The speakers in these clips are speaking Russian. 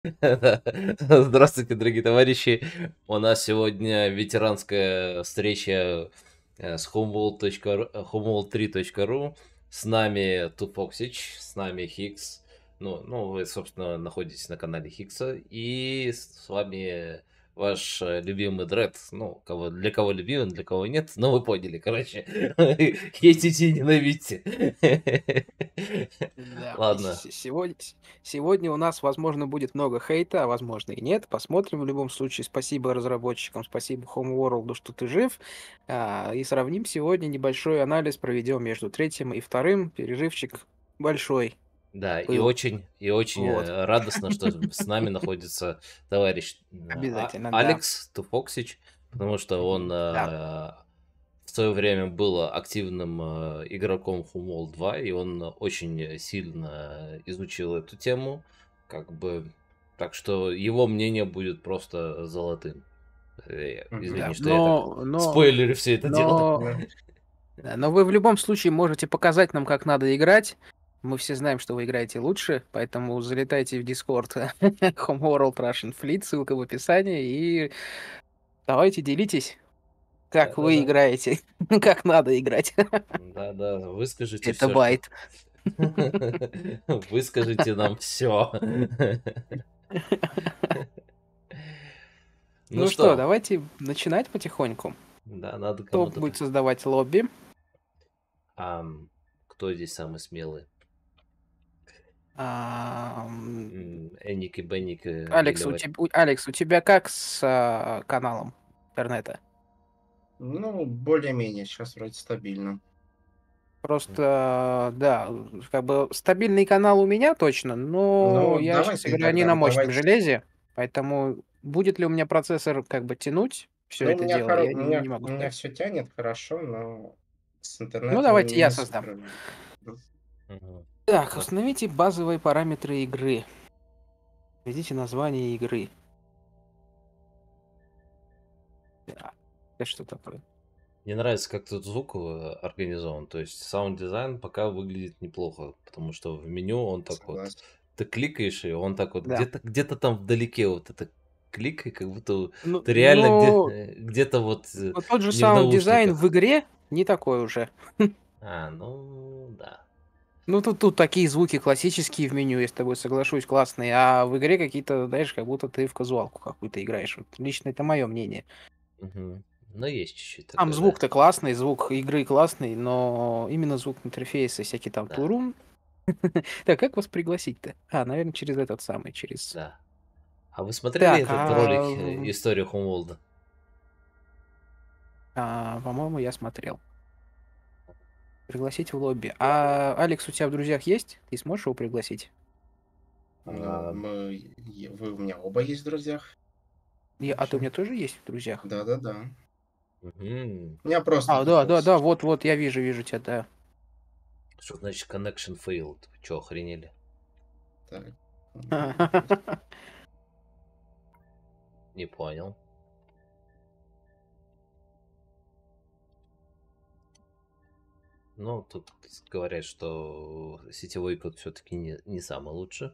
Да. Здравствуйте, дорогие товарищи. У нас сегодня ветеранская встреча с homeworld3.ru. С нами Туфоксич, с нами Хикс. Ну, вы, собственно, находитесь на канале Хикса. И с вами ваш любимый Дред. Ну, для кого любимый, для кого нет. Но вы поняли, короче. Ездите и ненавидьте. Да, и Ладно. сегодня у нас, возможно, будет много хейта, а возможно и нет. Посмотрим в любом случае. Спасибо разработчикам, спасибо Homeworld, что ты жив. И сравним сегодня небольшой анализ, проведем между третьим и вторым. Перерывчик большой Да, был. и очень Вот, радостно, что с нами находится товарищ обязательно, да. Алекс Туфоксич, потому что он Да. в свое время был активным игроком Homeworld 2, и он очень сильно изучил эту тему, как бы, так что его мнение будет просто золотым. Да, Извини, что я так но, спойлерю все это дело. но Да. Да, но вы в любом случае можете показать нам, как надо играть. Мы все знаем, что вы играете лучше, поэтому залетайте в Discord Homeworld Russian Fleet, ссылка в описании, и давайте делитесь, как вы Да-да-да. играете, как надо играть. Да-да, выскажите Это все, что байт. выскажите нам все. Ну Ну что, что, давайте начинать потихоньку. да, надо Кто кому-то. будет создавать лобби? Кто здесь самый смелый? А, м, Энник и Бенник или Алекс, Алекс, у тебя как с каналом интернета? Ну, более-менее, сейчас вроде стабильно. Просто, да, как бы стабильный канал у меня точно, но Ну, я сейчас давайте играю не тогда, на мощном давайте. железе, поэтому будет ли у меня процессор как бы тянуть все Ну, это дело, я не могу у меня сказать. все тянет хорошо, но с Ну, давайте интернетом я не создам. супер. Мгм. Так, Да. установите базовые параметры игры. Введите название игры. Так, это что такое? Мне нравится, как тут звук организован. То есть саунд-дизайн пока выглядит неплохо, потому что в меню он так вот, Согласен. ты кликаешь, и он так вот Да. где-то там вдалеке вот это кликай, как будто Ну, ты реально но, где-то вот но тот же не в саунд-дизайн в наушниках. игре не такой уже. Ну да. Ну, тут такие звуки классические в меню, я с тобой соглашусь, классные, а в игре какие-то, знаешь, как будто ты в казуалку какую-то играешь. Вот лично это мое мнение. Мгм. Но есть чуть-чуть Сам такое, да. звук-то классный, звук игры классный, но именно звук интерфейса, всякие там Да, турун. Так, как вас пригласить-то? Наверное, через этот самый, через... да. А вы смотрели Так, этот ролик «Историю Homeworld»? по-моему, я смотрел. Пригласить в лобби. А Алекс у тебя в друзьях есть? Ты сможешь его пригласить? Ну, А, вы у меня оба есть в друзьях. А ты у Вообще. меня тоже есть в друзьях? Да-да-да. мгм. У меня просто Да, туфоксич. вот, я вижу тебя, да. Что значит connection failed? Вы чё, охренели? Так. Не понял. Ну, тут говорят, что сетевой код все-таки не самый лучший.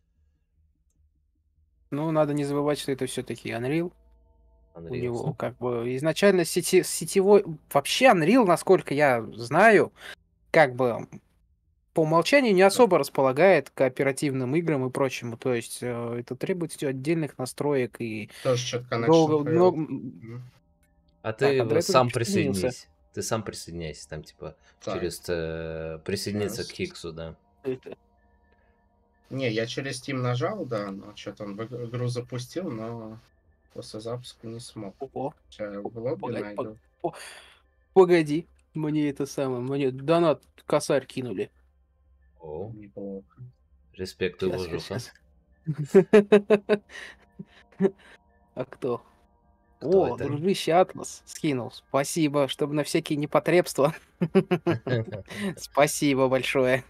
Ну, надо не забывать, что это все-таки Unreal. У Unreal. него как бы изначально сетевой... Вообще Unreal, насколько я знаю, как бы по умолчанию не особо располагает к кооперативным играм и прочему. То есть это требует отдельных настроек и Тоже что-то connection долго... failed. А Так, ты Андрей уже сам присоединился. присоединись. Ты сам присоединяйся, там, типа, Так, через присоединиться к сейчас. Хиксу, да. Не, я через Steam нажал, да, но что-то он игру запустил, но после запуска не смог. Ого, Сейчас в лобби погоди, найду. погоди. Мне это самое, мне донат косарь кинули. О, Неплохо. респект и Сейчас, уважуха. сейчас. А кто? Кто О, это? дружище Атлас скинул. Спасибо, чтобы на всякие непотребства. Спасибо большое.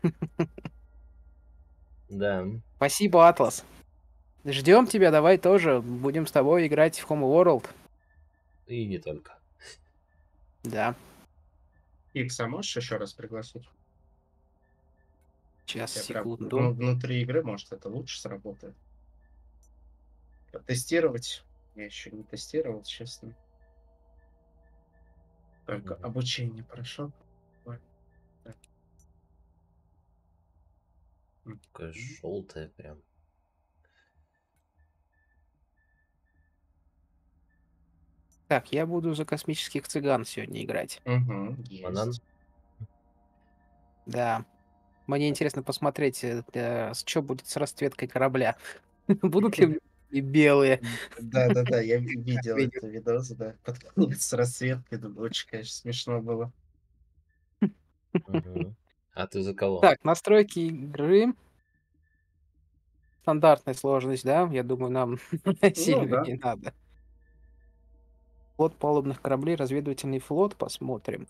Да, Спасибо, Атлас. Ждем тебя, давай тоже. Будем с тобой играть в Homeworld. и не только. Да, Икса можешь еще раз пригласить? сейчас, Я прям секунду. внутри игры, может, это лучше сработает. тестировать. Я еще не тестировал, честно. Только Мгм. обучение прошел. Ой, так. Такое Мгм. желтое прям. Так, я буду за космических цыган сегодня играть. Мгм, Банан. есть. Да. Мне интересно посмотреть, что будет с расцветкой корабля. Будут ли в нем и белые? Да-да-да, я Как видел минимум. это видос, да. Под конец с расцветкой, думаю, очень, конечно, смешно было. Мгм. А ты за кого? Так, настройки игры. Стандартная сложность, да? Я думаю, нам Ну сильно да. не надо. Флот палубных кораблей, разведывательный флот. Посмотрим.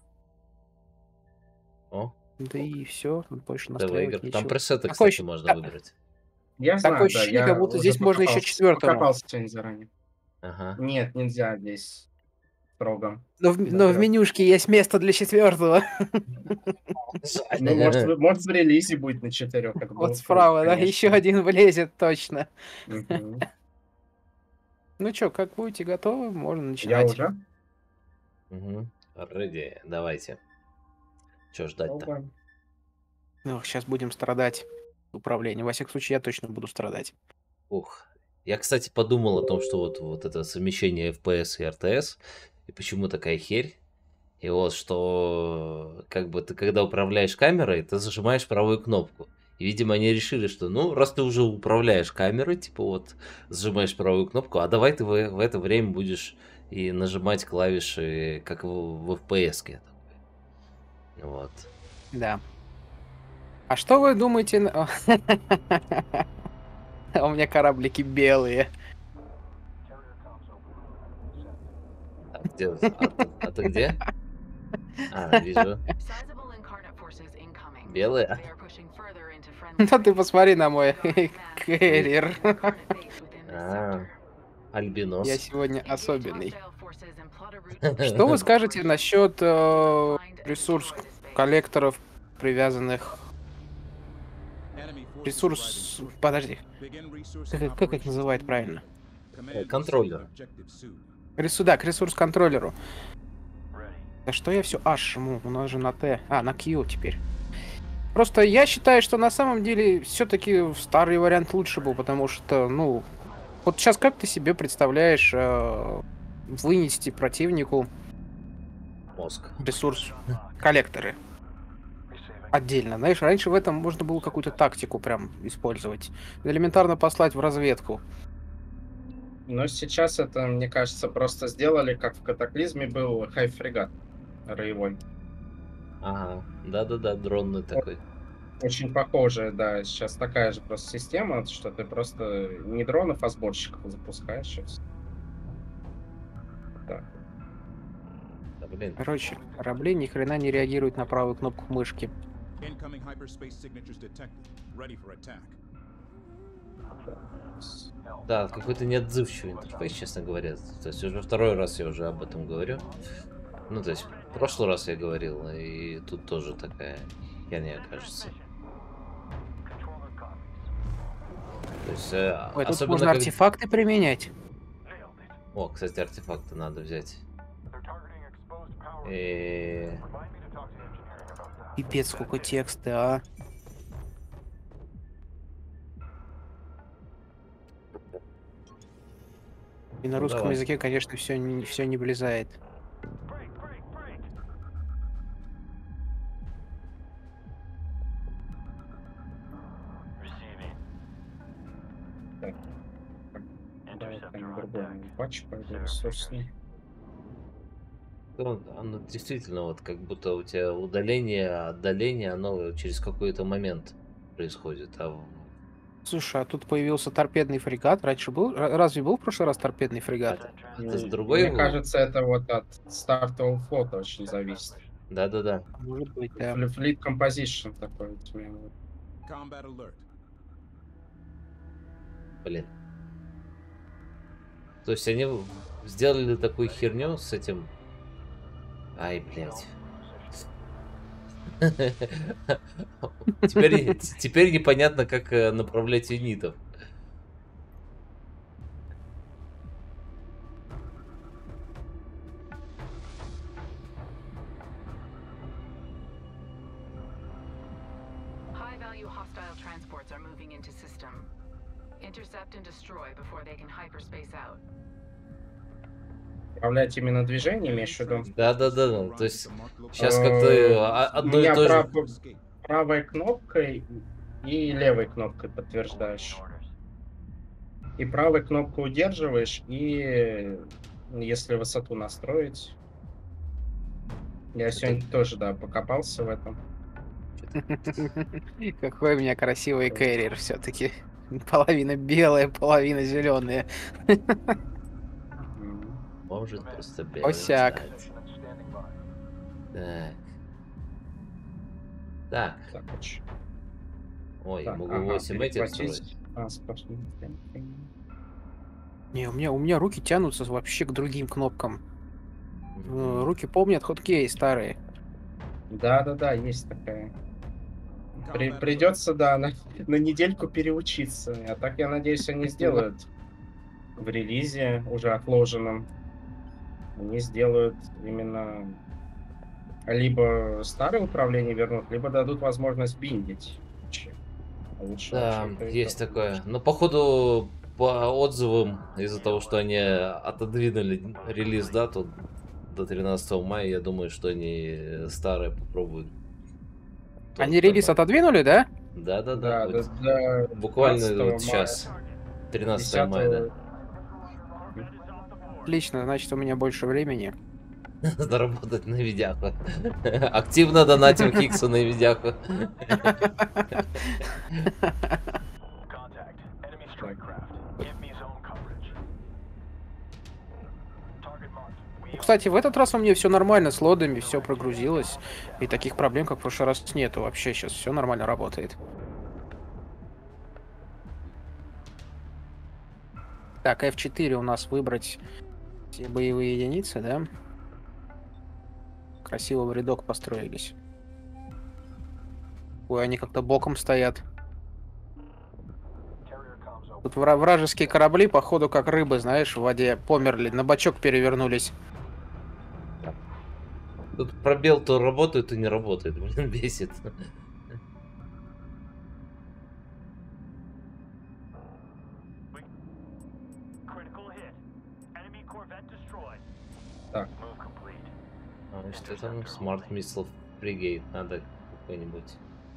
О, Да и все, больше ТВ игр. настраивать Там нечего. пресеты, Такое, кстати, ощ- можно та- выбрать. Я такое знаю, да, ощущение, как я будто уже здесь можно еще четвертому. покопался сегодня заранее. Ага. Нет, нельзя здесь строго. Но в До менюшке есть место для четвертого. Ну, может, в релизе будет на 4, как Вот было в круг, справа, да, еще конечно. один влезет точно. Мгм. Ну что, как будете готовы, можно Я начинать. уже? Угу. Ready. Давайте. Что ждать-то? Пробуем. Ну, сейчас будем страдать управлением. Во всяком случае, я точно буду страдать. Ух. Я, кстати, подумал о том, что вот это совмещение FPS и RTS, и почему такая херь. И вот что, как бы ты когда управляешь камерой, ты зажимаешь правую кнопку. И, видимо, они решили, что, ну, раз ты уже управляешь камерой, типа вот, зажимаешь правую кнопку, а давай ты в это время будешь и нажимать клавиши, как в FPS-ке. Вот. Да. А что вы думаете... У меня кораблики белые. А ты где? А, вижу. Белые? Ну ты посмотри на мой кэрриер. А, Я альбинос. сегодня особенный. Что вы скажете насчет ресурс коллекторов, привязанных... Ресурс... Подожди. Как их называют правильно? Контроллер. Да, к ресурс-контроллеру. Да что я все аж жму? У нас же на Т. А, на Q теперь. Просто я считаю, что на самом деле все-таки старый вариант лучше был, потому что, ну, вот сейчас как ты себе представляешь вынести противнику Мозг. ресурс коллекторы отдельно? Знаешь, раньше в этом можно было какую-то тактику прям использовать. Элементарно послать в разведку. Но сейчас это, мне кажется, просто сделали, как в Катаклизме был хайфрегат роевой. Ага. Да-да-да, дронный такой. Очень похожая, да, сейчас такая же просто система, что ты просто не дронов, а сборщиков запускаешь сейчас. Так. Да, блин. Короче, корабли ни хрена не реагируют на правую кнопку мышки. Да, какой-то неотзывчивый интерфейс, честно говоря. То есть уже второй раз я уже об этом говорю. Ну, то есть в прошлый раз я говорил, и тут тоже такая херня, кажется. То есть, Ой, тут особенно можно как... артефакты применять. О, кстати, артефакты надо взять. И... Пипец, сколько текста, а. И на Ну, русском давай. языке, конечно, все не влезает. Так. Давай-ка на другой патч пойду ресурсный. Оно действительно вот как будто у тебя удаление, отдаление, оно через какой-то момент происходит. Слушай, а тут появился торпедный фрегат. Раньше был? Разве был в прошлый раз торпедный фрегат? Это с другой... Мне кажется, это вот от стартового флота очень зависит. Да-да-да. Может быть, да. Fleet Composition такой вот у меня. Блин. То есть они сделали такую херню с этим... Ай, блядь. Теперь непонятно, как направлять юнитов. few hostile transports are moving into system. Intercept and destroy before they can hyperspace out. Управлять именно движением, имеешь в виду? Да-да-да. То есть сейчас как-то У одно и меня то же. правой кнопкой и левой кнопкой подтверждаешь. И правой кнопкой удерживаешь, и если высоту настроить. Я Чё-то- сегодня тоже, да, покопался в этом. Какой у меня красивый кэрриер все-таки. Половина белая, половина зеленая. Мгм. Может просто Косяк. стать. Так. Так. Так, вот щ- Ой, так, могу ага, 8 этих перехватить строить. транспортный темп. Не, у меня руки тянутся вообще к другим кнопкам. Мгм. Руки помнят хоткеи старые. Да-да-да, есть такая. Придется, да, на недельку переучиться. А так, я надеюсь, они сделают в релизе, уже отложенном. Они сделают именно либо старое управление вернут, либо дадут возможность биндить. Вообще. Лучше вообще Да, и то, и есть то. такое. Но походу по отзывам, из-за того, что они отодвинули релиз дату до 13 мая, я думаю, что они старое попробуют тоже Они релиз добавить. отодвинули, да? Да-да-да, Да, вот до буквально 15 вот мая, сейчас, 13 мая, 10 да. Отлично, значит, у меня больше времени. Заработать на видяху. Активно донатим Хиксу на видяху. Ну, кстати, в этот раз у меня все нормально с лодами, все прогрузилось. И таких проблем, как в прошлый раз, нету. Вообще сейчас все нормально работает. Так, F4 у нас выбрать все боевые единицы, да? Красиво в рядок построились. Ой, они как-то боком стоят. Тут вражеские корабли, походу, как рыбы, знаешь, в воде померли, на бочок перевернулись. Тут пробел то работает, то не работает. Блин, бесит. Так, А, что там? Smart Missile Brigade. Надо какой-нибудь.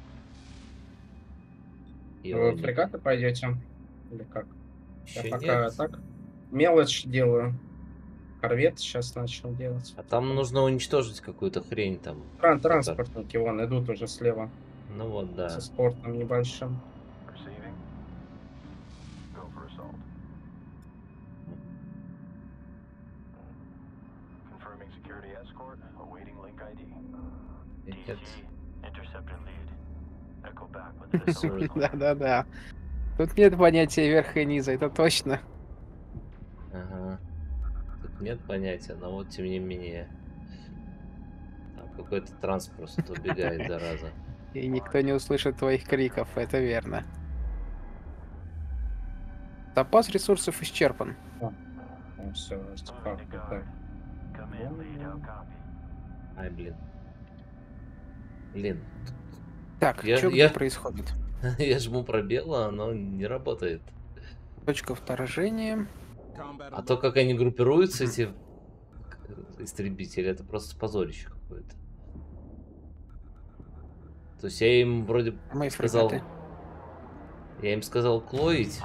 вы в Ионик. фрегаты пойдете? Или как? Я Еще пока нет. так мелочь делаю. Корвет сейчас начал делать. А там нужно уничтожить какую-то хрень там. Транспортники вон идут уже слева Ну вот, да. со спортом небольшим. Нет. Да-да-да. Тут нет понятия верха и низа, это точно. Ага. Тут нет понятия, но вот тем не менее. Там какой-то транспорт убегает, зараза. И никто не услышит твоих криков, это верно. Запас ресурсов исчерпан. Все, Ай, блин. Блин, Так, Я- что я- где происходит? я жму пробел, а оно не работает. Точка вторжения. А то, как они группируются, эти истребители, это просто позорище какое-то. То есть я им вроде Мои сказал... фрегаты. Я им сказал клоить,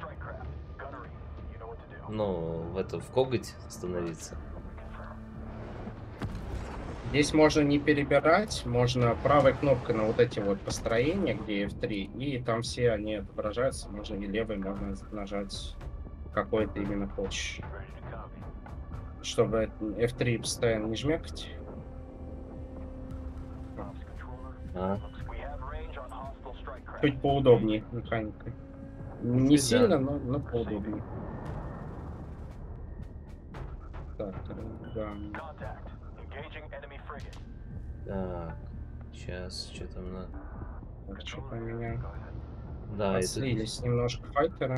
ну, в коготь становиться. Здесь можно не перебирать, можно правой кнопкой на вот эти вот построения, где F3, и там все они отображаются, можно и левой, можно нажать какой-то именно хочешь. Чтобы F3 постоянно не жмякать. А? Чуть поудобнее механика. Не Да. сильно, но поудобнее. Так, да. Так, сейчас, что там надо? Так, что-то у меня Да, это... слились немножко файтеры.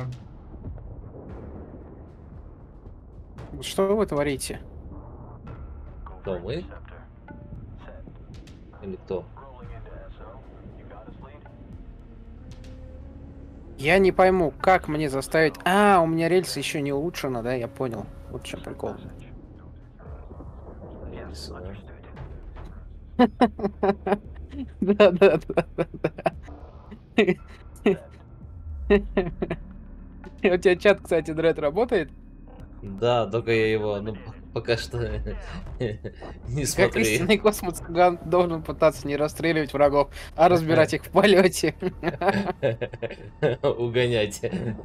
Что вы творите? Кто, мы? Или кто? Я не пойму, как мне заставить... А, у меня рельсы еще не улучшено, да? Я понял. Вот в чем прикол. Рельсы, да? Да, да, да, да, да. У тебя чат, кстати, Дред работает? Да, только я его, ну, пока что не Как смотри. истинный космос-цыган должен пытаться не расстреливать врагов, а разбирать их в полете. Угонять.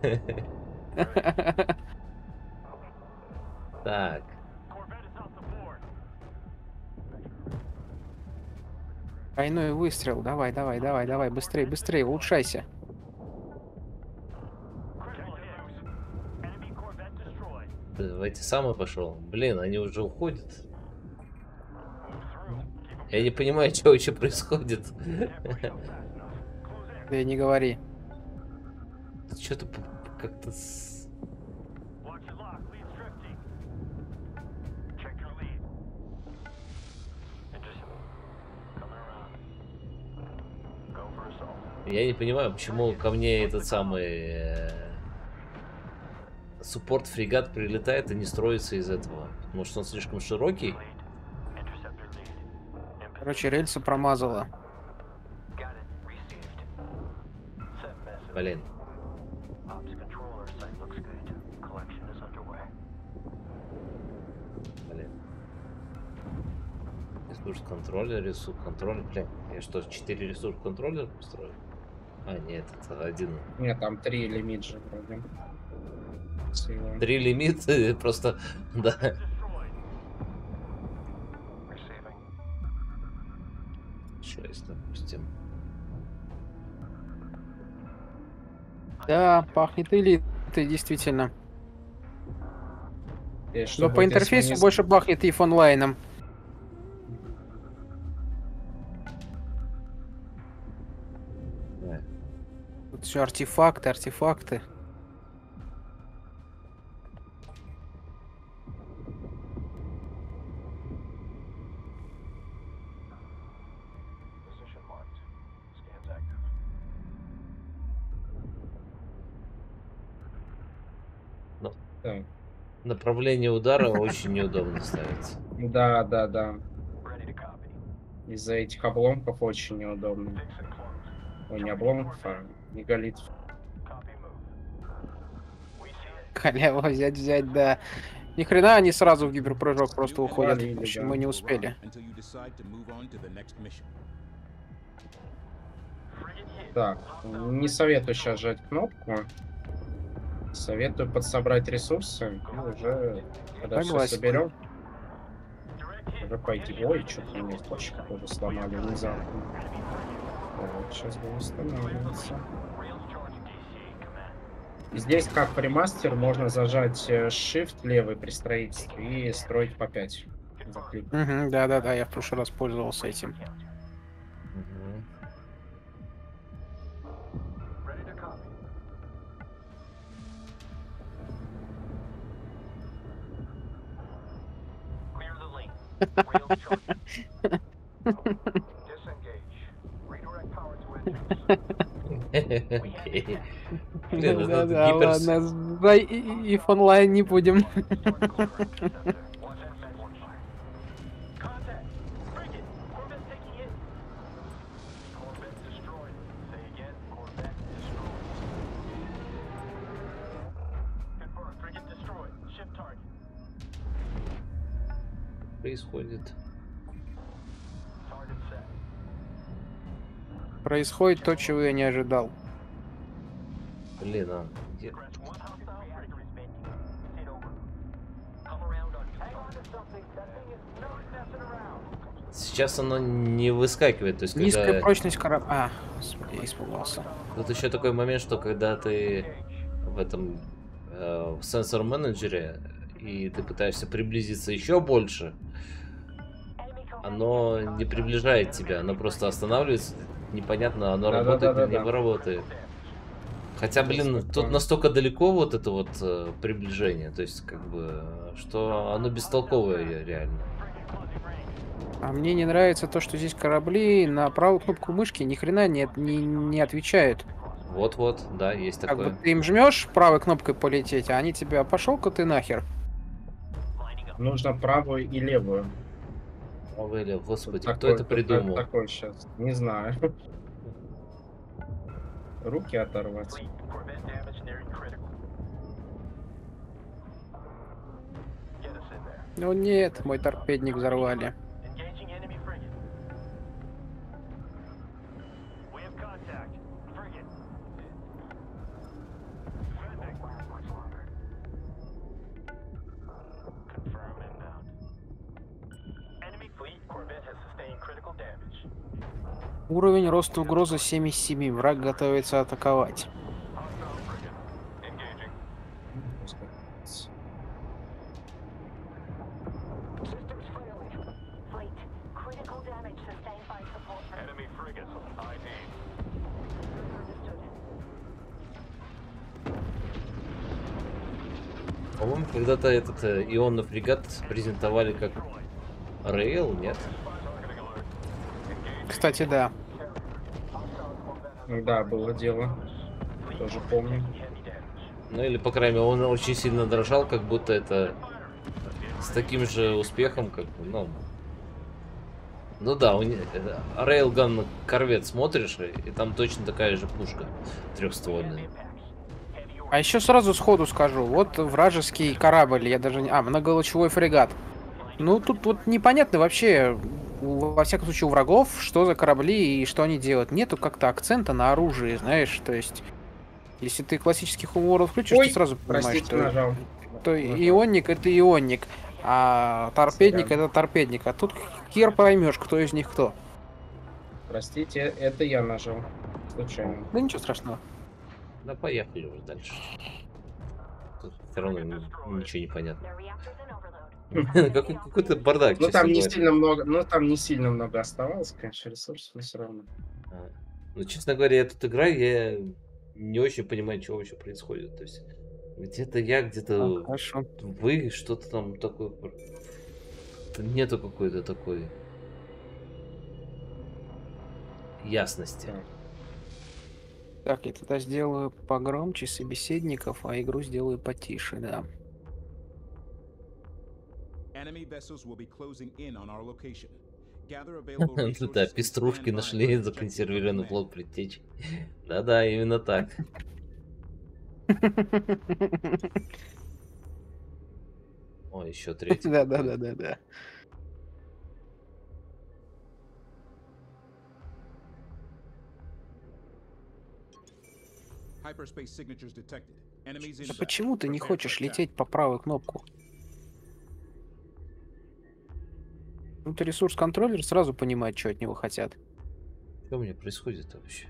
Так, Двойной выстрел. Давай, давай, давай, давай, быстрее, быстрее, улучшайся. ты в эти самые пошел. Блин, они уже уходят. Я не понимаю, что вообще происходит. Да не говори. Что-то как-то... Я не понимаю, почему ко мне этот самый суппорт-фрегат прилетает и не строится из этого. Может, он слишком широкий? Короче, рельсы промазала. Блин. Блин. Ресурс контроля, ресурс контроля. Блин, я что, 4 ресурс контроля построю? А, нет, это один. Нет, там 3 лимит же вроде. Всего. 3 лимиты, просто, да. 6, допустим. Да, пахнет элитой, действительно. И Но чтобы по вот если интерфейсу не- больше пахнет EVE онлайном. Да. Тут все артефакты, артефакты. Так. Направление удара очень неудобно ставится. Да, да, да. Из-за этих обломков очень неудобно. Ой, не обломков, а мегалитов. Халяву взять, да. Ни хрена они сразу в гиперпрыжок просто уходят. Валили, В общем, да. мы не успели. Так, не советую сейчас жать кнопку. Советую подсобрать ресурсы. И уже, когда все Согласен. соберем, уже пойти. Ой, что-то у меня точка тоже сломали внезапно. Вот, сейчас будем восстанавливаться. Здесь, как при мастер, можно зажать Shift левый при строительстве и строить по 5. Угу, да-да-да, я в прошлый раз пользовался этим. Мгм. Окей. Блин, этот Да-да-да, гиперс... ладно, за EVE онлайн не будем. происходит. Происходит то, чего я не ожидал. Блин, а где? Сейчас оно не выскакивает, то есть Низкая когда... прочность корабля. А, господи, я испугался. Тут еще такой момент, что когда ты в этом в сенсор-менеджере и ты пытаешься приблизиться еще больше, оно не приближает тебя, оно просто останавливается. Непонятно, оно работает или не работает. Хотя, блин, тут настолько далеко вот это вот приближение, то есть как бы, что оно бестолковое реально. А мне не нравится то, что здесь корабли на правую кнопку мышки ни хрена не отвечают. Вот-вот, да, есть Как бы такое. ты им жмешь правой кнопкой полететь, а они тебя пошел-ка ты нахер. Нужно правую и левую. Авеля, Тут господи, кто такой, это тут придумал? такой сейчас. Не знаю. Руки оторвать. Ну нет, мой торпедник взорвали. Уровень роста угрозы 7 из 7. Враг готовится атаковать. По-моему, когда-то этот ионный фрегат презентовали как Рейл, нет? Кстати, да. Да, было дело. Тоже помню. Ну или, по крайней мере, он очень сильно дрожал, как будто это с таким же успехом, как бы, ну... Ну да, Рейлган корвет смотришь, и там точно такая же пушка трехствольная. А еще сразу сходу скажу. Вот вражеский корабль, я даже не... А, многолучевой фрегат. Ну, тут вот непонятно вообще, во всяком случае, у врагов, что за корабли и что они делают. Нету как-то акцента на оружие, знаешь, то есть... Если ты классический Homeworld включишь, Ой, ты сразу понимаешь, простите, нажал. что ионник это ионник, а торпедник Сорян. это торпедник. А тут хер поймешь, кто из них кто. Простите, это я нажал. Случайно. Да ничего страшного. Да поехали уже дальше. Тут все равно ничего не понятно. Какой-то бардак, Ну честно там не говоря. сильно много, ну там не сильно много оставалось, конечно, ресурсов, но все равно. Ну, честно говоря, я тут играю, я не очень понимаю, что вообще происходит. То есть, где-то я, где-то Хорошо. вы, что-то там такое. Нету какой-то такой ясности. Так, я тогда сделаю погромче собеседников, а игру сделаю потише, да. Да, пеструшки нашли, законсервированный флот предтечи. Да-да, именно так. О, еще третий. Да. А почему ты не хочешь лететь по правую кнопку? Ну, ты ресурс-контроллер сразу понимает, что от него хотят. Что у меня происходит вообще?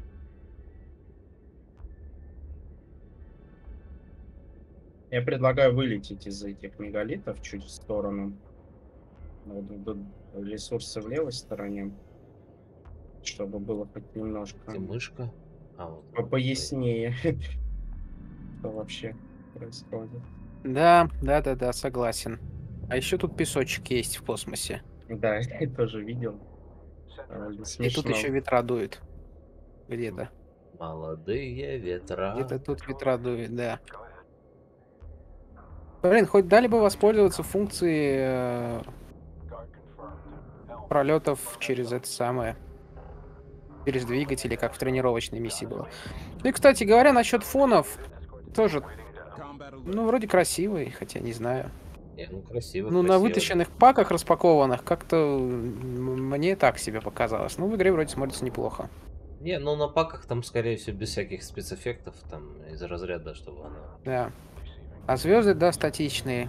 Я предлагаю вылететь из этих мегалитов чуть в сторону. Вот, ресурсы в левой стороне. Чтобы было хоть немножко Где мышка? А, вот. пояснее, что вообще происходит. Да, согласен. А еще тут песочек есть в космосе. Да, я тоже видел. И Смешно. тут еще ветра дует. Где-то. Молодые ветра. Где-то тут ветра дует, да. Блин, хоть дали бы воспользоваться функцией пролетов через это самое. Через двигатели, как в тренировочной миссии было. Ну и, кстати говоря, насчет фонов, тоже, ну, вроде красивый, хотя не знаю. Не, ну красиво. Ну, на красиво. вытащенных паках распакованных как-то мне так себе показалось. Ну, в игре вроде смотрится неплохо. Не, ну на паках там, скорее всего, без всяких спецэффектов, там, из разряда, чтобы оно... Да. А звезды, да, статичные.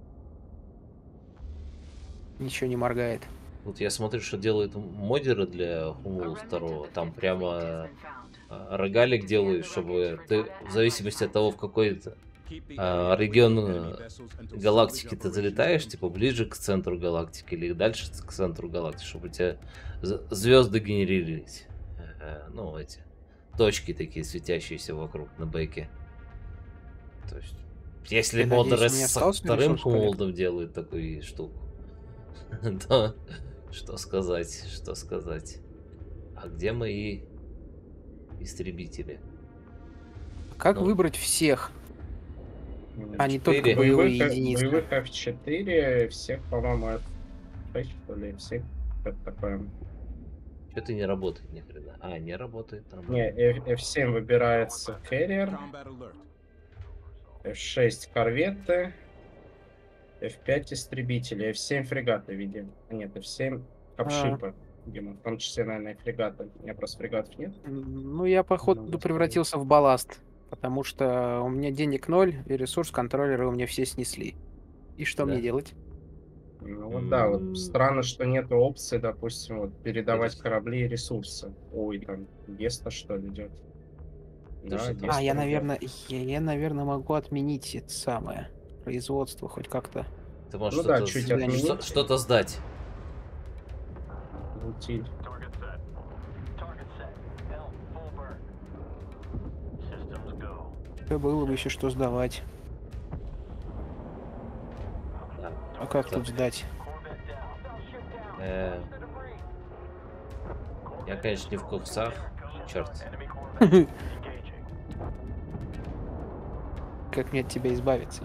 Ничего не моргает. Вот я смотрю, что делают модеры для Homeworld 2. Там прямо рогалик делают, чтобы ты, в зависимости от того, в какой-то регион галактики ты залетаешь, типа ближе к центру галактики или дальше к центру галактики, чтобы у тебя звезды генерировались. Ну, эти точки такие светящиеся вокруг на бэке. То есть, если Я модеры надеюсь, у меня со остался вторым ресурс коллектор? Homeworld делают такую штуку, то что сказать? А где мои истребители? Как Ну, выбрать всех, а не только 4. боевые единицы? Боевых F4, всех, по-моему, F6, что ли, всех что-то такое. Что-то не работает ни хрена. А, не работает Не, нормально. F7 выбирается Carrier, F6 корветы, F5 истребители, F7 фрегаты, видимо. Нет, F7 А, капшипы, видимо, в том числе, наверное, и фрегаты. У меня просто фрегатов нет. ну, я, походу, Ну, превратился в балласт, потому что у меня денег 0, и ресурс контроллеры у меня все снесли. И что мне Да. делать? Ну вот да, вот странно, что нет опции, допустим, вот передавать Рес- корабли и ресурсы. Ой, там Геста что ли идет? Да, что там? Геста Я, идет. наверное, могу отменить это самое производство хоть как-то. Ты можешь Ну да, что-то чуть Да, отменить. что-то сдать. Утиль. Было бы еще что сдавать. Да. А как Так. тут сдать? Я, конечно, не в курсах. Черт. Как мне от тебя избавиться?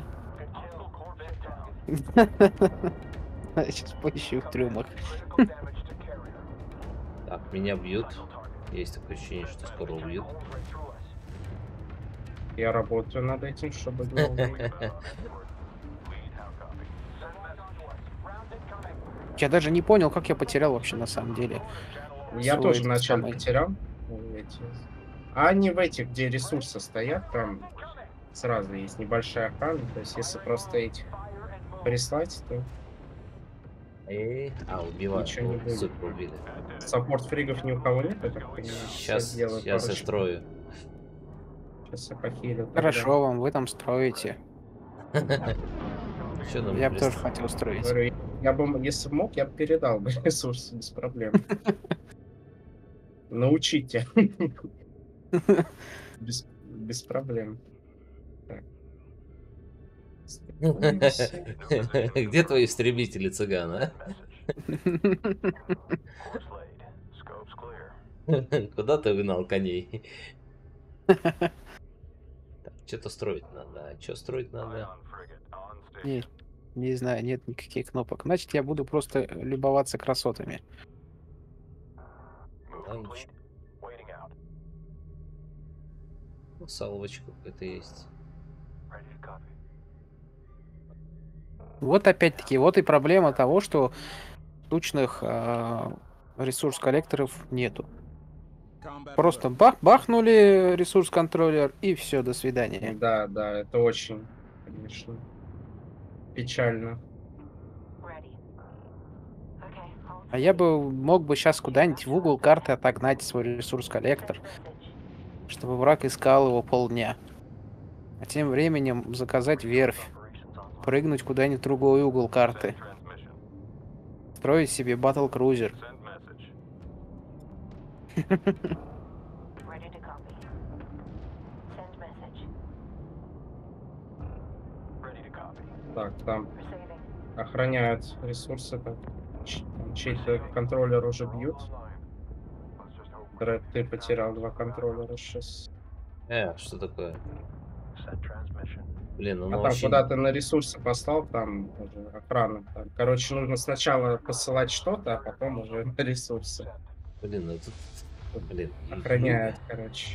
Сейчас поищу в трюмах. Так, меня бьют. Есть такое ощущение, что скоро убьют. Я работаю над этим, чтобы не убить. Я даже не понял, как я потерял вообще на самом деле. Я свой тоже этот вначале самый- потерял. А они в этих, где ресурсы стоят, там сразу есть небольшая охрана. То есть если просто этих прислать, то Убиваю. Ничего не О, будет. супер, убили. саппорт фригов ни у кого нет, я так понимаю. Сейчас Все делают я парочку. строю. Сейчас я похилю. тогда. Хорошо вам, вы там строите. Что нам Я бы тоже прислать? хотел строить. Говорю, я бы, если бы мог, я бы передал бы ресурсы без проблем. Научите. Без проблем. Так. Где твои истребители, цыган, а? Куда ты выгнал коней? Что-то строить надо. А что строить надо? Не знаю, нет никаких кнопок. Значит, я буду просто любоваться красотами. Ланч. Ну, салвочка какая-то есть. Вот опять-таки, вот и проблема того, что штучных ресурс-коллекторов нету. Просто бахнули ресурс-контроллер и все, до свидания. Да, да, это очень, конечно, печально. А я бы мог бы сейчас куда-нибудь в угол карты отогнать свой ресурс-коллектор, чтобы враг искал его полдня. А тем временем заказать верфь, прыгнуть куда-нибудь в другой угол карты, строить себе батл-крузер. Так, там охраняют ресурсы, так. Чей-то контроллер уже бьют. Дред, ты потерял 2 контроллера сейчас. Что такое? Блин, ну А там вообще... куда ты на ресурсы послал, там уже охрана. Там. Короче, нужно сначала посылать что-то, а потом уже на ресурсы. Блин, ну тут... Блин. Охраняют, короче.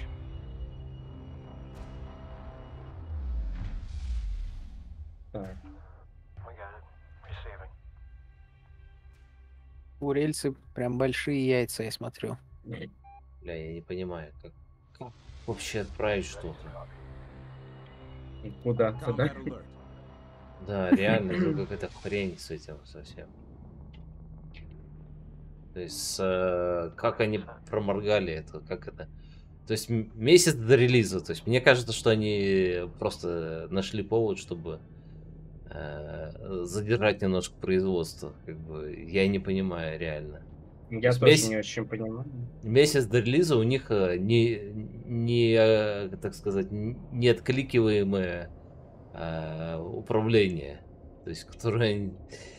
Так. У рельсы прям большие яйца, я смотрю. Бля, я не понимаю, как вообще отправить что-то. И куда-то, да? Да, реально, ну какая-то хрень с этим совсем. То есть, как они проморгали это, как это... То есть, месяц до релиза, то есть, мне кажется, что они просто нашли повод, чтобы задержать немножко производство. Как бы, я не понимаю, реально. Я есть тоже не очень понимаю. Месяц до релиза у них так сказать, неоткликиваемое управление, то есть которое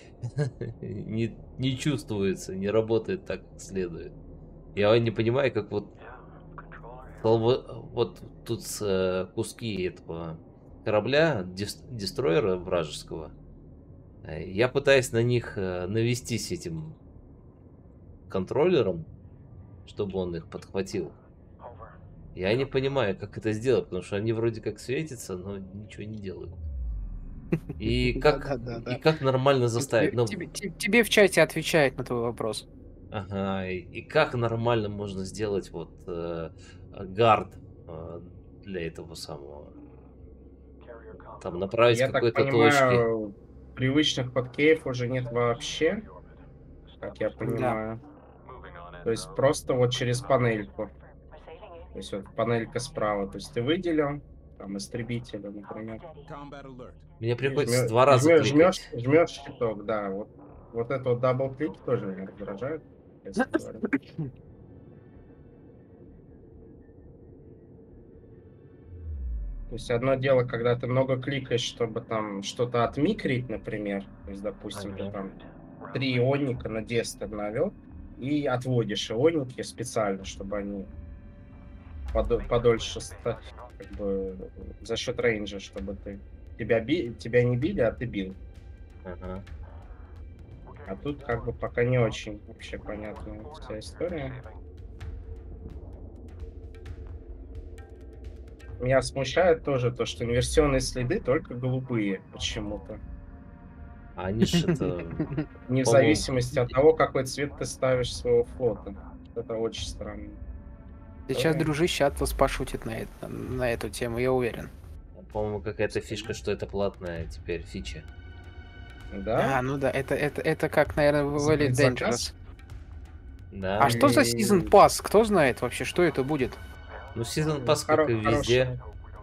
не чувствуется, не работает так, как следует. Я не понимаю, как вот сказал, вот тут куски этого корабля, дестройера вражеского. Я пытаюсь на них навестись этим контроллером, чтобы он их подхватил. Я не понимаю, как это сделать, потому что они вроде как светятся, но ничего не делают. И как нормально заставить? Ну, Тебе в чате отвечает на твой вопрос. ага, и как нормально можно сделать вот гард для этого самого? Там направить Я так какой-то точки. понимаю, привычных подкеев уже нет вообще, как я понимаю. То есть просто вот через панельку. То есть вот панелька справа. То есть ты выделил, там, истребителя, например. Мне И приходится 2 раза кликать. жмешь щиток, да. Вот это вот дабл-клик тоже меня раздражает, если говоря. То есть одно дело, когда ты много кликаешь, чтобы там что-то отмикрить, например. То есть, допустим, ты там 3 ионника на дестер навел и отводишь ионники специально, чтобы они подольше, как бы, за счет рейнджа, чтобы тебя не били, а ты бил. Ага. А тут как бы пока не очень вообще понятная вся история. Меня смущает тоже то, что инверсионные следы только голубые почему-то. А они же это... Не в По-моему, зависимости от того, какой цвет ты ставишь своего флота. Это очень странно. Сейчас Да. дружище Атлас пошутит на эту тему, я уверен. По-моему, какая-то фишка, что это платная теперь фича. Да? Ну да, это как, наверное, в Elite Заказ? Dangerous. Да. А что за Season Pass? Кто знает вообще, что это будет? Ну, Season Pass, как и везде.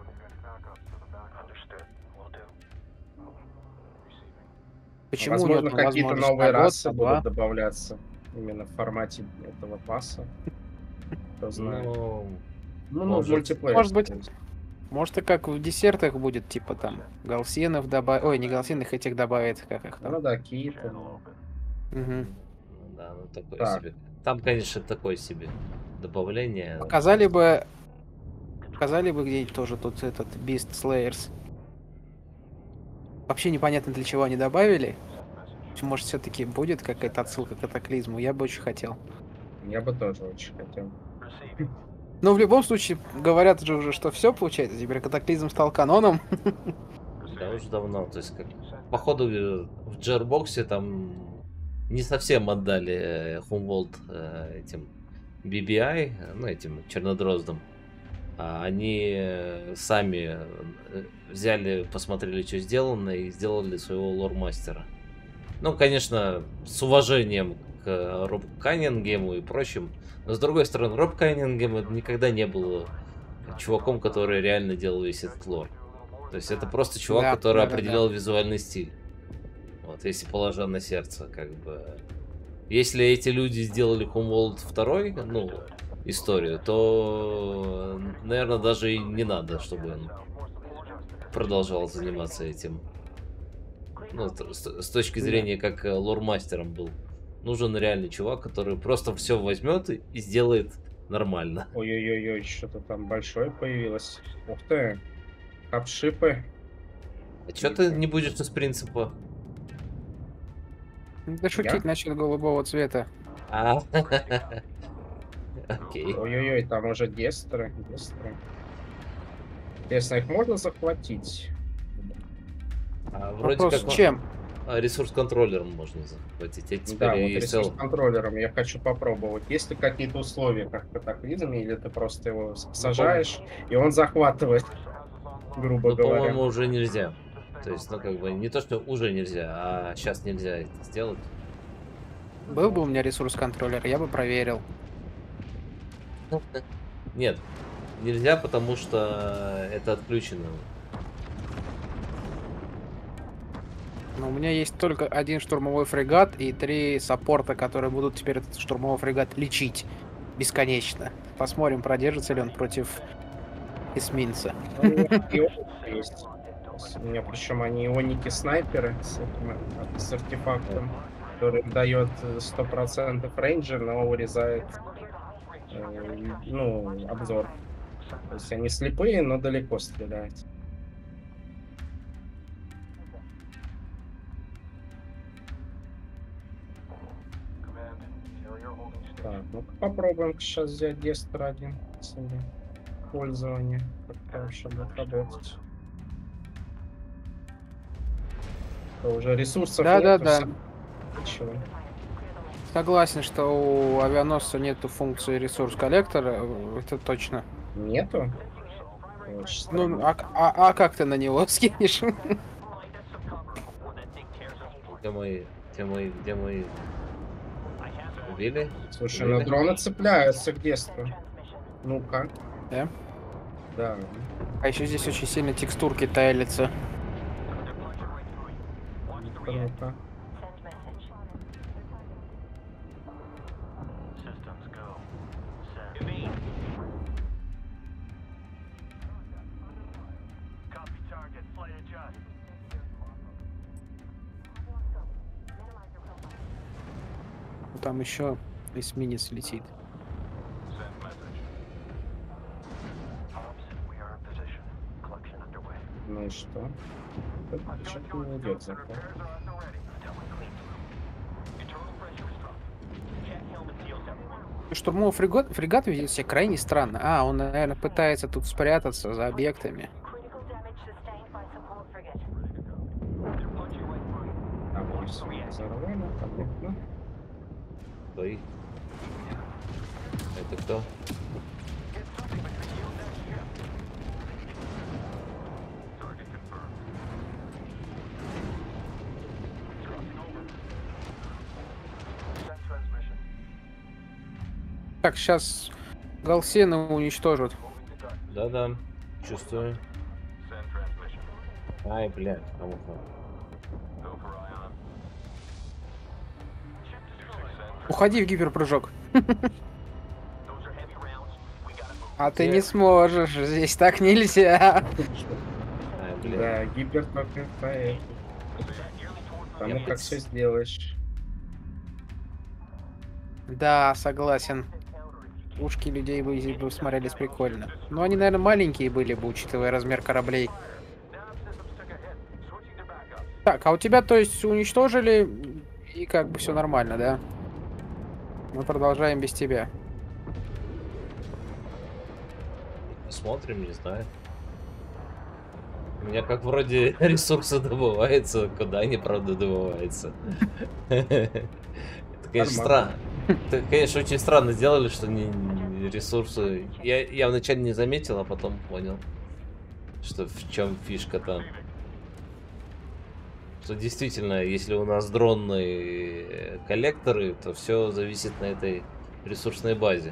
Почему у него Возможно, там какие-то возможность новые на год, расы на два? будут добавляться именно в формате этого пасса. Кто знает. Ну, может. в мультиплеере. Может быть. то есть. Может, и как в десертах будет, типа там галсенов добавить. Ой, не галсенных, этих добавит, как их Ну там. да, Кита. Мгм. Ну да, ну такое Так. себе. Там, конечно, такое себе добавление. Показали бы где-нибудь тоже тут этот Beast Slayers. Вообще непонятно, для чего они добавили. Может, все-таки будет какая-то отсылка к катаклизму. Я бы очень хотел. Я бы тоже очень хотел. Но в любом случае, говорят же уже, что все получается. Теперь катаклизм стал каноном. Да, уже давно. То есть, как, походу, в Джербоксе там не совсем отдали Homeworld этим BBI, ну, этим чернодроздам. А они сами взяли, посмотрели, что сделано, и сделали своего лор-мастера. Ну, конечно, с уважением к Роб Каннингему и прочим. Но с другой стороны, Роб Каннингем никогда не был чуваком, который реально делал весь этот лор. То есть это просто чувак, Да, который да. определял визуальный стиль. Вот, если положа на сердце, как бы. Если эти люди сделали Homeworld 2, ну, историю, то, наверное, даже и не надо, чтобы он продолжал заниматься этим. Ну, с точки зрения, как лор-мастером был. Нужен реальный чувак, который просто все возьмет и сделает нормально. Ой-ой-ой, что-то там большое появилось. Ух ты. Капшипы. А чё ты не будешь из принципа? Да шутить насчет голубого цвета. Окей. Ой-ой-ой, там уже дестры. Интересно, их можно захватить? Вроде Вопрос как с чем? ресурс-контроллером можно захватить. А теперь Да, вот и сел. ресурс-контроллером я хочу попробовать. Есть ли какие-то условия, как в катаклизме, или ты просто его сажаешь, и он захватывает, грубо Ну, говоря? по-моему, уже нельзя. То есть, ну, как бы, не то, что уже нельзя, а сейчас нельзя это сделать. Был бы у меня ресурс-контроллер, я бы проверил. Нет, нельзя, потому что это отключено. Но у меня есть только один штурмовой фрегат и 3 саппорта, которые будут теперь этот штурмовой фрегат лечить бесконечно. Посмотрим, продержится ли он против эсминца. У меня ионики есть. У меня причем они ионики-снайперы с артефактом, который дает 100% рейнджа, но урезает обзор. То есть они слепые, но далеко стреляют. Так, ну-ка попробуем сейчас взять Дестер один себе. Пользование. Как-то вообще будет работать. То уже ресурсов нет. Да-да-да. Ничего. Согласен, что у авианосца нету функции ресурс-коллектора, это точно. Нету? Очень Ну, странно. а как ты на него скинешь? Где мы убили? Слушай, Убили? на дроны цепляются к Дестру. Ну-ка. Да? Да. А еще здесь очень сильно текстурки таялятся. Ну-ка, ну-ка. Там еще эсминец летит. Ну и что? Что-то не идет захват. Штурмовой фрегат ведет себя крайне странно. А, он, наверное, пытается тут спрятаться за объектами. Там они все взорвали, понятно. Ой. Это кто? Так, сейчас Галсена уничтожат. Да-да, чувствую. Ай, блядь, кому-то. Уходи в гиперпрыжок. А ты не сможешь, здесь так нельзя. Ай, блядь. Да, гипер только поэт. Потому как все сделаешь. Да, согласен. Ушки людей бы здесь бы смотрелись прикольно. Но они, наверное, маленькие были бы, учитывая размер кораблей. Так, а у тебя, то есть, уничтожили, и как бы все нормально, да? Мы продолжаем без тебя. Посмотрим, не знаю. У меня как вроде ресурсы добываются, куда они, правда, добываются. Это, конечно, странно. Это, конечно, очень странно сделали, что не ресурсы... Я вначале не заметил, а потом понял, что в чем фишка там. Что действительно, если у нас дронные коллекторы, то все зависит на этой ресурсной базе.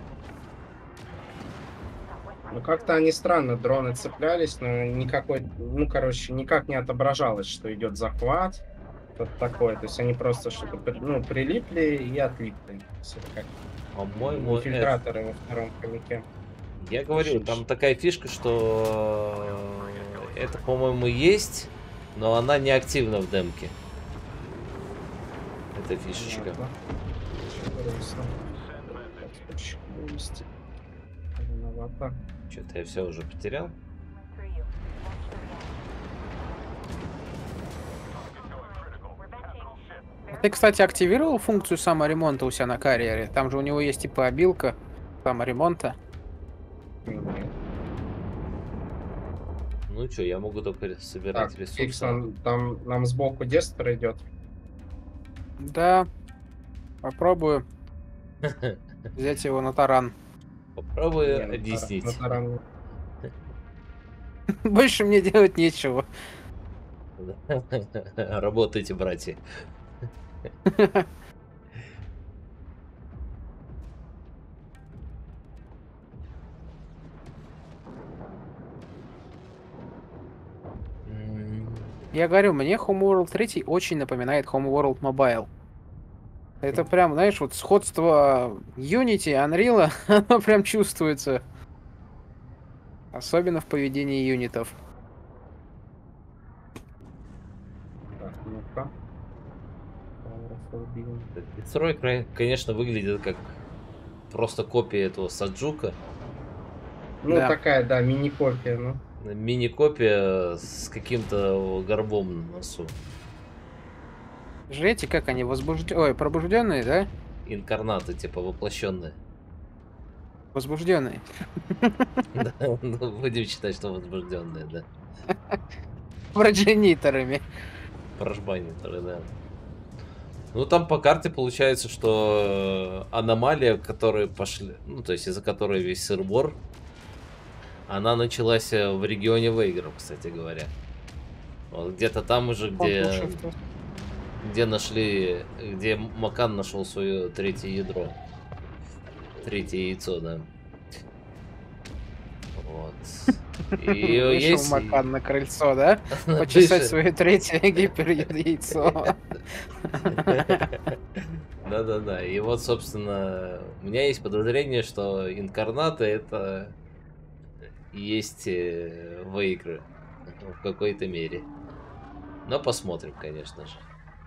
Ну как-то они странно, дроны цеплялись, но никакой, ну короче, никак не отображалось, что идет захват. Вот такое. То есть они просто что-то прилипли и отлипли. Все как По-моему, инфильтраторы во втором хомяке. я говорю, там такая фишка, что это, по-моему, есть, но она не активна в демке. Это фишечка. Ладно. Грустно. Очень вывести. Виновата. Что-то я все уже потерял. Ты, кстати, активировал функцию саморемонта у себя на карьере? Там же у него есть типа обилка саморемонта. Нет. Ну что, я могу только собирать Так, ресурсы. Иксон, там нам сбоку Дестер идет. Да, попробую взять его на таран. Попробую Не, объяснить. на таран. Больше мне делать нечего. Работайте, братья. Я говорю, мне Homeworld 3 очень напоминает Homeworld Mobile. Это прям, знаешь, вот сходство Unity, Unreal, оно прям чувствуется. Особенно в поведении юнитов. Так, ну-ка. Строй, конечно, выглядит как просто копия этого Саджука. Ну, Да. такая, да, мини-копия, ну. Мини-копия с каким-то горбом на носу. Же эти, как они, Ой, пробужденные, да? Инкарнаты, типа воплощенные. Возбужденные. Да, ну, будем считать, что возбужденные, да. Проджениторами. Прожбаниторы, да. Ну, там по карте получается, что аномалия, которые пошли, ну, то есть из-за которой весь сыр-бор, она началась в регионе Вейгров, кстати говоря. Вот где-то там уже, где нашли, где Макан нашел свое третье ядро. Третье яйцо, да. Вот. И Вышел есть... Макан на крыльцо, да? Вышел. Почесать свое третье гипер-яйцо. Да-да-да. И вот, собственно, у меня есть подозрение, что инкарнаты это и есть Вейгры в какой-то мере. Но посмотрим, конечно же.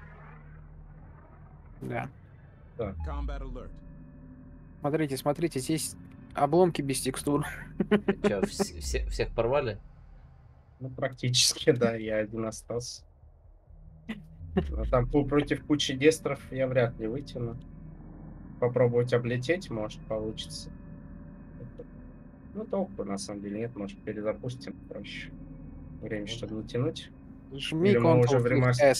Да. Combat alert. Смотрите, смотрите, здесь обломки без текстур. Че, всех порвали? Ну, практически, да, я один остался. Но там против кучи дестров я вряд ли вытяну. Попробовать облететь, может, получится. Ну, толку, на самом деле, нет. Может, перезапустим проще. Время, чтобы не тянуть. Жми Или мы уже в Ctrl+S.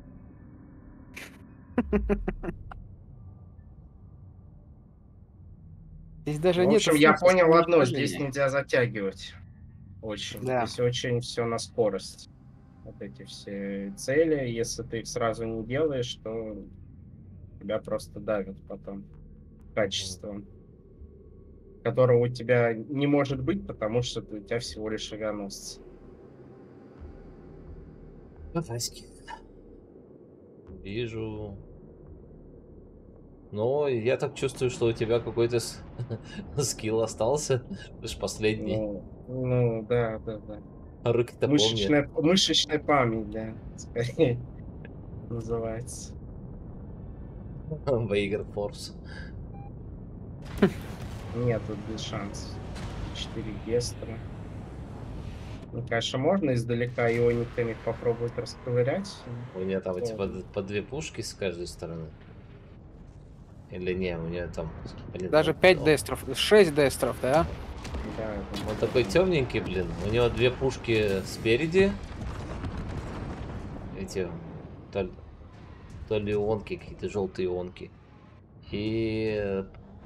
Здесь даже В нет общем, я смысла понял одно. Здесь самоуничтожения. нельзя затягивать. Очень. Да. Здесь очень все на скорость. Вот эти все цели. Если ты их сразу не делаешь, то тебя просто давят потом качеством, которого у тебя не может быть, потому что у тебя всего лишь шагоносцы. Васьки. Вижу. Но я так чувствую, что у тебя какой-то скилл остался. Ты ж последний. Ну, да. А руки-то помнят. Мышечная память, да, скорее называется. Вейгр Форс. Нет, тут без шансов. 4 гестера. Ну, конечно, можно издалека иониками попробовать расковырять. У меня там эти по две пушки с каждой стороны. Или не, у меня там... Даже 5 дестров. 6 дестров, да? Да, Он такой темненький, блин. У него две пушки спереди. Эти... То ли ионки, какие-то желтые ионки. И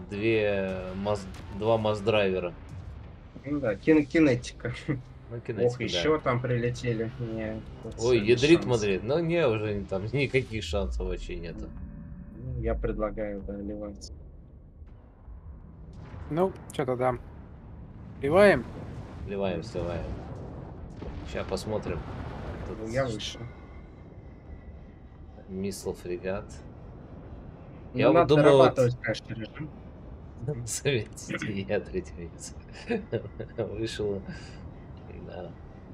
два масс-драйвера. ну да, кинетика. Ну, Ох, кинетика, да. еще там прилетели. Не, Ой, без ядрит шансов. Мадрид. Ну не, уже там никаких шансов вообще нету. Ну, я предлагаю, да, ливать. Ну, что-то да. Пиваем. Сливаем. Сейчас посмотрим. Тут Ну, я вышел. Миссл фрегат. Ну, Я вот надо думаю, вот дорабатывать, конечно, режим. заметьте, я третий месяц вышел. Да.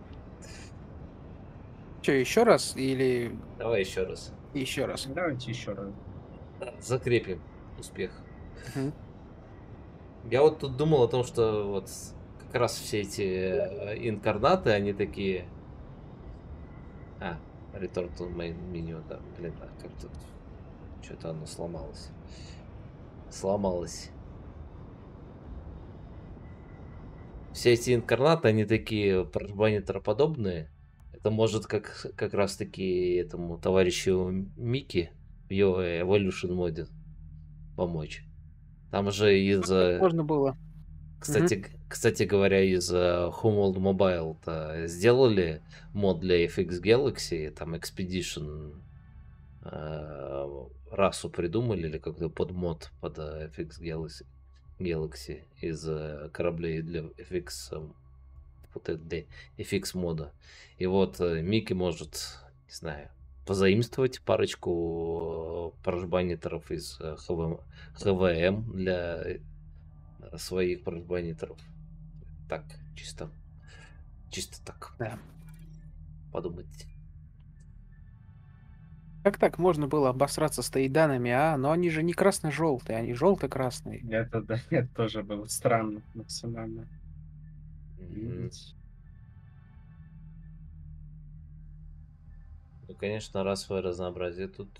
Что, еще раз или Давай еще раз. еще раз? Давайте еще раз. Закрепим успех. Мгм. Я вот тут думал о том, что вот как раз все эти инкарнаты, они такие... Return to main menu, да, блин, как тут... Что-то оно сломалось. Все эти инкарнаты, они такие прожбанитроподобные. Это может как раз таки этому товарищу Микки в его Evolution моде помочь. Там же из... Можно было. Кстати говоря, из Homeworld Mobile сделали мод для FX Galaxy, там Expedition расу придумали, или как-то подмод под FX Galaxy из кораблей для FX, вот это FX мода. И вот Микки может, не знаю, позаимствовать парочку прожбаниторов из ХВМ для своих прожбаниторов. Так, чисто так. Да. Подумать. Как так можно было обосраться с таиданами, а? Но они же не красно-желтые, они желто-красные. Это, да, это тоже было странно максимально. видеть. Ну, конечно, расовое разнообразие тут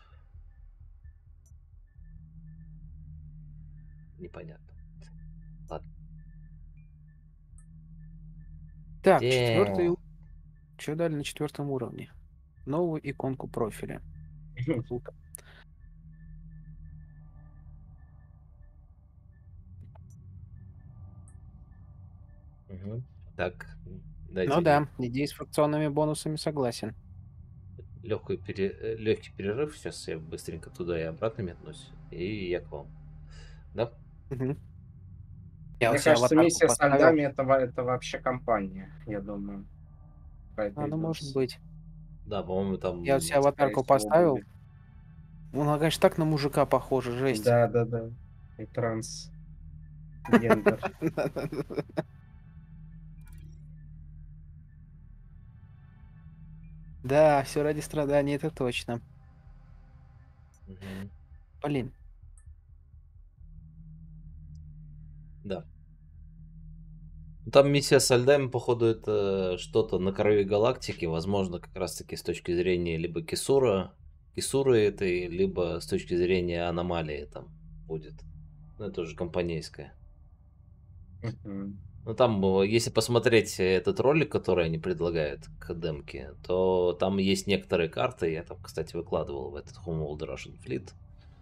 непонятно. Ладно. Так, четвертый. Те. Что дали на 4 уровне? Новую иконку профиля. Круто. Мгм. Так, Ну дайте да, идея с фракционными бонусами согласен. легкий перерыв. Сейчас я быстренько туда и обратно метнусь. И я к вам. Да? Мгм. Я Мне вот себе кажется, аватарку миссия с поставил. льдами это вообще компания, я думаю. Ну, может быть. Да, по-моему, там... Я вот себе аватарку поставил. Она, конечно, так на мужика похожа, жесть. Да, да, да. И трансгендер. Да, все ради страданий, это точно. Мгм. Блин. Да. Там миссия со льдами, походу, это что-то на краю галактики. Возможно, как раз-таки с точки зрения либо Кисуры этой, либо с точки зрения аномалии там будет. Ну, это уже компанейская. Мгм. Ну, там, если посмотреть этот ролик, который они предлагают к демке, то там есть некоторые карты. Я там, кстати, выкладывал в этот Homeworld Russian Fleet.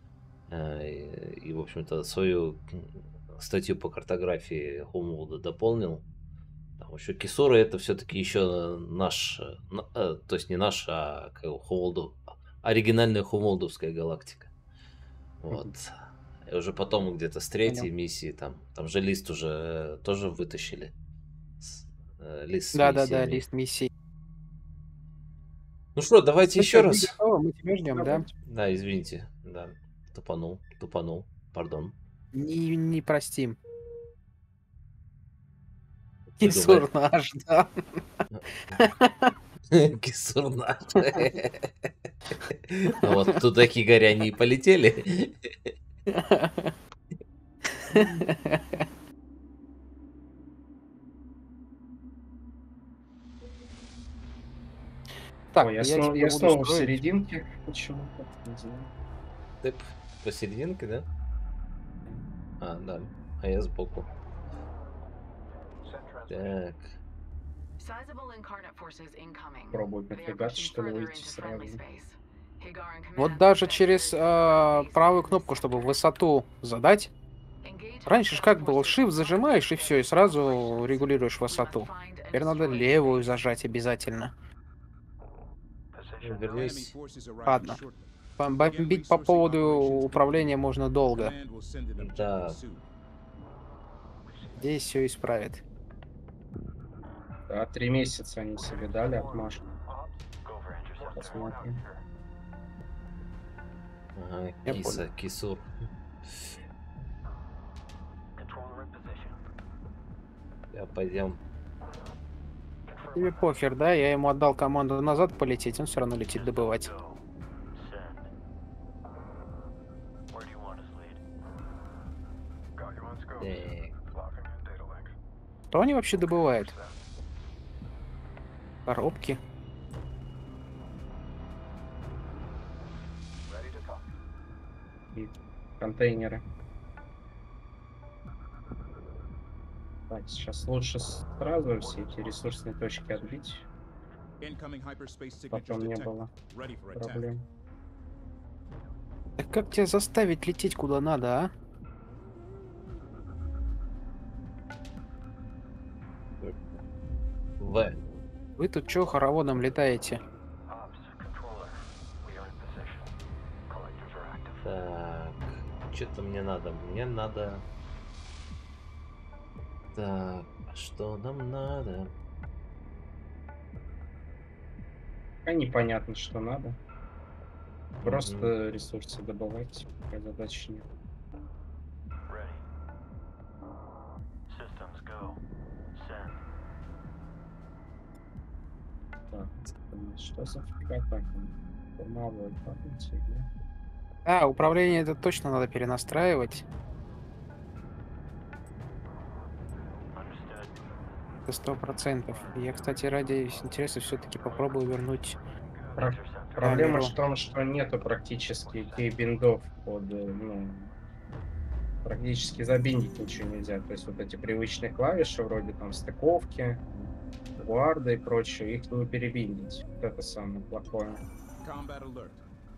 И, в общем-то, свою статью по картографии Homeworld дополнил. Там еще Кисура это все-таки еще наш, то есть не наш, а как его, оригинальная Хумолдовская галактика. Вот. И уже потом где-то с третьей миссии там же лист уже тоже вытащили. Лист с Да-да-да, миссиями. лист миссий. Ну что, давайте Ну еще что, жди раз. готово, мы тебя ждем, да? Давайте. Да, извините. Да, тупанул, пардон. Не простим. Вы Кисур думаете? наш, да. Кисурнаш. Ну вот туда кигаряне и полетели. Так, Ой, я тебя я буду снова в строить. серединке. Почему-то. Не знаю. Ты посерединке, да? А, да. А я сбоку. Так. Sizable incarnate forces incoming. Пробую They are напрягаться, pushing что ли, further выйти into сразу. friendly space. Hagar and Вот Command даже expect через their base правую in the кнопку, чтобы sector. высоту задать. Engage Раньше ж как hostile было, forces Shift on зажимаешь и все, и non-contested сразу operations. регулируешь We must высоту. find and Теперь надо destroy the левую base. зажать обязательно. Ну, Enemy вернись. forces arriving Ладно. shortly. Бомбить по поводу управления можно долго. Command will send an Да. objective soon. Здесь все исправит. Да, 3 месяца они себе дали отмашку. Посмотрим. Ага, Я Кисур. Я пойдем. Тебе похер, да? Я ему отдал команду назад полететь, он все равно летит добывать. Что они вообще добывают? Коробки. И контейнеры. Так, сейчас лучше сразу все эти ресурсные точки отбить. Incoming hyperspace signatures Потом не detected. было Ready for attack. проблем. Так как тебя заставить лететь куда надо, а? В. Вы тут чё хороводом летаете? Так. Что-то мне надо. Мне надо. Так. А что нам надо? А непонятно, что надо. Мгм. Просто ресурсы добывать. Такой задачи нет. Так, что за фига так? Формовой памяти, да? А, управление это точно надо перенастраивать. Это 100%. Я, кстати, ради интереса все-таки попробую вернуть Про- Проблема камеру. в том, что нету практически кейбиндов практически забиндить ничего нельзя. То есть вот эти привычные клавиши, вроде там стыковки, гуарда и прочее, их не перебиндить. Вот это самое плохое. Combat alert.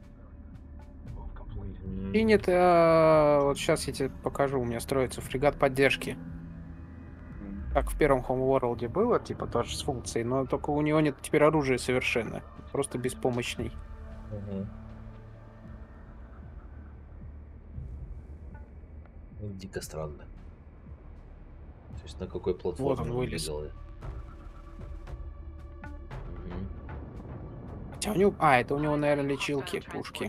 Мгм. Принят, вот сейчас я тебе покажу, у меня строится фрегат поддержки. М. Как в первом Homeworld было, типа тоже с функцией, но только у него нет теперь оружия совершенно. Просто беспомощный. Мгм. Дико странно. То есть на какой Вот платформе он он вылез. бегал? Мгм. Хотя у него... это у него, наверное, лечилки, пушки.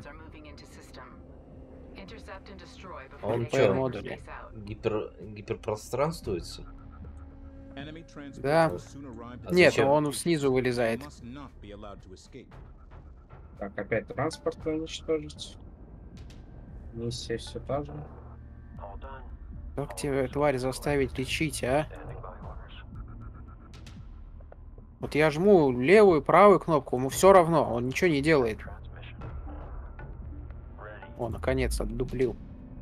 А он ПР чё, модули. гиперпространствуется? Enemy transport Да. will soon arrive А at Нет, зачем? он снизу They вылезает. must not be allowed to escape. Так, опять транспорт уничтожить. Миссия все та же. Как тебе, тварь, заставить лечить, а? Вот я жму левую, правую кнопку, ему все равно, он ничего не делает. О, наконец, отдуплил.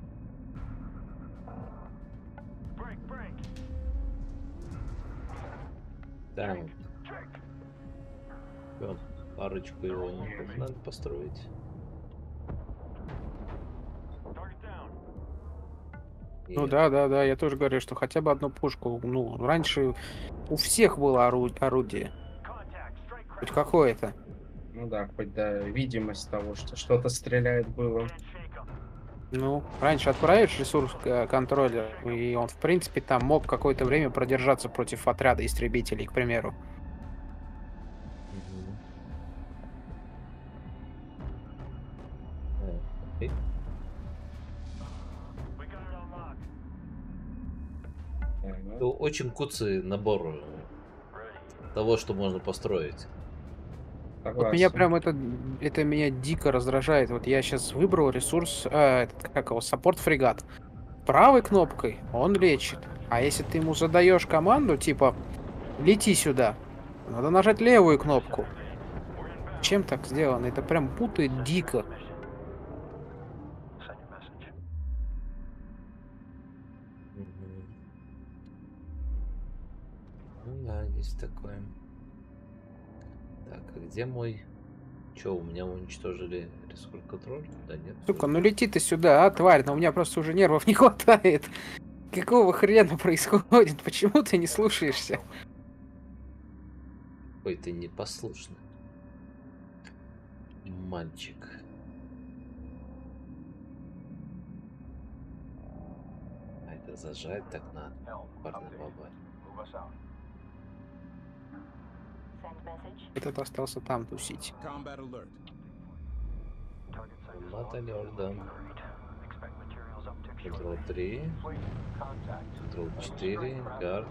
Да. Всё, парочку его надо построить. Ну Нет. да, я тоже говорю, что хотя бы одну пушку. Ну, раньше у всех было орудие. Хоть какое-то. Ну да, хоть да, видимость того, что что-то стреляет, было. Ну, раньше отправишь ресурс контроллер, и он, в принципе, там мог какое-то время продержаться против отряда истребителей, к примеру. Мгм. Окей. Ага. Ну, очень куцый набор того, что можно построить. Вот меня Согласен. прям это меня дико раздражает. Вот я сейчас выбрал ресурс, как его, саппорт-фрегат. Правой кнопкой он лечит. А если ты ему задаешь команду, типа, лети сюда, надо нажать левую кнопку. Чем так сделано? Это прям путает дико. Мгм. Ну да, есть такое. Так, а где мой... Чё, у меня уничтожили ресурс контроль? Да нет. Сука, ну лети ты сюда, тварь, но у меня просто уже нервов не хватает. Какого хрена происходит? Почему ты не слушаешься? Ой, ты непослушный. Мальчик. А это зажать так надо. Парня баба. Этот остался там тусить. Combat alert. Моталер, да. Контрол 3. Контрол 4. Гард.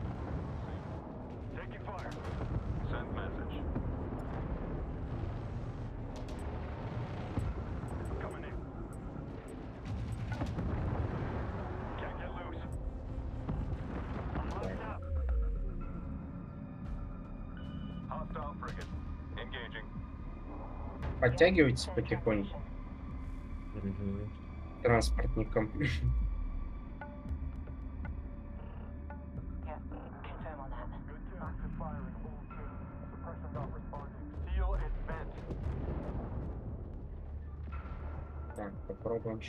Подтягивайтесь потихоньку Мгм. транспортником. Так, попробуем.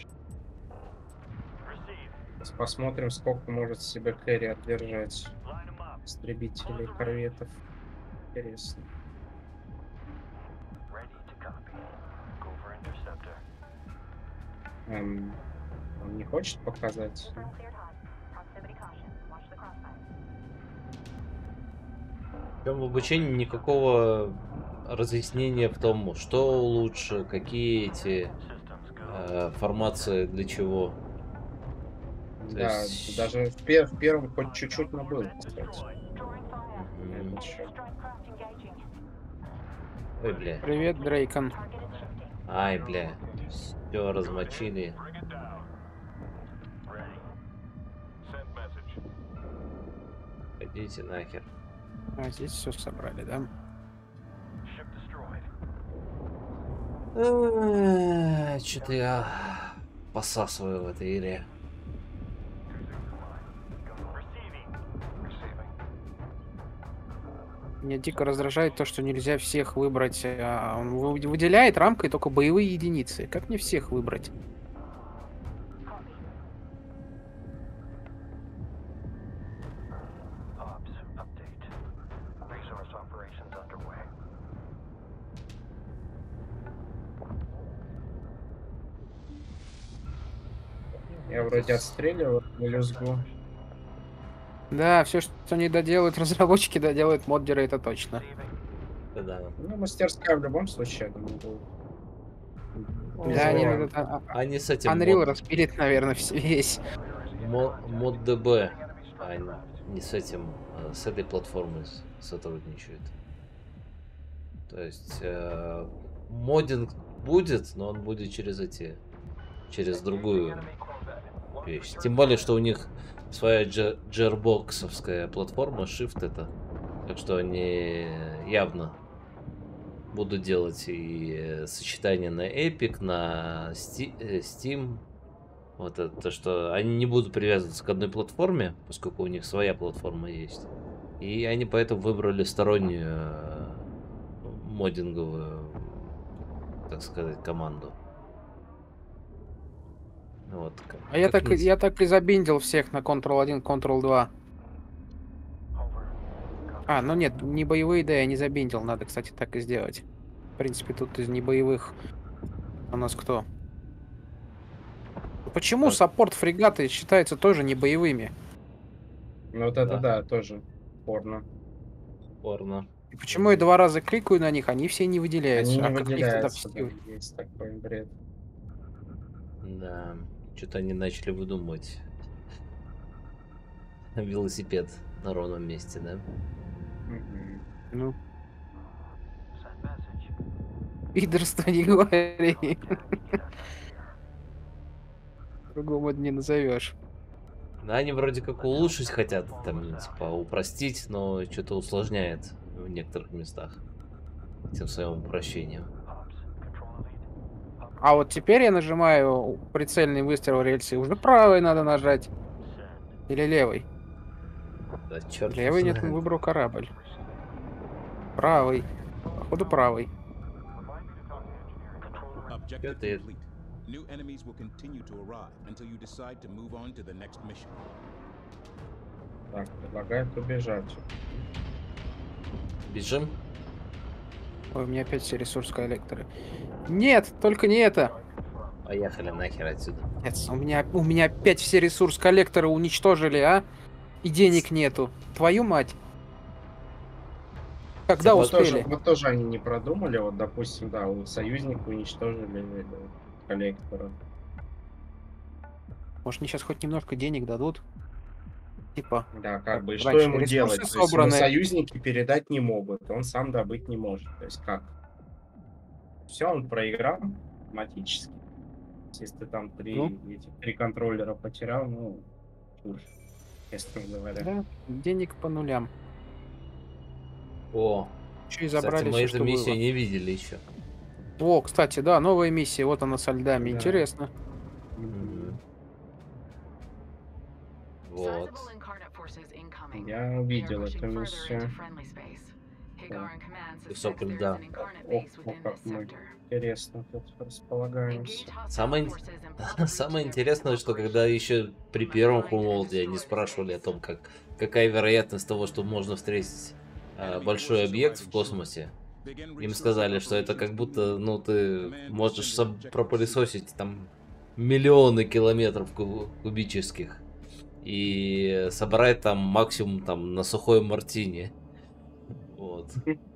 Сейчас посмотрим, сколько может в себе Кэрри отдержать истребителей, корветов. Интересно. Он не хочет показать? Причем в обучении никакого разъяснения в том, что лучше, какие эти формации для чего. То Да, есть- даже в первом хоть чуть-чуть, но было, кстати. На Мгм. этот счет. Ой, бля. Привет, Дрейкон. Ай, бля. Все размочили. Погоди. Идите нахер. А здесь все собрали, да? Что-то я посасываю в этой игре. Меня дико раздражает то, что нельзя всех выбрать. Он выделяет рамкой только боевые единицы. Как мне всех выбрать? Я вроде отстреливаю мелюзгу. Да, все, что они доделают, разработчики доделают моддеры, это точно. Да. Ну, мастерская в любом случае, я думаю, будет. Да, они Визуал. надо Они с этим Unreal распилит, наверное, весь. мод DB, не с этим, с этой платформой сотрудничают. То есть моддинг будет, но он будет через другую вещь. Тем более, что у них своя джербоксовская платформа, Shift это. Так что они явно будут делать и сочетание на Epic, на Steam. Вот это, то, что они не будут привязываться к одной платформе, поскольку у них своя платформа есть. И они поэтому выбрали стороннюю моддинговую, так сказать, команду. Вот. А я так и забиндил всех на Ctrl-1, Ctrl-2. Ну нет, не боевые, да, я не забиндил. Надо, кстати, так и сделать. В принципе, тут из небоевых у нас кто? Почему Так. саппорт фрегаты считаются тоже не боевыми? Ну вот это Да. да, тоже порно. Порно. И почему я 2 раза кликаю на них, они все не выделяются? Они не А как их тогда выделяются, да, встигнуть? есть такой бред. Да. Что-то они начали выдумывать. Велосипед на ровном месте, да? Мгм. Ну. Пидорство не говори. Другому не назовешь. Да, они вроде как улучшить хотят, там, типа, упростить, но что-то усложняет в некоторых местах тем своим упрощением. А вот теперь я нажимаю прицельный выстрел в рельсы. Уже правой надо нажать. Или левой? Да, черт Левый нет, выбрал корабль. Правый. Походу правый. Objective ты- complete. New enemies will continue to arrive until you decide to move on to the next mission. Так, предлагают убежать. Бежим? Ой, у меня опять все ресурс коллекторы. Нет, только не это. Поехали нахер отсюда. Нет, у меня опять все ресурс коллекторы уничтожили, а? И денег нету. Твою мать. Когда Вот успели? Вот тоже они не продумали. Вот, допустим, да, у союзника уничтожили коллектора. Может, мне сейчас хоть немножко денег дадут? Типа, Да, Как как бы, и что раньше ему ресурсы делать? То есть ему собраны. союзники передать не могут, он сам добыть не может. То есть как? Все, он проиграл автоматически. Если ты там три контроллера потерял, ну, чушь, честно говоря. да, денег по нулям. О, Еще и кстати, забрали мы все, эту что миссию было. не видели еще. О, кстати, да, новая миссия. Вот она со льдами. Да. Интересно. Вот. Sizable incarnate forces incoming. Я They are увидел pushing эту further into миссию. friendly space. Hagaran Command Кусок suspects there is льда. an incarnate Ох, base within как this мы sector. интересно тут располагаемся. Engage hostile Самое, forces and plot a route самое to their интересное, что когда еще при первом Хумолде они спрашивали о том, какая вероятность того, что можно встретить большой объект в космосе, им сказали, что это как будто, ну, ты можешь пропылесосить там миллионы километров кубических и собрать там максимум там на сухой мартини. Вот.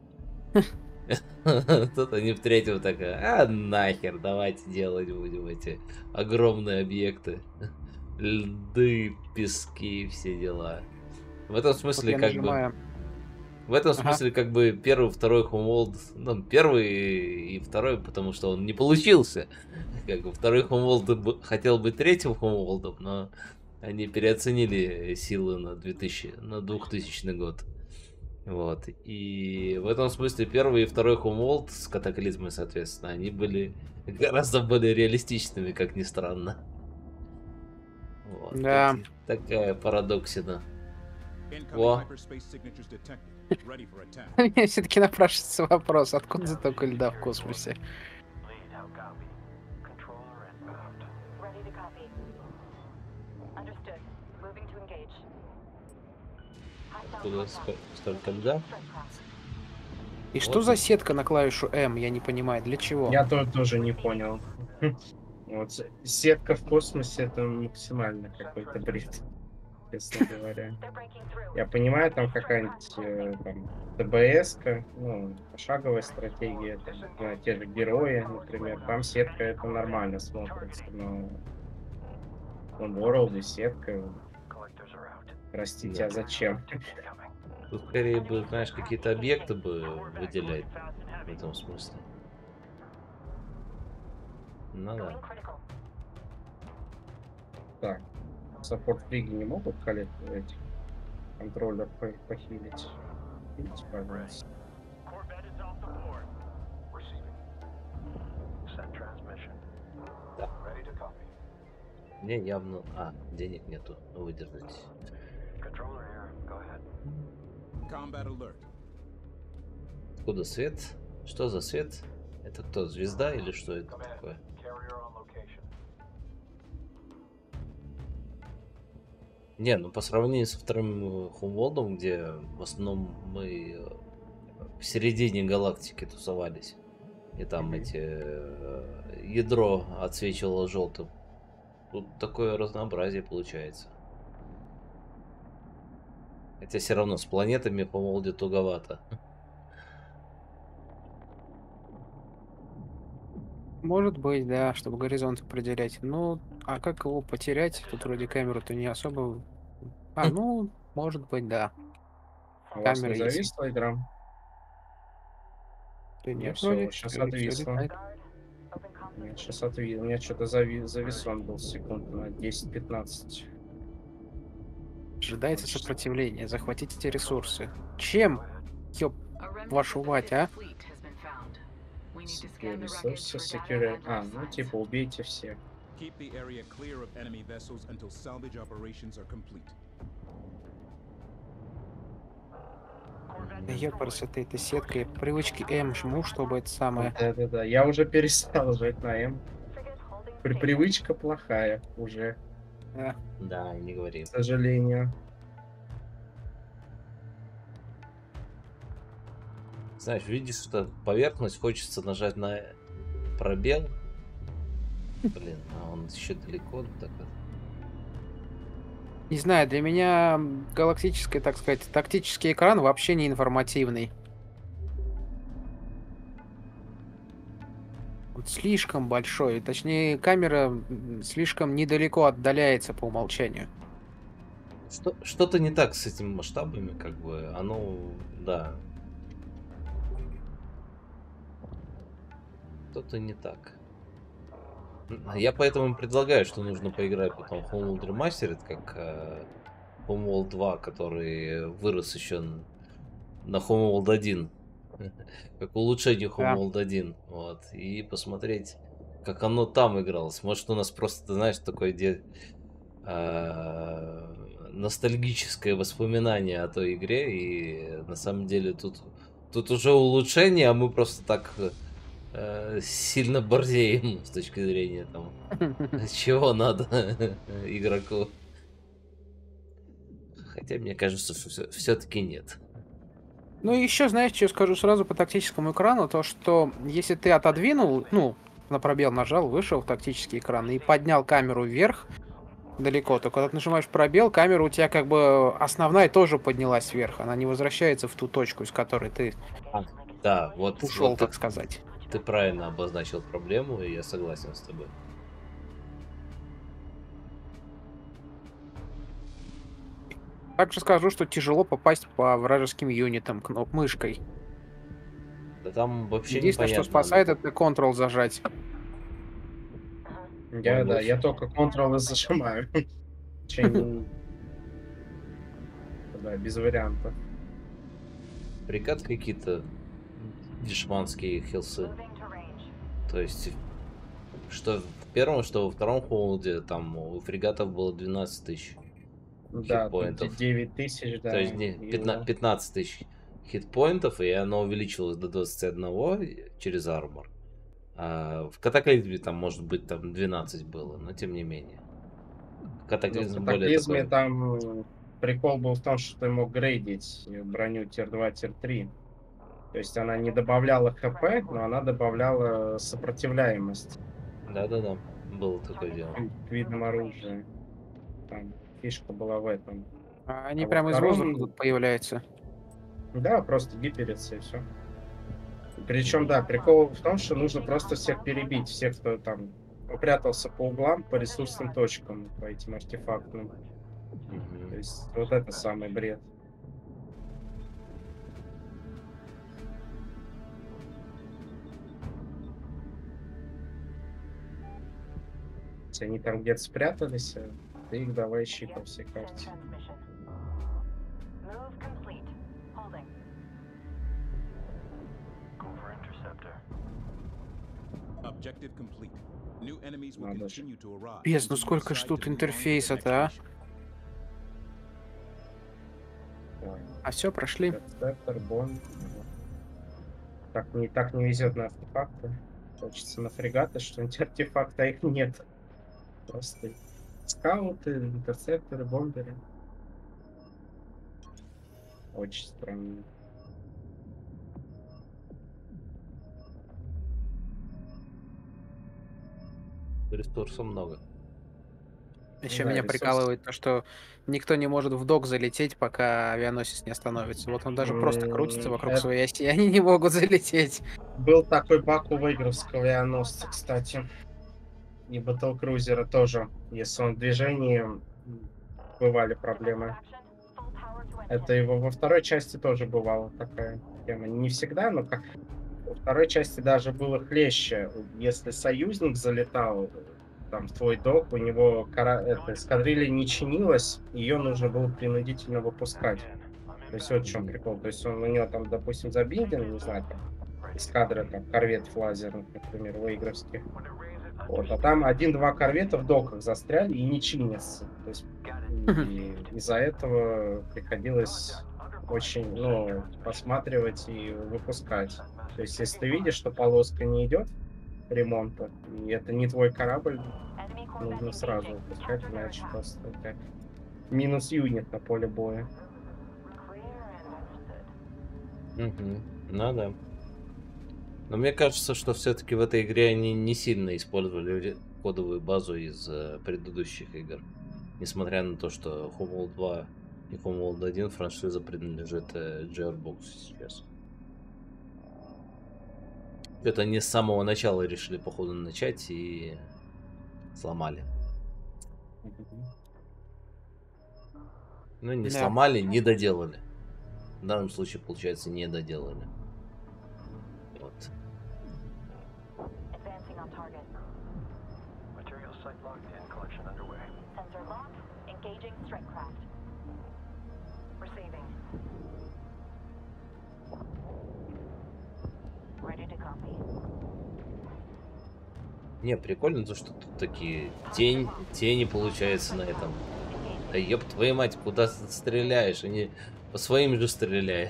Тут они в третьем такая, нахер, давайте делать будем эти огромные объекты. Льды, пески, все дела. В этом Вот смысле, я как бы... нажимаю. В этом Ага. смысле, как бы, первый, второй Homeworld, ну, первый и второй, потому что он не получился. Как бы, второй Homeworld хотел быть третьим Homeworld, но Они переоценили силы на 2000 год. Вот. И в этом смысле первый и второй Homeworld с катаклизмой, соответственно, они были гораздо более реалистичными, как ни странно. Вот. Да. Такая парадоксина. Incoming Во. hyperspace signatures detected. Ready for attack. У меня все-таки напрашивается вопрос, откуда столько льда в космосе? Ready to copy. Understood. Moving to engage. Откуда столько льда? И что за сетка на клавишу М? Я не понимаю, для чего? Я тоже не понял. Вот сетка в космосе это максимально какой-то бред, честно говоря. Я понимаю, там какая-нибудь там ТБС-ка, ну, пошаговая стратегия, там, да, те же герои, например, там сетка это нормально смотрится, но World и сетка, простите, а зачем? Тут скорее бы, знаешь, какие-то объекты бы выделять в этом смысле. Ну да. Так, саппорт-фриги не могут коллективать контроллер похилить? Видите, пожалуйста. Мне явно... денег нету. Выдержать. Combat alert. Откуда свет? Что за свет? Это кто? Звезда или что это такое? Не, ну по сравнению со вторым Homeworld, где в основном мы в середине галактики тусовались, и там ядро отсвечивало желтым. Тут такое разнообразие получается. Хотя все равно с планетами по Homeworld туговато. Может быть, да, чтобы горизонт определять. Ну, а как его потерять? Тут вроде камеру-то не особо... ну, может быть, да. У вас не Камера есть. зависла игра? Да У меня нет, всё, вроде сейчас всё отвисло. летает. Нет, сейчас отвис. У меня что-то зависло, он был секунд на 10-15. Ожидается сопротивление. Захватите эти ресурсы. Чем? Ёп, вашу мать, а? Ресурсы, security. Ну типа убейте всех. Keep the area clear of enemy vessels until salvage operations are complete. Да ёпарс, это сетка. Я привычки М жму, чтобы это самое... Да-да-да, я уже перестал жать на М. Привычка плохая уже, Да. Да, не говори. к сожалению. Знаешь, видишь, что поверхность, хочется нажать на пробел. Блин, а он еще далеко. Так... Не знаю, для меня галактический, так сказать, тактический экран вообще не информативный. Он слишком большой, точнее, камера слишком недалеко отдаляется по умолчанию. Что-то не так с этими масштабами, как бы, оно, да. Что-то не так. Я поэтому предлагаю, что нужно поиграть потом в Homeworld Remastered, как Homeworld 2, который вырос еще на Homeworld 1. Как улучшение Homeworld 1. Вот. И посмотреть, как оно там игралось. Может, у нас просто, ты знаешь, такое ностальгическое воспоминание о той игре. И на самом деле тут уже улучшение, а мы просто так сильно борзеем с точки зрения там, чего надо игроку. Хотя мне кажется, что все-таки нет. Ну и еще, знаешь, что скажу сразу по тактическому экрану, то что если ты отодвинул, ну, на пробел нажал, вышел в тактический экран и поднял камеру вверх далеко, то когда ты нажимаешь пробел, камера у тебя как бы основная тоже поднялась вверх, она не возвращается в ту точку, из которой ты Да, вот ушел, вот так сказать. Ты правильно обозначил проблему, и я согласен с тобой. Также скажу, что тяжело попасть по вражеским юнитам мышкой. Да там вообще Единственное, что непонятно. спасает, это Ctrl зажать. Я только Ctrl зажимаю. Очень, да, без вариантов. Фрегат какие-то дешманские хилсы. Moving to range. То есть, что в первом, что во втором холде, там у фрегатов было 12 тысяч Да, тут хитпоинтов. 9 тысяч, То да. есть и 15 тысяч хитпоинтов, и оно увеличилось до 21 через армор. А в катаклизме там, может быть, там 12 было, но тем не менее. в Катаклизм более катаклизме такой. там прикол был в том, что ты мог грейдить броню тир-2, тир-3. То есть она не добавляла хп, но она добавляла сопротивляемость Да-да-да, было такое дело. к видам оружия. Там фишка была в этом. Они А во прямо из воздуха втором, тут появляются. да, просто гиперится и все. Причем, да, прикол в том, что нужно просто всех перебить, всех, кто там прятался по углам, по ресурсным точкам, по этим артефактным. Мгм. То есть вот это самый бред. Если они там где-то спрятались, ты их давай ищи по всей карте. Transmission. Move complete. Holding. Objective complete. New enemies will Надо же. continue to arrive. Пес, ну until you сколько ж decide тут to move on to the интерфейса-то, next а? mission. Давай. А все, прошли. Интерцептор, бомб. Так не везет на артефакты. Хочется на фрегаты, что-нибудь артефакта, а их нет. Просто скауты, интерцепторы, бомберы. Очень странно. Ресурсов много. Еще Да, меня ресурс- прикалывает то, что никто не может в док залететь, пока авианосец не остановится. Вот он даже просто крутится вокруг Это- своей оси, и они не могут залететь. Был такой баг у выигровского авианосца, кстати. И батлкрузера тоже. Если он в движении, бывали проблемы. Это его во второй части тоже бывала такая тема. Не всегда, но как во второй части даже было хлеще. Если союзник залетал там в твой док, у него эскадрилья не чинилась, ее нужно было принудительно выпускать. То есть вот в чем прикол. То есть у него там, допустим, забинден, не знаю, там, эскадра, там, корветов лазерных, например, выигровских. Вот, а там 1-2 корвета в доках застряли и не чинятся. То есть и из-за этого приходилось очень, посматривать и выпускать. То есть если ты видишь, что полоска не идет ремонта, и это не твой корабль, нужно сразу выпускать, иначе просто как минус юнит на поле боя. Мгм. Ну да. Но мне кажется, что все-таки в этой игре они не сильно использовали кодовую базу из предыдущих игр. Несмотря на то, что Homeworld 2 и Homeworld 1 франшиза принадлежит Gearbox сейчас. Это они с самого начала решили, походу, начать и сломали. Ну, не Да. сломали, не доделали. В данном случае, получается, не доделали. Вот. Advancing on target. Material site locked in. Collection underway. Sensor locked. Engaging strike craft. Receiving. Ready to copy. Не, прикольно то, что тут такие тени получается на этом. Да ёб твою мать, куда ты стреляешь? Они по своим же стреляют.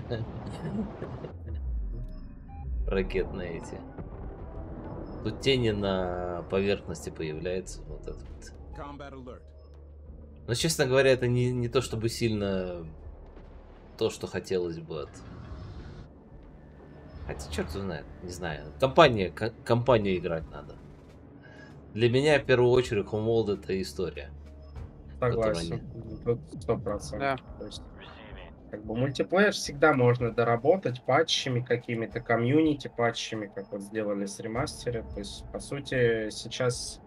Ракетные эти. Тут тени на поверхности появляются. Вот это вот. Combat alert. Но, честно говоря, это не то чтобы сильно то, что хотелось бы от... Хотя, черт его знает, не знаю. Компания играть надо. Для меня, в первую очередь, Homeworld — это история. Согласен. Тут 100%. Да. То есть, как бы мультиплеер всегда можно доработать патчами какими-то, комьюнити патчами, как вот сделали с ремастере. То есть, по сути, сейчас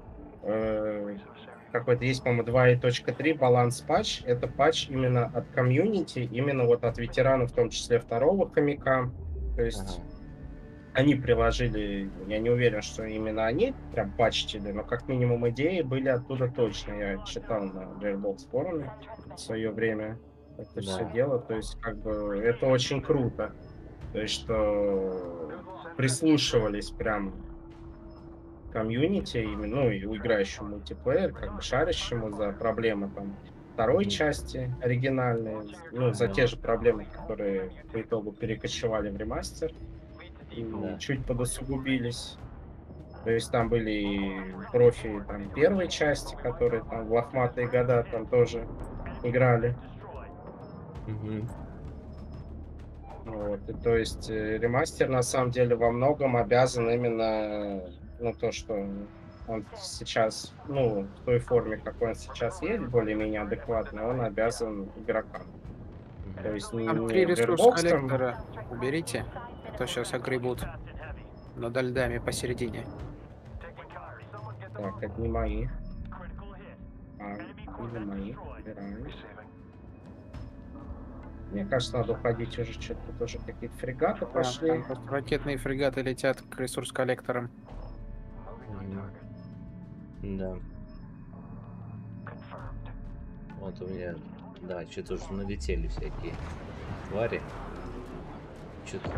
какой-то есть, по-моему, 2.3 баланс патч. Это патч именно от комьюнити, именно вот от ветеранов, в том числе второго хомяка. То есть они приложили, я не уверен, что именно они прям патчили, но как минимум идеи были оттуда точно. Я читал на Gearbox форуме в свое время это все Да. дело, то есть как бы это очень круто. То есть что прислушивались прям к комьюнити, именно, ну, и играющему мультиплеер, как бы шарящему за проблемы там второй Мгм. части оригинальной, ну, за Да. те же проблемы, которые по итогу перекочевали в ремастер и Да. чуть подусугубились. То есть там были и профи там первой части, которые там в лохматые года там тоже играли. Мгм. Вот. И то есть ремастер на самом деле во многом обязан именно, ну, то, что он сейчас, ну, в той форме, какой он сейчас есть, более-менее адекватный, он обязан игрокам. То Мгм. есть Там 3 не ресурс Gearbox там, коллектора уберите, а то сейчас огребут над льдами посередине. так, это не мои. Не мои. Убираем. Мне кажется, надо уходить уже, что-то тоже какие-то фрегаты Да, пошли. там просто ракетные фрегаты летят к ресурс коллекторам. Мгм. Да. Вот у меня, да, что-то уже налетели всякие твари. Что-то,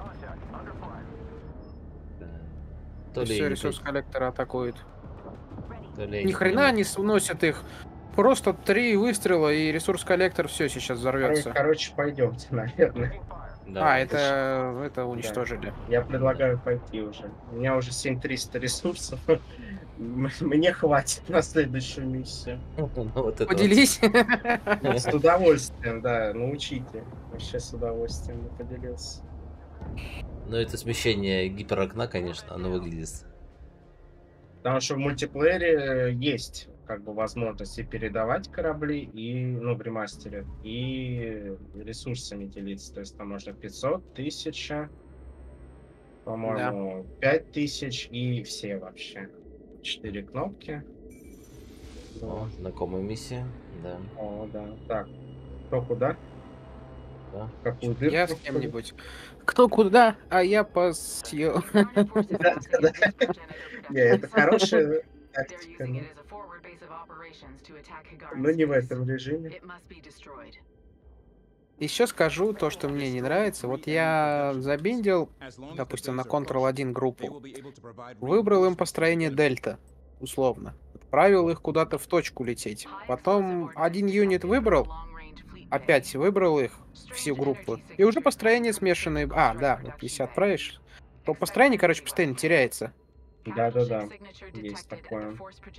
то ли Все они, ресурс коллектора атакуют. то ли Ни они хрена понимают. не сносят их. Просто 3 выстрела, и ресурс коллектор все сейчас взорвется. Короче, пойдемте, наверное. Да, Это Да. уничтожили. Я да. предлагаю пойти уже. У меня уже 7300 ресурсов. Мне хватит на следующую миссию. Ну, вот это вот. Поделись. С удовольствием, да, научите. Вообще с удовольствием бы поделился. Ну, это смещение гиперокна, конечно, оно выглядит. Потому что в мультиплеере есть как бы возможности передавать корабли и, ну, в ремастере, и ресурсами делиться. То есть там можно 500, 1000, Да. по-моему, 5000 и все вообще. 4 кнопки. О, Вот. знакомая миссия. Да, О, да. Так, кто куда? да. В какую Я с дырку? кем-нибудь. Кто куда, а я посъел. Да-да-да. Не, это хорошая тактика, но не в этом режиме. Еще скажу то, что мне не нравится. Вот я забиндил, допустим, на Ctrl-1 группу. Выбрал им построение дельта, условно. Отправил их куда-то в точку лететь. Потом один юнит выбрал, опять выбрал их, всю группу. И уже построение смешанное. А, да, вот если отправишь, то построение, короче, постоянно теряется. Да-да-да, есть такое.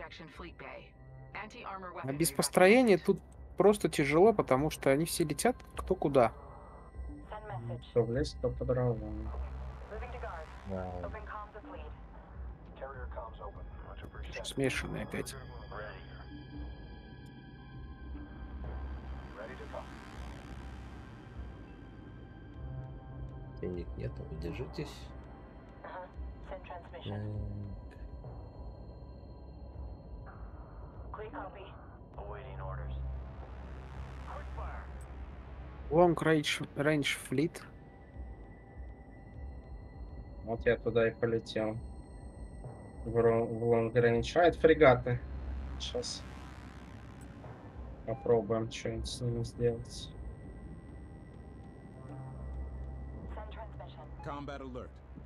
А без построения тут просто тяжело, потому что они все летят кто куда. Кто в лес, кто по дровам. Да. Carrier comms open. Much appreciated. Смешанные опять. Ready to come. Денег нет, вы держитесь. Send transmission. Clear copy. Awaiting orders. Long range fleet. Вот я туда и полетел. В лонг-рейндж. А, это фрегаты. Сейчас попробуем что-нибудь с ними сделать. Send transmission. Combat alert.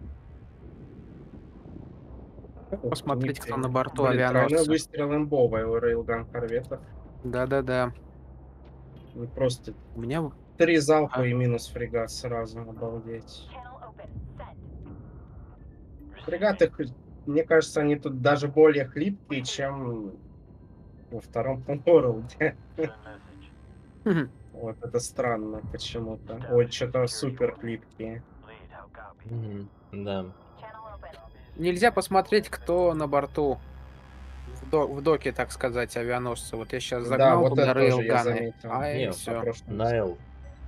Посмотреть, кто на борту Блин, тройной авианосца. выстрел имбовый у рейлган корветов. Да-да-да. Ну, просто У меня 3 залпа А. и минус фрегат сразу. Обалдеть. Channel open. Send. Фрегаты, мне кажется, они тут даже более хлипкие, чем во втором World. Send message. Вот это странно почему-то. Ой, что-то супер хлипкие. Lead, how copy? Мгм. Да. Channel open. Нельзя посмотреть, кто на борту. В доке, так сказать, авианосца. Вот я сейчас Да, загнал вот туда это тоже я рейлганы. заметил. А и Не, все. Найл.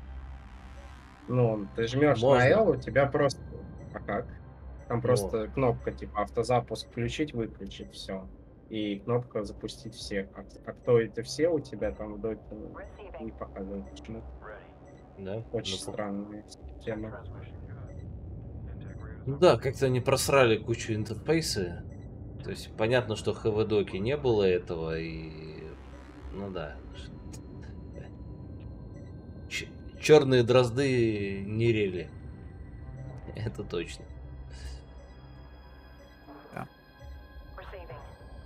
Ну, ты жмешь на Можно. L, у тебя просто... А как? Там Ну. просто кнопка типа автозапуск включить, выключить, все. И кнопка запустить всех. А кто это все у тебя там в доке не показывает почему. Ready. Да. Очень Ну, странная тема. Transmission. Integrated Ну да, как-то они просрали кучу интерфейса. То есть понятно, что в HVDoc не было этого, и... Ну да. Черные дрозды не рели. Это точно. Receiving.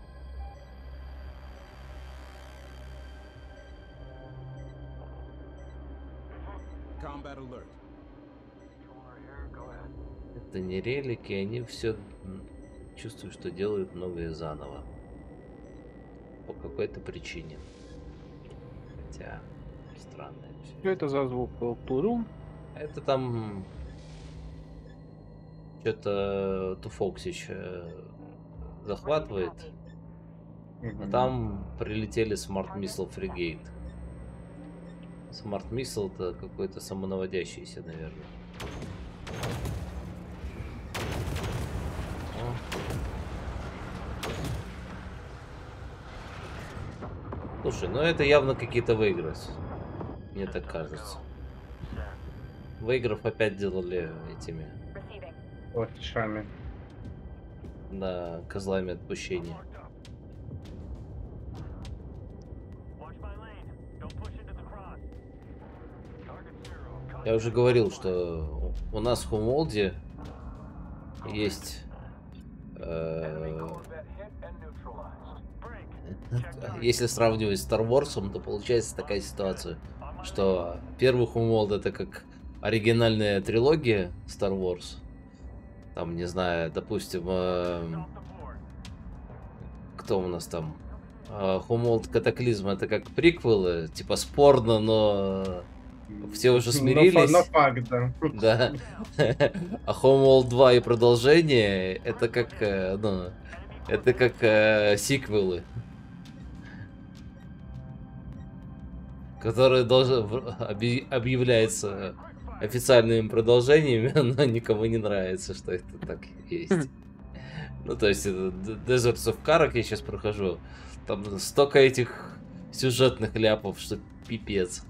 Combat alert. We're here, go ahead. Это не релики, они все чувствуют, что делают многое заново. По какой-то причине. Хотя, странное все. Что это за звук был? Турум? Это там... Что-то Туфоксич захватывает. А там прилетели Smart Missile Frigate. Smart Missile это какой-то самонаводящийся, наверное. О. Слушай, ну это явно какие-то выигрыш. Мне так кажется. Выигров опять делали этими, Receiving. Латышами. да, козлами отпущения. Watch my lane. Don't push into the cross. Target zero. Я уже говорил, что у нас в Хумолде есть Enemy Corvette hit and neutralized. Break. если сравнивать с Star Wars, то получается такая ситуация, что первый Homeworld это как оригинальная трилогия Star Wars. Там, не знаю, допустим, кто у нас там? Homeworld Катаклизм это как приквелы, типа спорно, но все уже смирились. Но факт, да. Да. А Homeworld 2 и продолжение это как, ну, это как сиквелы, которые объявляются официальными продолжениями, но никому не нравится, что это так есть. Ну, то есть, это Deserts of Karak я сейчас прохожу. Там столько этих сюжетных ляпов, что пипец.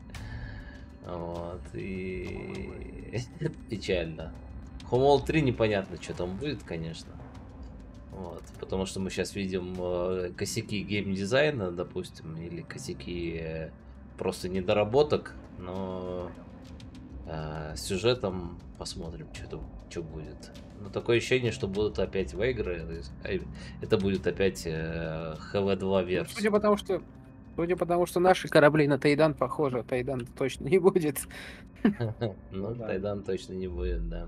Вот, и печально. Homeworld 3 непонятно, что там будет, конечно. Вот, потому что мы сейчас видим косяки геймдизайна, допустим, или косяки просто недоработок, но с сюжетом посмотрим, что будет. Но такое ощущение, что будут опять вейгры, это будет опять HV2 версия. Судя по тому, что наши корабли на Тайдан похожи, Тайдан точно не будет. Ну, Да. Тайдан точно не будет, да.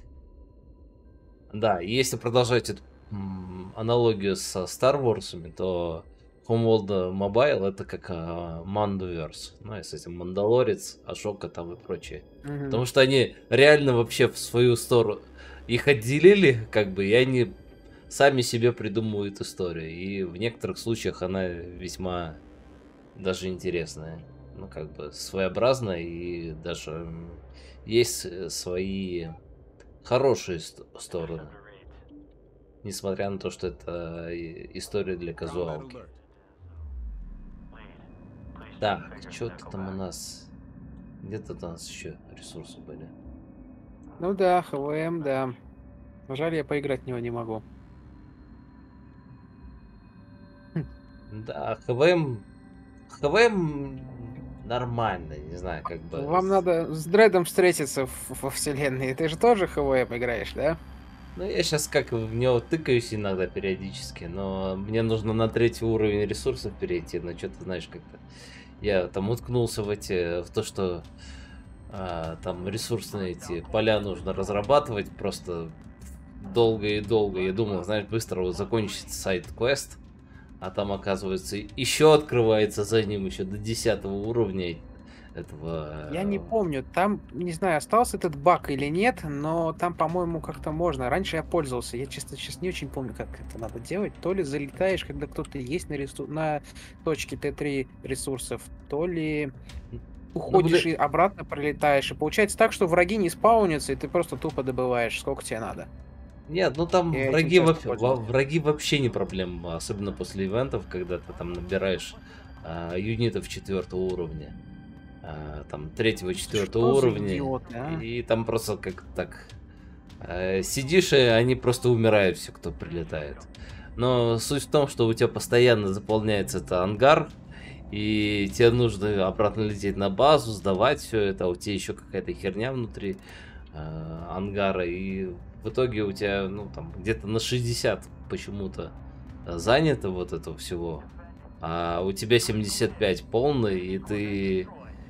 Да, и если продолжать эту аналогию со Star Wars, то Homeworld Mobile это как Mandoverse. Ну, и с этим Мандалорец, Ашока там и прочее. Потому что они реально вообще в свою сторону их отделили, как бы, и они сами себе придумывают историю. И в некоторых случаях она весьма даже интересная. Ну, как бы, своеобразная, и даже есть свои хорошие стороны. Несмотря на то, что это история для Combat казуалки. alert. Так, что-то там у нас... Где-то у нас еще ресурсы были. Ну да, ХВМ, да. Жаль, я поиграть в него не могу. Да, ХВМ нормально, не знаю, как бы... Вам надо с Дредом встретиться во вселенной. Ты же тоже ХВМ играешь, да? Ну, я сейчас как в него тыкаюсь иногда периодически, но мне нужно на 3-й уровень ресурсов перейти, но что-то, знаешь, как-то... Я там уткнулся в то, что там ресурсные эти поля нужно разрабатывать просто долго и долго. Я думал, знаешь, быстро вот закончится сайт-квест, а там, оказывается, еще открывается за ним еще до 10-го уровня этого... Я не помню, там, не знаю, остался этот баг или нет, но там, по-моему, как-то можно. Раньше я пользовался, я, честно, сейчас не очень помню, как это надо делать. То ли залетаешь, когда кто-то есть на точке Т3 ресурсов, то ли уходишь и обратно прилетаешь. И получается так, что враги не спаунятся, и ты просто тупо добываешь, сколько тебе надо. Нет, ну там Я враги, этим часто пользовался. враги вообще не проблема, особенно после ивентов, когда ты там набираешь юнитов 4-го уровня, там 3-го, 4-го Что за уровня, идиоты, а? и там просто как так Сидишь, и они просто умирают, все, кто прилетает. Но суть в том, что у тебя постоянно заполняется это ангар, и тебе нужно обратно лететь на базу, сдавать все это, а у тебя еще какая-то херня внутри ангара, и в итоге у тебя, ну, там, где-то на 60 почему-то занято вот этого всего, а у тебя 75 полный, и ты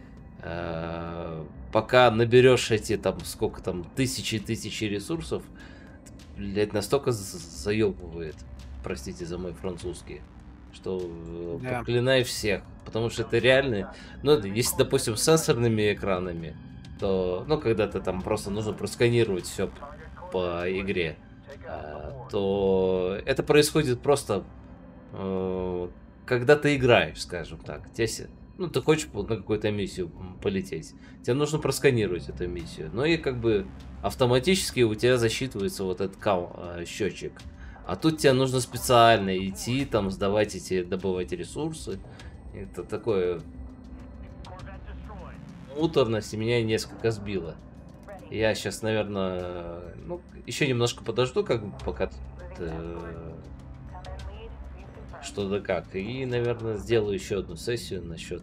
пока наберешь эти, там, сколько там, тысячи и тысячи ресурсов, блядь, настолько заебывает, простите за мой французский, что Да. проклинай всех, потому что это реально, ну, если, допустим, с сенсорными экранами, то, ну, когда ты там просто нужно просканировать все по игре, то это происходит просто, когда ты играешь, скажем так. Ну, ты хочешь на какую-то миссию полететь, тебе нужно просканировать эту миссию. Ну и как бы автоматически у тебя засчитывается вот этот счетчик. А тут тебе нужно специально идти, там, сдавать добывать ресурсы. Это такое муторность, и меня несколько сбило. Я сейчас, наверное, ну, еще немножко подожду, как бы, пока тут, что да как. И, наверное, сделаю еще одну сессию насчет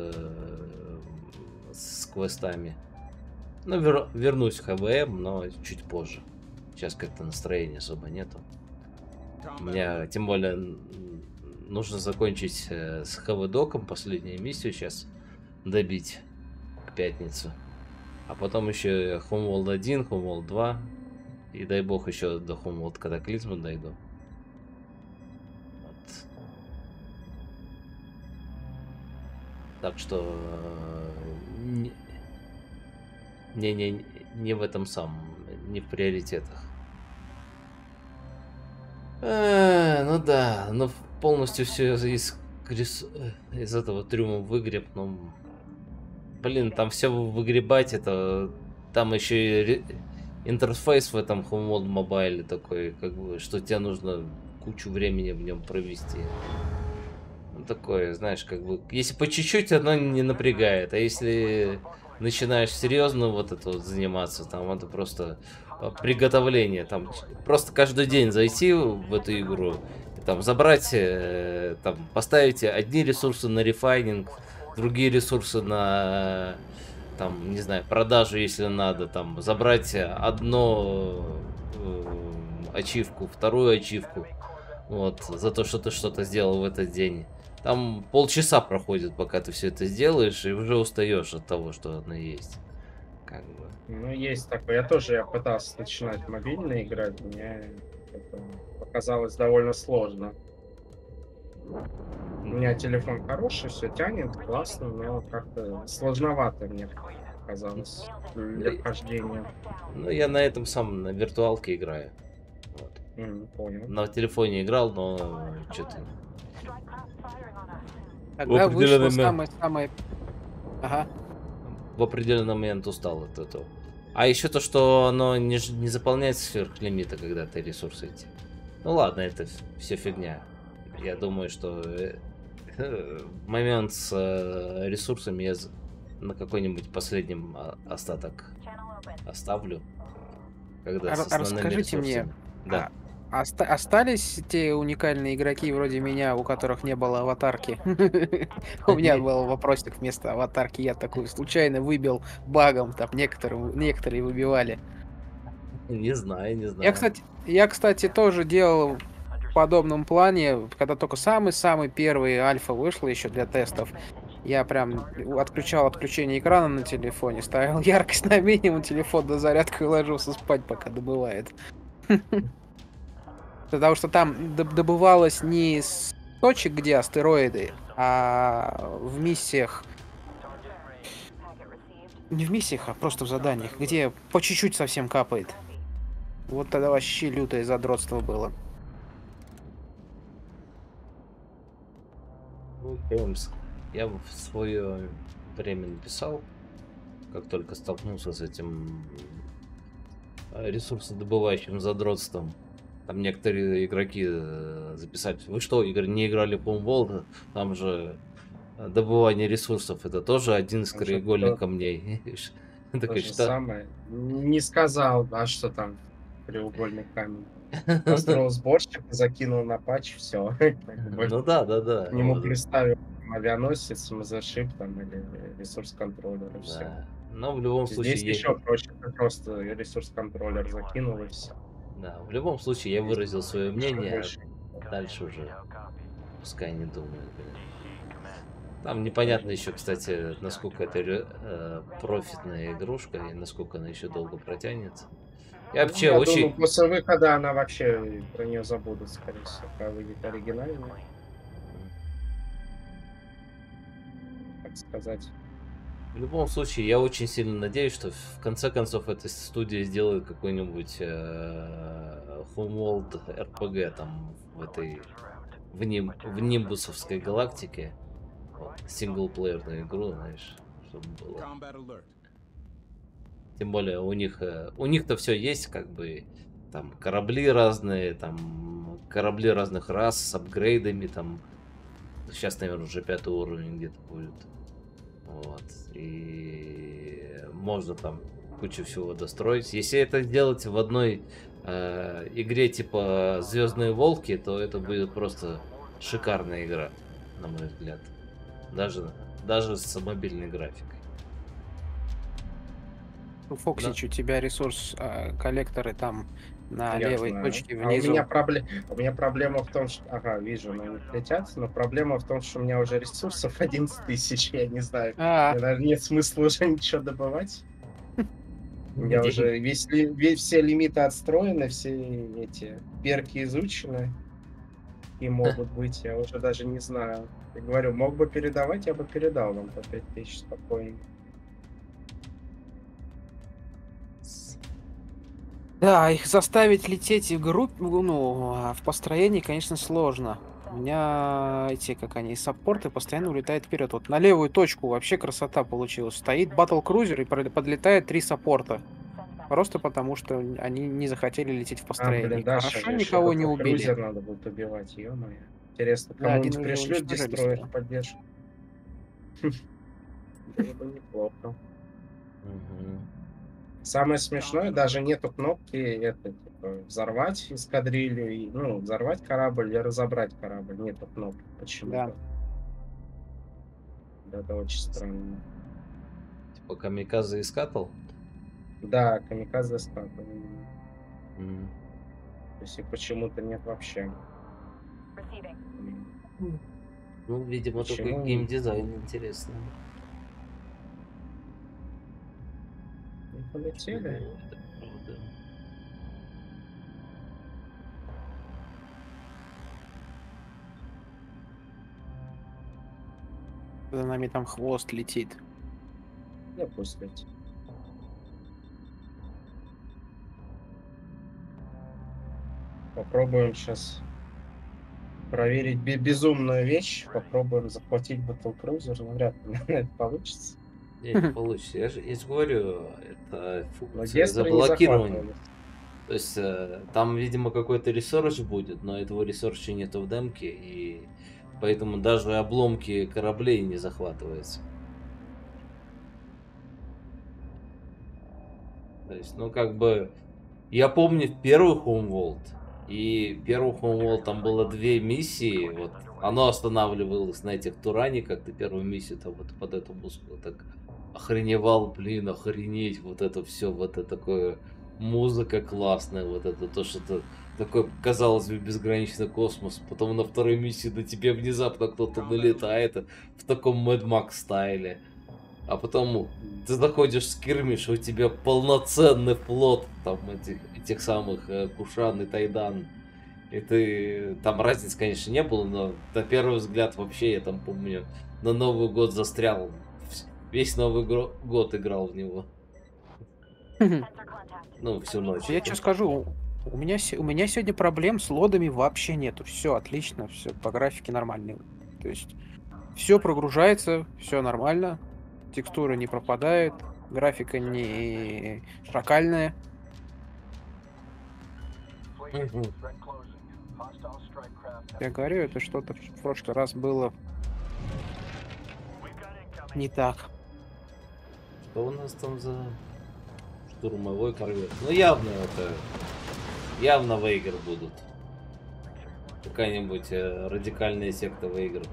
с квестами. Ну, вернусь в ХВМ, но чуть позже. Сейчас как-то настроения особо нету. У меня, тем более, нужно закончить с ХВ-доком последнюю миссию сейчас добить к пятницу. А потом еще Homeworld 1, Homeworld 2. И дай бог еще до Homeworld Cataclysm дойду. Вот. Так что не в этом самом, не в приоритетах. Ну да, но полностью все из этого трюма выгреб, ну, блин, там все выгребать, это там еще и интерфейс в этом Homeworld Mobile такой, как бы, что тебе нужно кучу времени в нем провести. Ну, такое, знаешь, как бы, если по чуть-чуть, оно не напрягает, а если начинаешь серьезно вот это вот заниматься, там это просто приготовление, там просто каждый день зайти в эту игру, там забрать, там поставить одни ресурсы на рефайнинг, другие ресурсы на, там, не знаю, продажу, если надо, там забрать одну ачивку, вторую ачивку, вот, за то, что ты что-то сделал в этот день. Там полчаса проходит, пока ты все это сделаешь, и уже устаешь от того, что оно есть. Как бы. Ну, есть такое. Я пытался начинать мобильно играть, мне это показалось довольно сложно. У меня телефон хороший, все тянет, классно, но как-то сложновато мне показалось для вхождения. Ну, я на этом самом, на виртуалке играю. Вот. Понял. На телефоне играл, но что-то... Тогда вышло определенный самое... Ага. В определенный момент устал от этого. А еще то, что оно не заполняется сверх лимита, когда ты ресурсы эти. Ну ладно, это все фигня. Я думаю, что момент с ресурсами я на какой-нибудь последнем остаток оставлю. Когда с основными Расскажите мне, ресурсами. Да. остались те уникальные игроки вроде меня, у которых не было аватарки? У меня был вопросик вместо аватарки, я такой случайно выбил багом, там некоторые выбивали. Не знаю. Я, кстати, тоже делал в подобном плане, когда только самый-самый первый альфа вышла еще для тестов. Я прям отключал отключение экрана на телефоне, ставил яркость на минимум, телефон до зарядки и ложился спать, пока добывает. Потому что там добывалось не с точек, где астероиды, а в миссиях. Не в миссиях, а просто в заданиях, где по чуть-чуть совсем капает. Вот тогда вообще лютое задротство было. Я в свое время написал, как только столкнулся с этим ресурсодобывающим задротством. Там некоторые игроки записали: вы что, не играли в Homeworld? Там же добывание ресурсов, это тоже один из краеугольных камней. То же самое. Не сказал, а что там? Треугольный камень. Построил сборщик, закинул на патч, все. Ну да, да, да. К нему вот, приставил авианосец, мазершип там или ресурс-контроллер, и все. да. Но в любом Здесь случае, еще проще, ты просто ресурс-контроллер закинул, и все. да, в любом случае я выразил свое мнение, больше. а дальше уже пускай не думают, блин. Там непонятно еще, кстати, насколько это профитная игрушка и насколько она еще долго протянется. Я вообще Я очень... думаю, после выхода она вообще про нее забудут, скорее всего, когда выйдет оригинальная, так сказать. В любом случае, я очень сильно надеюсь, что в конце концов эта студия сделает какой-нибудь Homeworld RPG там в Нимбусовской галактике. Вот, синглплеерную игру, знаешь, чтобы было. Combat alert. Тем более у них-то все есть, как бы там корабли разные, там корабли разных рас с апгрейдами, там сейчас, наверное, уже 5-й уровень где-то будет. Вот. И можно там кучу всего достроить. Если это сделать в одной игре типа Звездные Волки, то это будет просто шикарная игра, на мой взгляд. Даже с мобильной графикой. Фоксич, у тебя ресурс коллекторы там на Я левой знаю. точке А внизу. у меня проблема в том, что... Ага, вижу, они летят, но проблема в том, что у меня уже ресурсов 11 тысяч, я не знаю. Мне даже нет смысла уже ничего добывать. У меня уже все лимиты отстроены, все эти перки изучены. И могут быть, я уже даже не знаю. Я говорю, мог бы передавать, я бы передал вам по 5000 спокойно. Да, их заставить лететь в группе, в построении, конечно, сложно. У меня эти, как они, саппорты постоянно улетают вперед. Вот на левую точку вообще красота получилась. Стоит батл-крузер и подлетает 3 саппорта. Просто потому, что они не захотели лететь в построении. Хорошо, никого не убили. Крузер надо будет убивать, ё-моё. Интересно, Да, один кому-нибудь уже пришлют уничтожили дестроер скоро. в поддержку? Было бы неплохо. Самое смешное, даже нету кнопки типа, взорвать эскадрилью, взорвать корабль или разобрать корабль. Нету кнопки почему-то. Да. Это очень странно. Типа камикадзе и скатл? Да, камикадзе скатл. То есть их почему-то нет вообще. Ну, видимо, Почему? только геймдизайн интересный. Полетели. Это правда. За нами там хвост летит. Я пусть летит. Попробуем сейчас проверить безумную вещь. Попробуем захватить батлкрузер. Но вряд ли это получится. Не получится. Я же говорю, это Но функция дестры не заблокирования. захватывали. То есть там, видимо, какой-то ресерч будет, но этого ресерча нету в демке, и поэтому даже обломки кораблей не захватываются. То есть, как бы, я помню первый Homeworld, и первый Homeworld там было 2 миссии, вот, оно останавливалось на этих Туране, как ты первую миссию там вот под эту музыку так охреневал, блин, охренеть, вот это все, вот это такое, музыка классная, вот это то, что-то такое, казалось бы, безграничный космос. Потом на второй миссии на тебе внезапно кто-то налетает в таком Mad Max стайле. А потом ты заходишь в скирмиш, у тебя полноценный флот там этих самых Кушан и Тайдан. И ты... Там разницы, конечно, не было, но на первый взгляд вообще, я там помню, на Новый год застрял. Весь Новый год играл в него. Всю ночь. Я что скажу, у меня сегодня проблем с лодами вообще нету. Все отлично, все по графике нормально. То есть все прогружается, все нормально, текстура не пропадает, графика не шакальная. Я говорю, это что-то в прошлый раз было не так. Что у нас там за штурмовой корвет? Явно это явно в игр будут. Какая-нибудь радикальная секта в игр.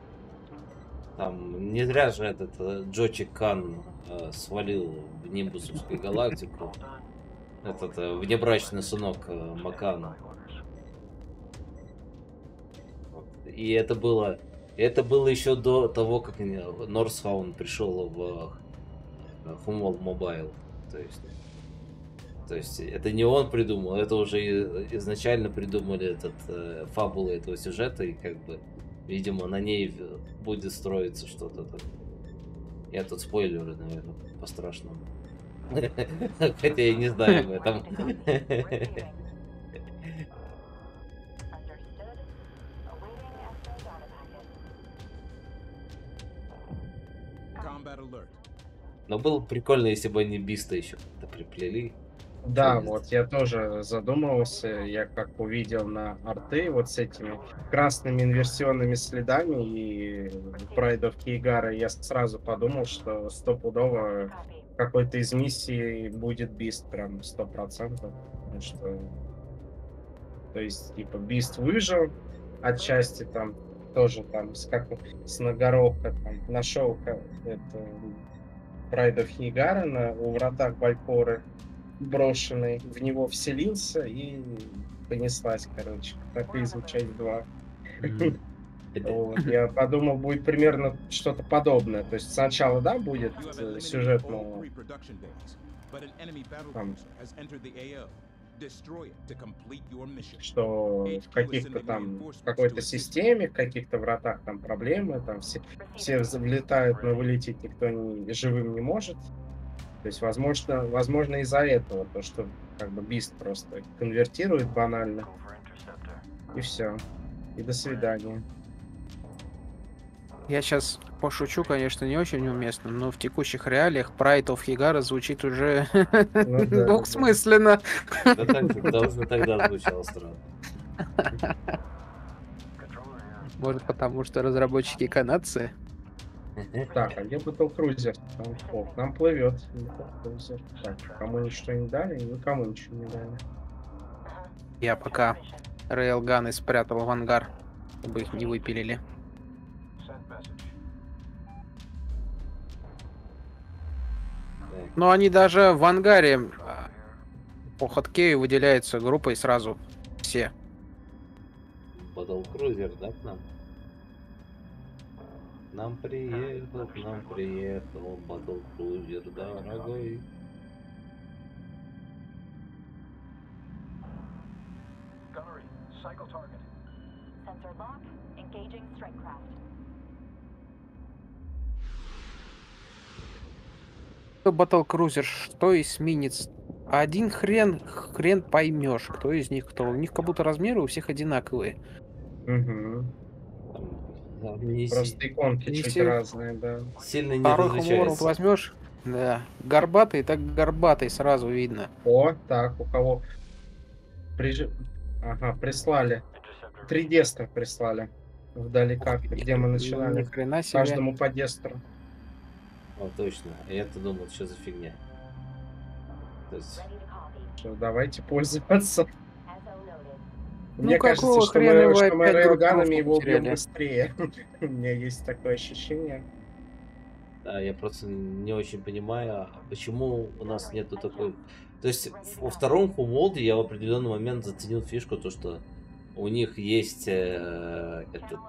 Там не зря же этот Джочи Кан свалил в Нимбусовскую галактику. Этот внебрачный сынок Макана. Вот. И это было еще до того, как Норсхаун пришел в Homeworld Mobile. То есть это не он придумал, это уже изначально придумали фабулы этого сюжета, и как бы, видимо, на ней будет строиться что-то. Я тут спойлеры, наверное, по-страшному. Хотя я не знаю об этом. Combat alert. Но было бы прикольно, если бы они Биста еще как-то приплели. Да, Что вот я тоже задумывался, я как увидел на арты вот с этими красными инверсионными следами и Pride of Кейгара, я сразу подумал, что стопудово какой-то из миссий будет Бист, прям 100%. Потому что, то есть, типа, Бист выжил отчасти там, тоже там, с Нагорока, там, нашел это Pride of Кейгара у вратах Балькоры, брошенный, в него вселился и понеслась, короче, катаклизм часть 2. Вот, я подумал, будет примерно что-то подобное. То есть сначала, да, будет You have eliminated сюжет, all но 3 production bays, but an enemy battle Там. cruiser has entered the AO. Destroy it to complete your mission. что в каких-то там, в какой-то системе, в каких-то вратах там проблемы, там все влетают, но вылететь никто живым не может. То есть, возможно из-за этого, то, что как бы Бист просто конвертирует банально, и все. И до свидания. Я сейчас пошучу, конечно, не очень уместно, но в текущих реалиях Pride of Higara звучит уже Ну да, двухсмысленно. Да так должно тогда звучало странно. Может, потому что разработчики канадцы? Так, а где Battle Cruiser? Нам плывет. Battle Cruiser. Так, кому ничего не дали, никому ничего не дали. Я пока рейлганы спрятал в ангар, чтобы их не выпилили. Но они даже в ангаре по хоткею выделяются группой сразу все. Battle Cruiser, да, к нам? К нам приехал Battle Cruiser, дорогой. Gunnery, cycle target. Sensor lock. Engaging strike craft. Battle Cruiser, что эсминец? Один хрен поймешь, кто из них кто. У них как будто размеры у всех одинаковые. Угу. Просто иконки не чуть все- разные, да. Сильно не Второй Homeworld различается. возьмешь, да, горбатый, так горбатый, сразу видно. О, так, у кого? Ага, прислали. 3D-стер прислали. Вдали карты, где мы Ни начинали. хрена себе. Каждому по дестру. О, точно. А я-то думал, что за фигня. То есть, Ready to copy. Что, давайте пользоваться. SO noted. Мне кажется, какого что хрена вы мы опять рейлганами группировку его убьем потеряли? быстрее. У меня есть такое ощущение. да, я просто не очень понимаю, а почему у нас нету такой... То есть во втором Homeworld я в определенный момент заценил фишку, то что у них есть Channel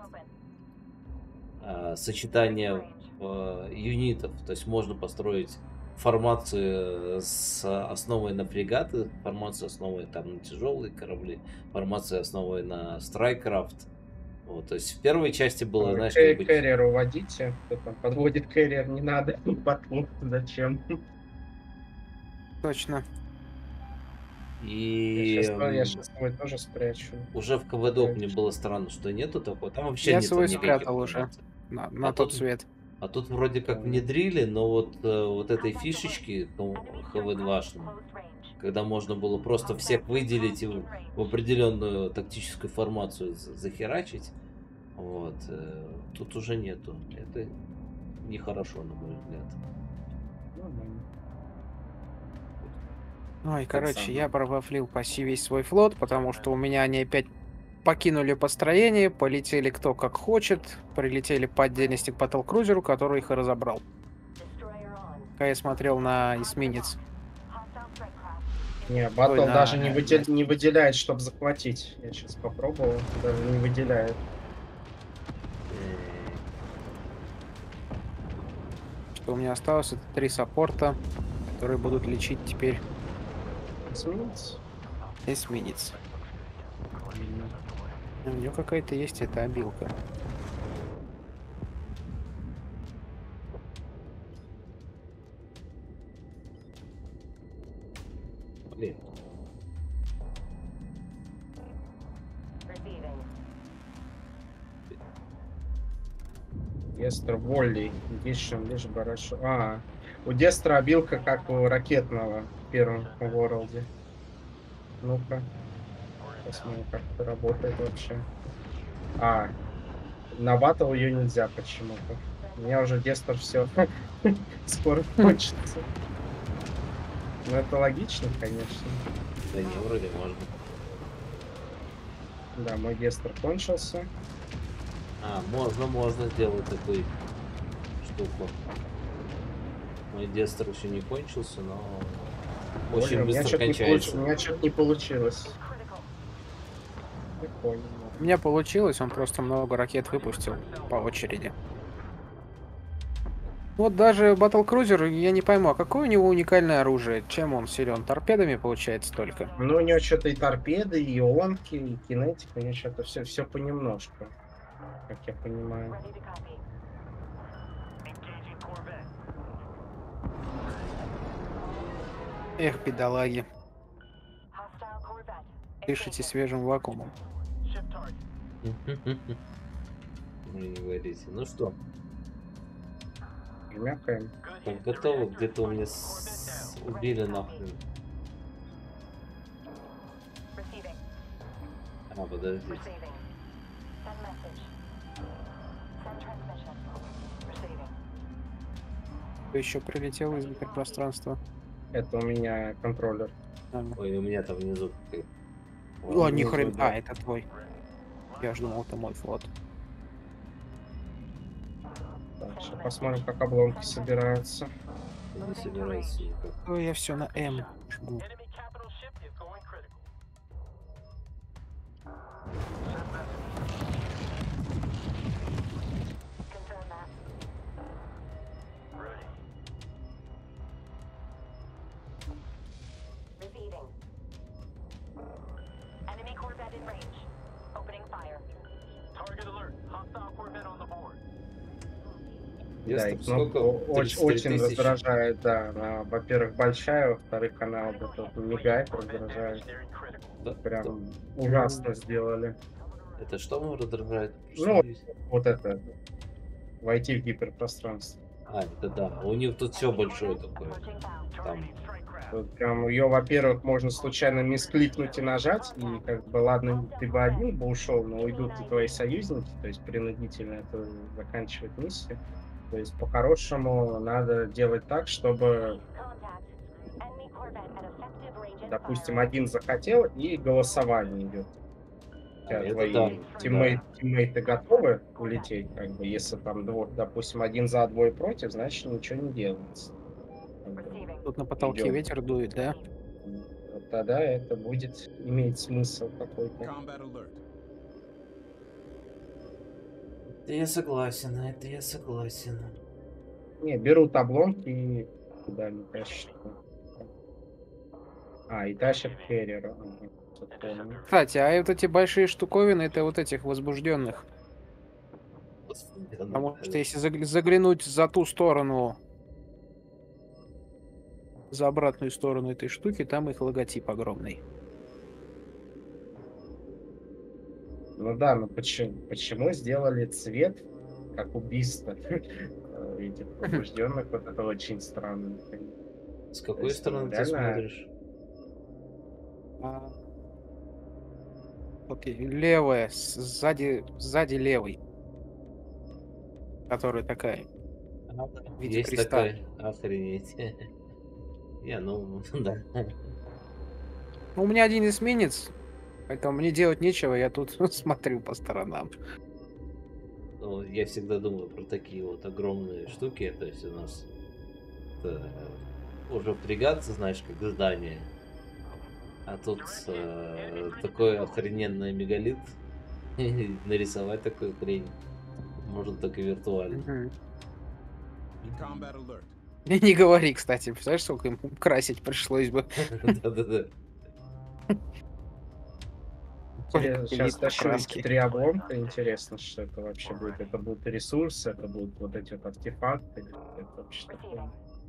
open. сочетание юнитов, то есть можно построить формацию с основой на фрегаты, формацию основой там на тяжелые корабли, формацию основой на страйкрафт. Вот, то есть в первой части было, знаешь, как бы... Кэрриер уводите. Кто там подводит кэрриер, не надо. Батлу, зачем? Точно. И Я сейчас свой тоже спрячу. уже в КВД мне было странно, что нету такого. Там вообще Я нет свой никаких спрятал уже. формаций. На А тот тут- цвет. А тут вроде как внедрили, но вот этой фишечки, ну, ХВ-2, когда можно было просто всех выделить и в определенную тактическую формацию захерачить, вот, тут уже нету. Это нехорошо, на мой взгляд. Ну, да. Ой, короче, самое. я провафлил почти весь свой флот, потому что у меня они опять покинули построение, полетели кто как хочет, прилетели по отдельности к батлкрузеру, который их и разобрал. Destroyer on. Когда я смотрел на эсминец. Hostile strike craft. Не, батл Ой, даже не, на- не выделяет, чтобы захватить. Я сейчас попробовал, даже не выделяет. Что у меня осталось, это 3 саппорта, которые будут лечить теперь Эсминец? эсминец. У нее какая-то есть эта обилка. Блин, Receiving. Дестер Волли. Единственное, лишь хорошо. У Дестра обилка, как у ракетного в первом Ворлде. Ну-ка. Посмотрим, как это работает вообще. На батл ее нельзя почему-то. У меня уже Дестер все скоро кончится. Ну это логично, конечно. да не, вроде можно. Да, мой Дестер кончился. Можно сделать такую штуку. Мой дестер еще не кончился, но очень Ой, быстро у кончается. меня что-то не получилось. Critical. Прикольно. У меня получилось, он просто много ракет выпустил по очереди. Вот даже батлкрузер, я не пойму, а какое у него уникальное оружие? Чем он силен? Торпедами получается только? Ну, у него что-то и торпеды, и ионки, и кинетика, у него что-то все понемножку, как я понимаю. Ready to copy. Engaging Corvette. Эх, бедолаги, Hostile Corvette. дышите Engaging. свежим вакуумом. Ship target. Ну, не говорите. Ну что, Мякаем. Good так hit. готово? Где-то у меня убили нахрен. Receiving. Подождите. Receiving. Send message. Send transmission. Receiving. Кто еще прилетел из гиперпространства? Это у меня контроллер. Ой, у меня там внизу. О, ни внизу, хрена. да. А, это твой. Я ж думал, это мой флот. Так, сейчас посмотрим, как обломки собираются. Не собираюсь никак. Ой, я все на М жму. Enemy capital ship is going critical. Confirm that. Ready. Receiving. Enemy Corvette in range. Opening fire. Target alert. Hostile Corvette on the board. Да, и Ясно, кнопка сколько? очень 33 000. раздражает, да. Она, во-первых, большая, во-вторых, она вот это вот мигает, Corvette раздражает. damage nearing critical. Да, Прям ужасно сделали. Это что вам раздражает? Ну, вот это. Войти в гиперпространство. Это да. У них тут все большое такое. Approaching bound. Там Targeting strike craft. Вот прям ее, во-первых, можно случайно мискликнуть и нажать, и как бы, ладно, ты бы один бы ушел, но уйдут и твои союзники, то есть принудительно это заканчивать миссию. То есть по-хорошему надо делать так, чтобы, Contact. Enemy Corvette at effective range and допустим, fire. один захотел, и голосование идет. У тебя это твои да, тиммейты готовы улететь, как бы, если там, допустим, один за, двое против, значит ничего не делается. Как бы, Receiving. Тут на потолке Идём. ветер дует, да? вот тогда это будет иметь смысл какой-то. Combat alert. Это я согласен, это я согласен. Не, берут обломки и куда они тащат. И тащат Херрера. Кстати, а вот эти большие штуковины, это вот этих возбужденных. Потому что если заглянуть за ту сторону, за обратную сторону этой штуки, там их логотип огромный. Ну да, но почему сделали цвет как убийство этих побужденных? Вот это очень странно. С То какой есть, стороны ты реально- смотришь? Вот левая, сзади левый. Которая такая. В виде Есть креста. такая. Охренеть. Я, ну, да. У меня один эсминец, поэтому мне делать нечего, я тут смотрю по сторонам. Ну, я всегда думаю про такие вот огромные штуки. То есть у нас уже фрегат, знаешь, как здание. А тут такой охрененный мегалит. Нарисовать такую хрень можно только виртуально. Мгм. Combat alert. И не говори, кстати, представляешь, сколько им красить пришлось бы. Да-да-да. Сколько Сейчас литров тащу эти краски. 3 обломка. Интересно, что это вообще будет. Это будут ресурсы, это будут вот эти вот артефакты. Или это вообще такое?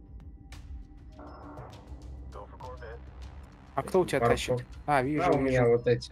Go for Corvette. А кто у тебя Пару тащит? кор- А, А, вижу, у меня вижу. вот эти...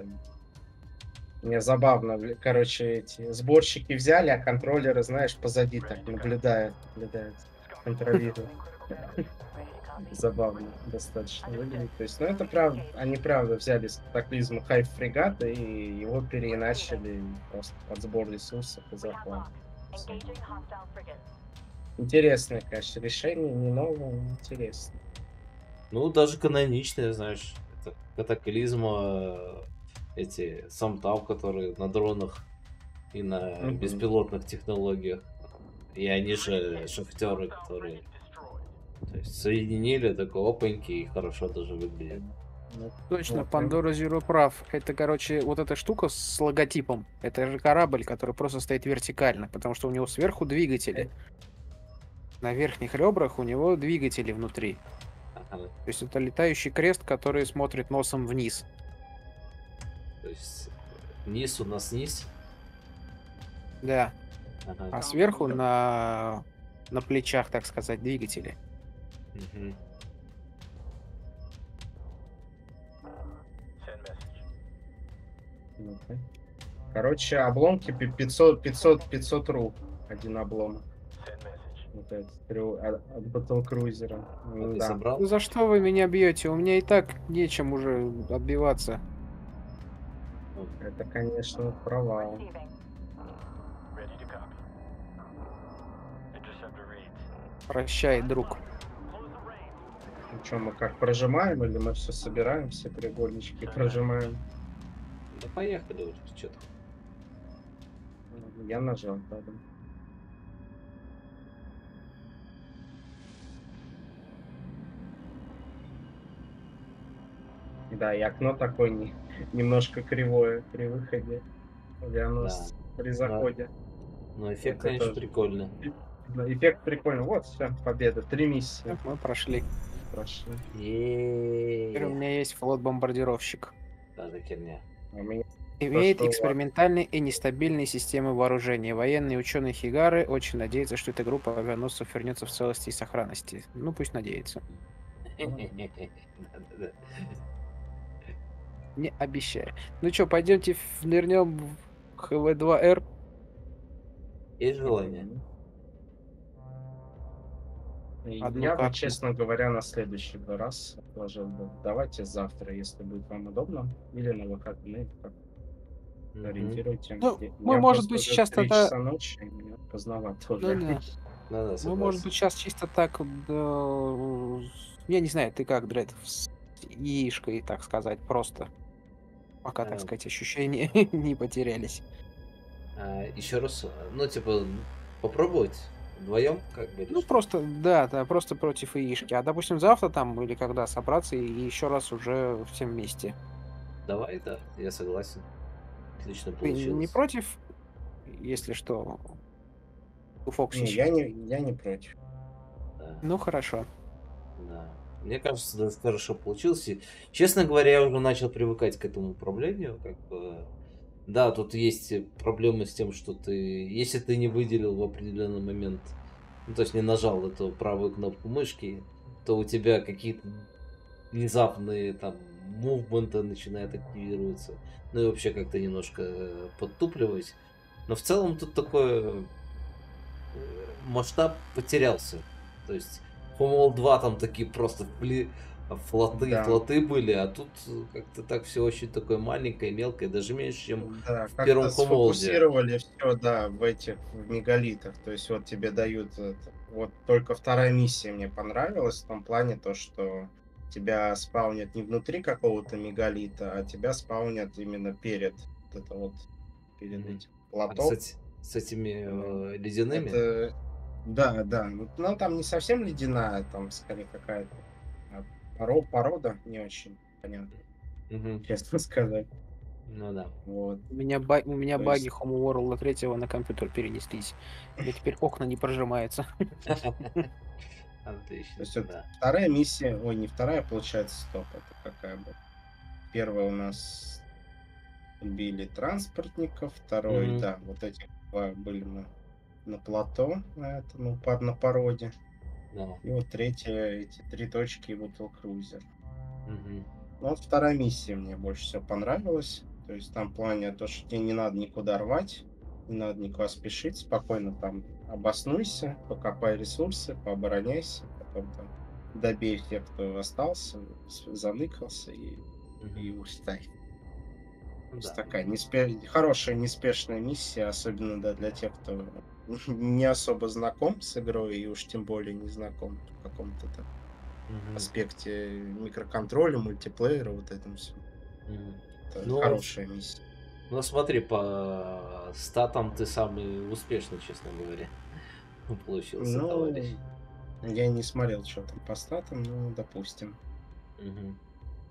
Мне забавно. Короче, эти сборщики взяли, а контроллеры, знаешь, позади так наблюдают, контролируют. Забавно достаточно выглядит. То есть, ну это правда, они правда взяли с катаклизма хайп фрегата и его переиначили просто под сбор ресурсов и захват. Engaging hostile frigate. Интересное, конечно, решение, не новое, но интересно. Ну, даже каноничные, знаешь, это катаклизма, эти самтап, которые на дронах и на Мгм. беспилотных технологиях. И они же шахтеры, которые, Destroyed. то есть, соединили, такой опаньки, и хорошо даже выглядит. Ну, Точно, вот, Пандора Zero прав. Это, короче, вот эта штука с логотипом. Это же корабль, который просто стоит вертикально, потому что у него сверху двигатели. На верхних ребрах у него двигатели внутри. Ага. То есть это летающий крест, который смотрит носом вниз. То есть низ у нас низ. Да. Ага. А сверху на плечах, так сказать, двигатели. Мгм. Send message. ну-ка. Короче, обломки 500 ру. Один обломок. Send message. Вот этот, от батлкрузера. А ты Да. собрал? Ну за что вы меня бьете? У меня и так нечем уже отбиваться. Это, конечно, провал. Receiving. Ready to copy. Interceptor reads. Прощай, друг. Close the range. Ну что, мы как прожимаем, или мы все собираем, все треугольнички прожимаем? Да поехали уже, что-то. Я нажал, правда. Да, и окно такое немножко кривое при выходе. Авианос при заходе. Но эффект, Это конечно, тоже. прикольный. Да, эффект прикольный. Вот, все, победа. 3 миссии Так, мы прошли. прошли. Теперь у меня есть флот-бомбардировщик. Да, за херня. А у меня Имеет что у вас? экспериментальные и нестабильные системы вооружения. Военные ученые Хигары очень надеются, что эта группа авианосцев вернется в целости и сохранности. Ну, пусть надеется. Да-да-да. Не обещаю. Ну что, пойдемте нырнем в ХВ-2Р. Есть желание? И Одну я бы, карту. честно говоря, на следующий раз отложил бы. Давайте завтра, если будет вам удобно, или на выходные, как Мгм. ориентируйте. Ну, Я мы, может просто быть, уже сейчас 3 тогда... часа ночи, и мне поздновато Ну уже. да. Да-да, Мы, согласен. может быть, сейчас чисто так... Я не знаю, ты как, Дред, с яишкой, так сказать, просто. Пока, так А. сказать, ощущения не потерялись. Еще раз, ну, типа, попробовать вдвоем, как бы. или Ну, что? просто, да, просто против яишки. А, допустим, завтра там или когда собраться и еще раз уже всем вместе. Давай, да, я согласен. Отлично Ты не получилось. против, если что, у Не, Фоксич? я не против. Да, Ну, хорошо. да. Мне кажется, да, хорошо получилось. И, честно говоря, я уже начал привыкать к этому управлению. Как бы, да, тут есть проблемы с тем, что ты, если ты не выделил в определенный момент, ну, то есть не нажал эту правую кнопку мышки, то у тебя какие-то внезапные там мувменты начинают активироваться. Ну и вообще как-то немножко подтупливать. Но в целом тут такой масштаб потерялся. То есть Homeworld 2 там такие просто флоты, Да. флоты были, а тут как-то так все очень такое маленькое, мелкое, даже меньше, чем Да, в как-то первом Homeworld. сфокусировали все, да, в мегалитах. То есть вот тебе дают это. Вот только вторая миссия мне понравилась в том плане, то что тебя спаунят не внутри какого-то мегалита, а тебя спаунят именно перед вот это вот, перед Мгм. этим А, плато. кстати, с этими Ну, ледяными? Это, да, да, ну там не совсем ледяная, там скорее какая-то порода не очень понятно, Мгм. честно сказать. Ну да. Вот, У меня то баги есть, Homeworld 3 на компьютер перенеслись. У меня теперь окна не прожимаются. то Отлично, есть вот да. вторая миссия, ой, не вторая, получается, стоп, это какая была? Первая у нас убили транспортников, второй, Мгм. да, вот эти два были на плато, на этом, на породе. Да. И вот третья, эти 3 точки, Battle Cruiser. Мгм. Ну, вот вторая миссия мне больше всего понравилась. То есть там в плане то, что тебе не надо никуда рвать, не надо никуда спешить, спокойно там обоснуйся, покопай ресурсы, пообороняйся, потом там добей всех, кто остался, заныкался и Мгм. устай. То Ну есть да. такая хорошая неспешная миссия, особенно да, для тех, кто не особо знаком с игрой и уж тем более не знаком в каком-то там Мгм. аспекте микроконтроля, мультиплеера, вот этом всем. Мгм. Это Ну, хорошая миссия. ну смотри, по статам ты самый успешный, честно говоря, получился, товарищ. Ну, я не смотрел, что там по статам, но допустим. Мгм.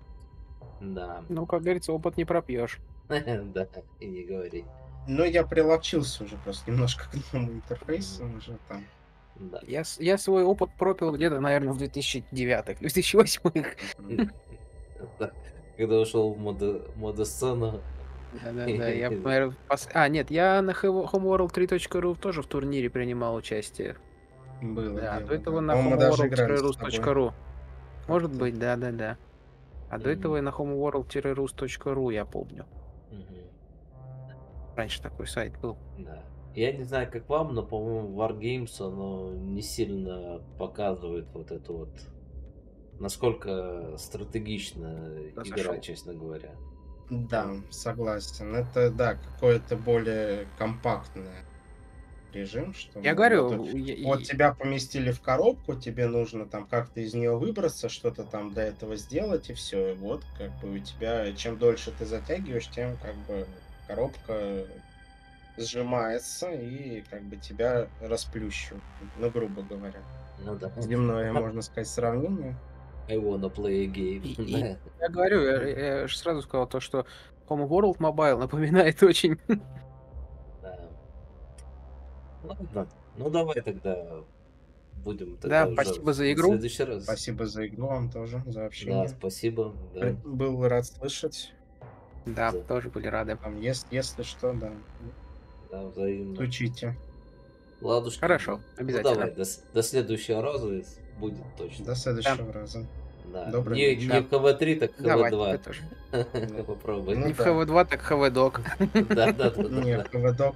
Да. Ну, как говорится, опыт не пропьешь. Да, и не говори. Но я приловчился уже просто немножко к новому интерфейсу, Мгм. уже там. Да. Я свой опыт пропил где-то, наверное, в 2009-х, 2008-х. Мгм. Да. Когда ушел в модосцену. Да-да-да, я, наверно, нет, я на Homeworld 3.ru тоже в турнире принимал участие. Было Да, до дело, этого да. на По-моему, мы даже играли с тобой homeworld-rus.ru. Может как-то. быть, да-да-да. А до этого и на homeworld-rus.ru, я помню. Мгм. Раньше такой сайт был. Да. Я не знаю, как вам, но, по-моему, Wargames, оно не сильно показывает вот это вот, насколько стратегична Да, игра, зашел. честно говоря. Да, Там, согласен. Это, да, какое-то более компактное режим, что, Я мол, вот, говорю, вот тебя поместили в коробку, тебе нужно там как-то из нее выбраться, что-то там для этого сделать, и все. Вот, как бы у тебя, чем дольше ты затягиваешь, тем как бы коробка сжимается и как бы тебя расплющивает, ну, грубо говоря. ну да. Земное, можно сказать, сравнение. I wanna play a game. и Да. я говорю, я ж сразу сказал то, что Homeworld Mobile напоминает очень. Да. Ладно. Ну давай тогда будем тогда Да, уже спасибо за на игру. следующий раз. Спасибо за игру вам тоже, за Да, общение. спасибо. Да. Был рад слышать. Да, За- тоже были рады. Там, если что, да, да, взаимно. стучите. Ладушки. Хорошо, Ну давай, обязательно. до следующего раза будет точно. До Да, следующего раза. Да. Доброй Не, ночи. не да. в ХВ3, так в Давай, тебе ХВ2. тоже. Ну, Попробуй. ну Не в да. ХВ2, так ХВ-док. Да, да, да, Не, да. КВДОК.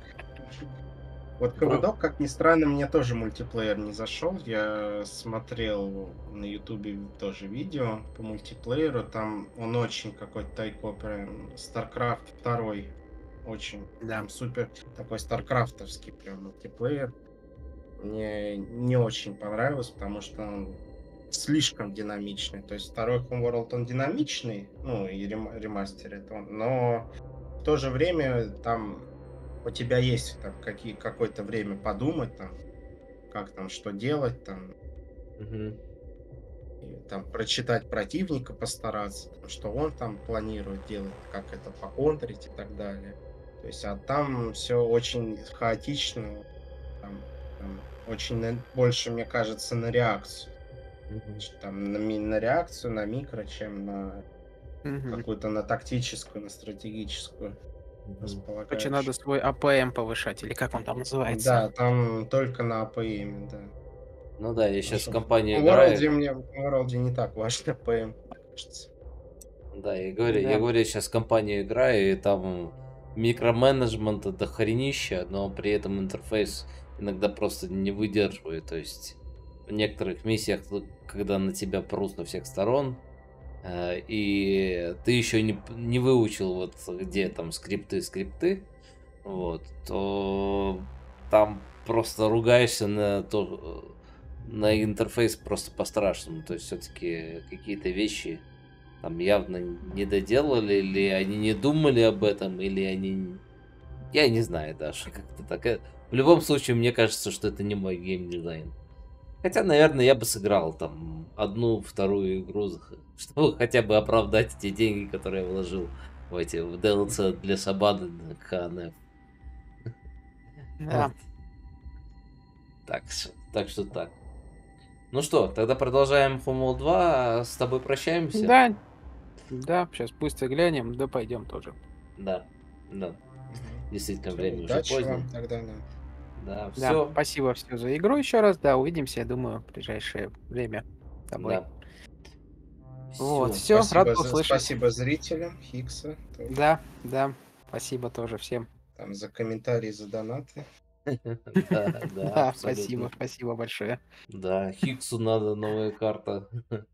Вот Про- КВДОК, как ни странно, мне тоже мультиплеер не зашел. Я смотрел на Ютубе тоже видео по мультиплееру. Там он очень какой-то тайко, прям StarCraft 2. Очень Да. прям супер такой старкрафтовский прям мультиплеер. Мне не очень понравилось, потому что он слишком динамичный. То есть второй Homeworld он динамичный, ну и ремастер это он, но в то же время там у тебя есть там какое-то время подумать, там, как там, что делать, там, Мгм. и, там прочитать противника, постараться, там, что он там планирует делать, как это поконтрить и так далее. То есть, а там все очень хаотично, там очень больше, мне кажется, на реакцию. Мгм. Там на реакцию, на микро, чем на Мгм. какую-то на тактическую, на стратегическую Мгм. Короче, надо располагающую. свой АПМ повышать, или как он там называется. Да, там только на АПМ, да. Ну да, я А сейчас в что, в компанию World играю. мне в World не так важно АПМ, мне кажется. Да, я Да. говорю, сейчас в компанию играю, и там микроменеджмента до хренища, но при этом интерфейс иногда просто не выдерживает. То есть в некоторых миссиях, когда на тебя прут со всех сторон, и ты еще не выучил, вот где там скрипты, вот, то там просто ругаешься на интерфейс просто по-страшному. То есть все-таки какие-то вещи там явно не доделали, или они не думали об этом, или они... Я не знаю даже, как-то так. В любом случае, мне кажется, что это не мой геймдизайн. Хотя, наверное, я бы сыграл там одну-вторую игру, чтобы хотя бы оправдать те деньги, которые я вложил в DLC для Сабаны на КНФ. Вот. Да. Так что так. Ну что, тогда продолжаем Homeworld 2, а с тобой прощаемся? Да, да, сейчас быстро глянем, да пойдем тоже. Да, да. Действительно, Всё, время уже удачи позднее. вам тогда, да. Да, Да, все. спасибо все за игру еще раз. Да, увидимся, я думаю, в ближайшее время с тобой. Да. Вот, Все. все, рад был слышать. Спасибо зрителям, Хиггса тоже. Да, да, спасибо тоже всем. Там за комментарии, за донаты. Да, да, Да, абсолютно. спасибо большое. Да, Хиггсу надо новая карта.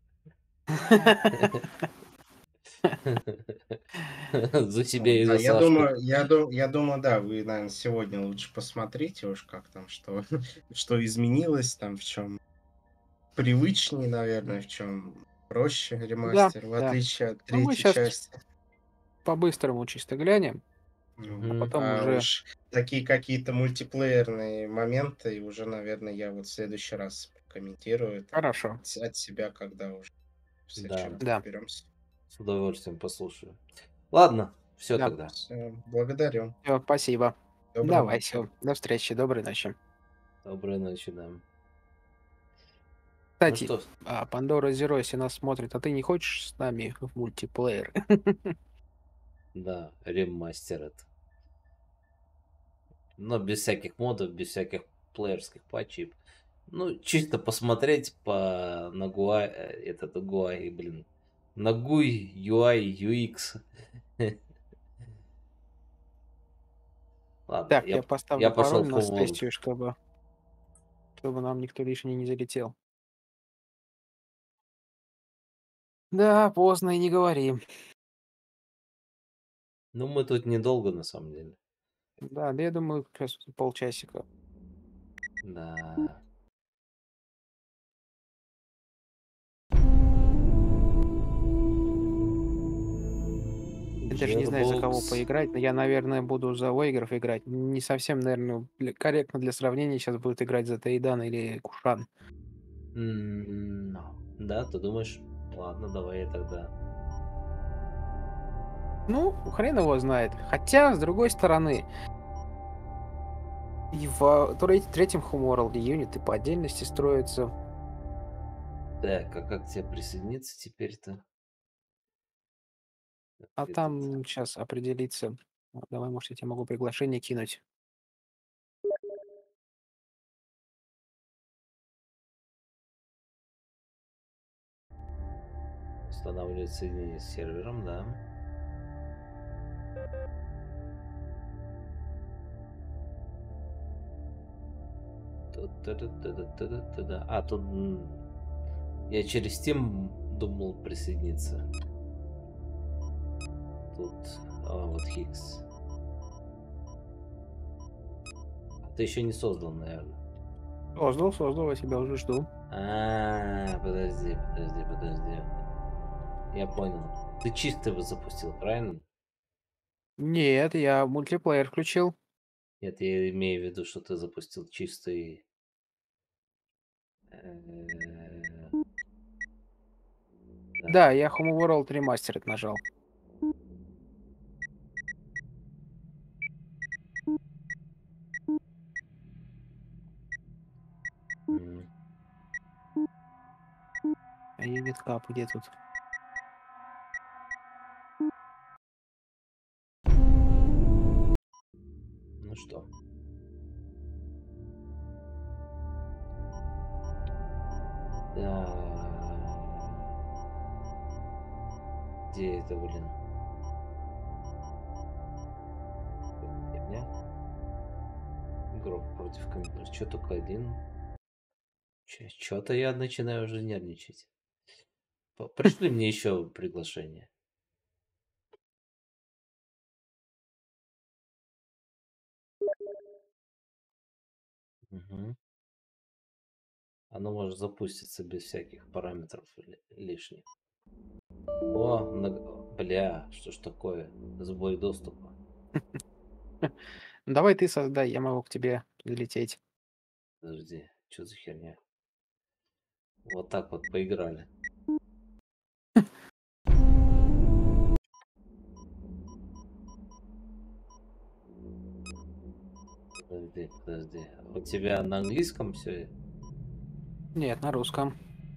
За себя и Да, за Сашку. я думаю, да, вы, наверное, сегодня лучше посмотрите уж, как там, что, что изменилось, там, в чем привычнее, наверное, в чем проще Да, ремастер, в да. отличие от Ну, мы третьей сейчас части. по-быстрому чисто глянем, а Мгм. потом А уже... уж такие какие-то мультиплеерные моменты, и уже, наверное, я вот в следующий раз комментирую там, Хорошо. от себя, когда уже в следующий Да, раз Да, разберемся. с удовольствием послушаю. Ладно, все да. тогда. Все, благодарю. Всё, спасибо. Доброй Давай, ночи. все. До встречи, доброй ночи. Доброй ночи, да. Ну Кстати, что, Пандора Зеро, если нас смотрит, а ты не хочешь с нами в мультиплеер? да, ремастер это. Но без всяких модов, без всяких плеерских патчей. Ну, чисто посмотреть по Нагуа, этот Гуай, блин. Нагуй, UI, UX. Ладно, Так, я я поставлю пошел пароль в на Homeworld. сессию, чтобы нам никто лишний не залетел. Да, поздно и не говори. Ну, мы тут недолго, на самом деле. Да, я думаю, сейчас полчасика. Да. Я даже не знаю, за кого Gearbox. поиграть, но я, наверное, буду за Вейгров играть. Не совсем, наверное, корректно для сравнения сейчас будет играть за Тейдан или Кушан. Да, ты думаешь? Ладно, давай я тогда. Ну, хрен его знает. Хотя, с другой стороны, и в третьем Homeworld юниты по отдельности строятся. Так, а как тебе присоединиться теперь-то? А Этот. там сейчас определиться. Давай, может, я тебе могу приглашение кинуть. Устанавливать соединение с сервером, да. Ту-ту-ту-ту-ту-ту-ту. А, тут я через Steam думал присоединиться. Тут, вот Хикс. А ты еще не создал, наверное. Создал, я тебя уже жду. Подожди. Я понял. Ты чисто его запустил, правильно? Нет, я мультиплеер включил. Нет, я имею в виду, что ты запустил чистый... э, Да, я Homeworld Remastered нажал. м, А Unit Cup где тут? Ну что? Да. Где это, блин? Фигня. Игрок против компьютера. Че только один? Че-то я начинаю уже нервничать. Пришли мне еще приглашение. Мгм. Оно может запуститься без всяких параметров лишних. О, бля, что ж такое? Сбой доступа. Давай ты создай, я могу к тебе залететь. Подожди, что за херня? Вот так вот поиграли. Подожди. У тебя на английском все? Нет, на русском.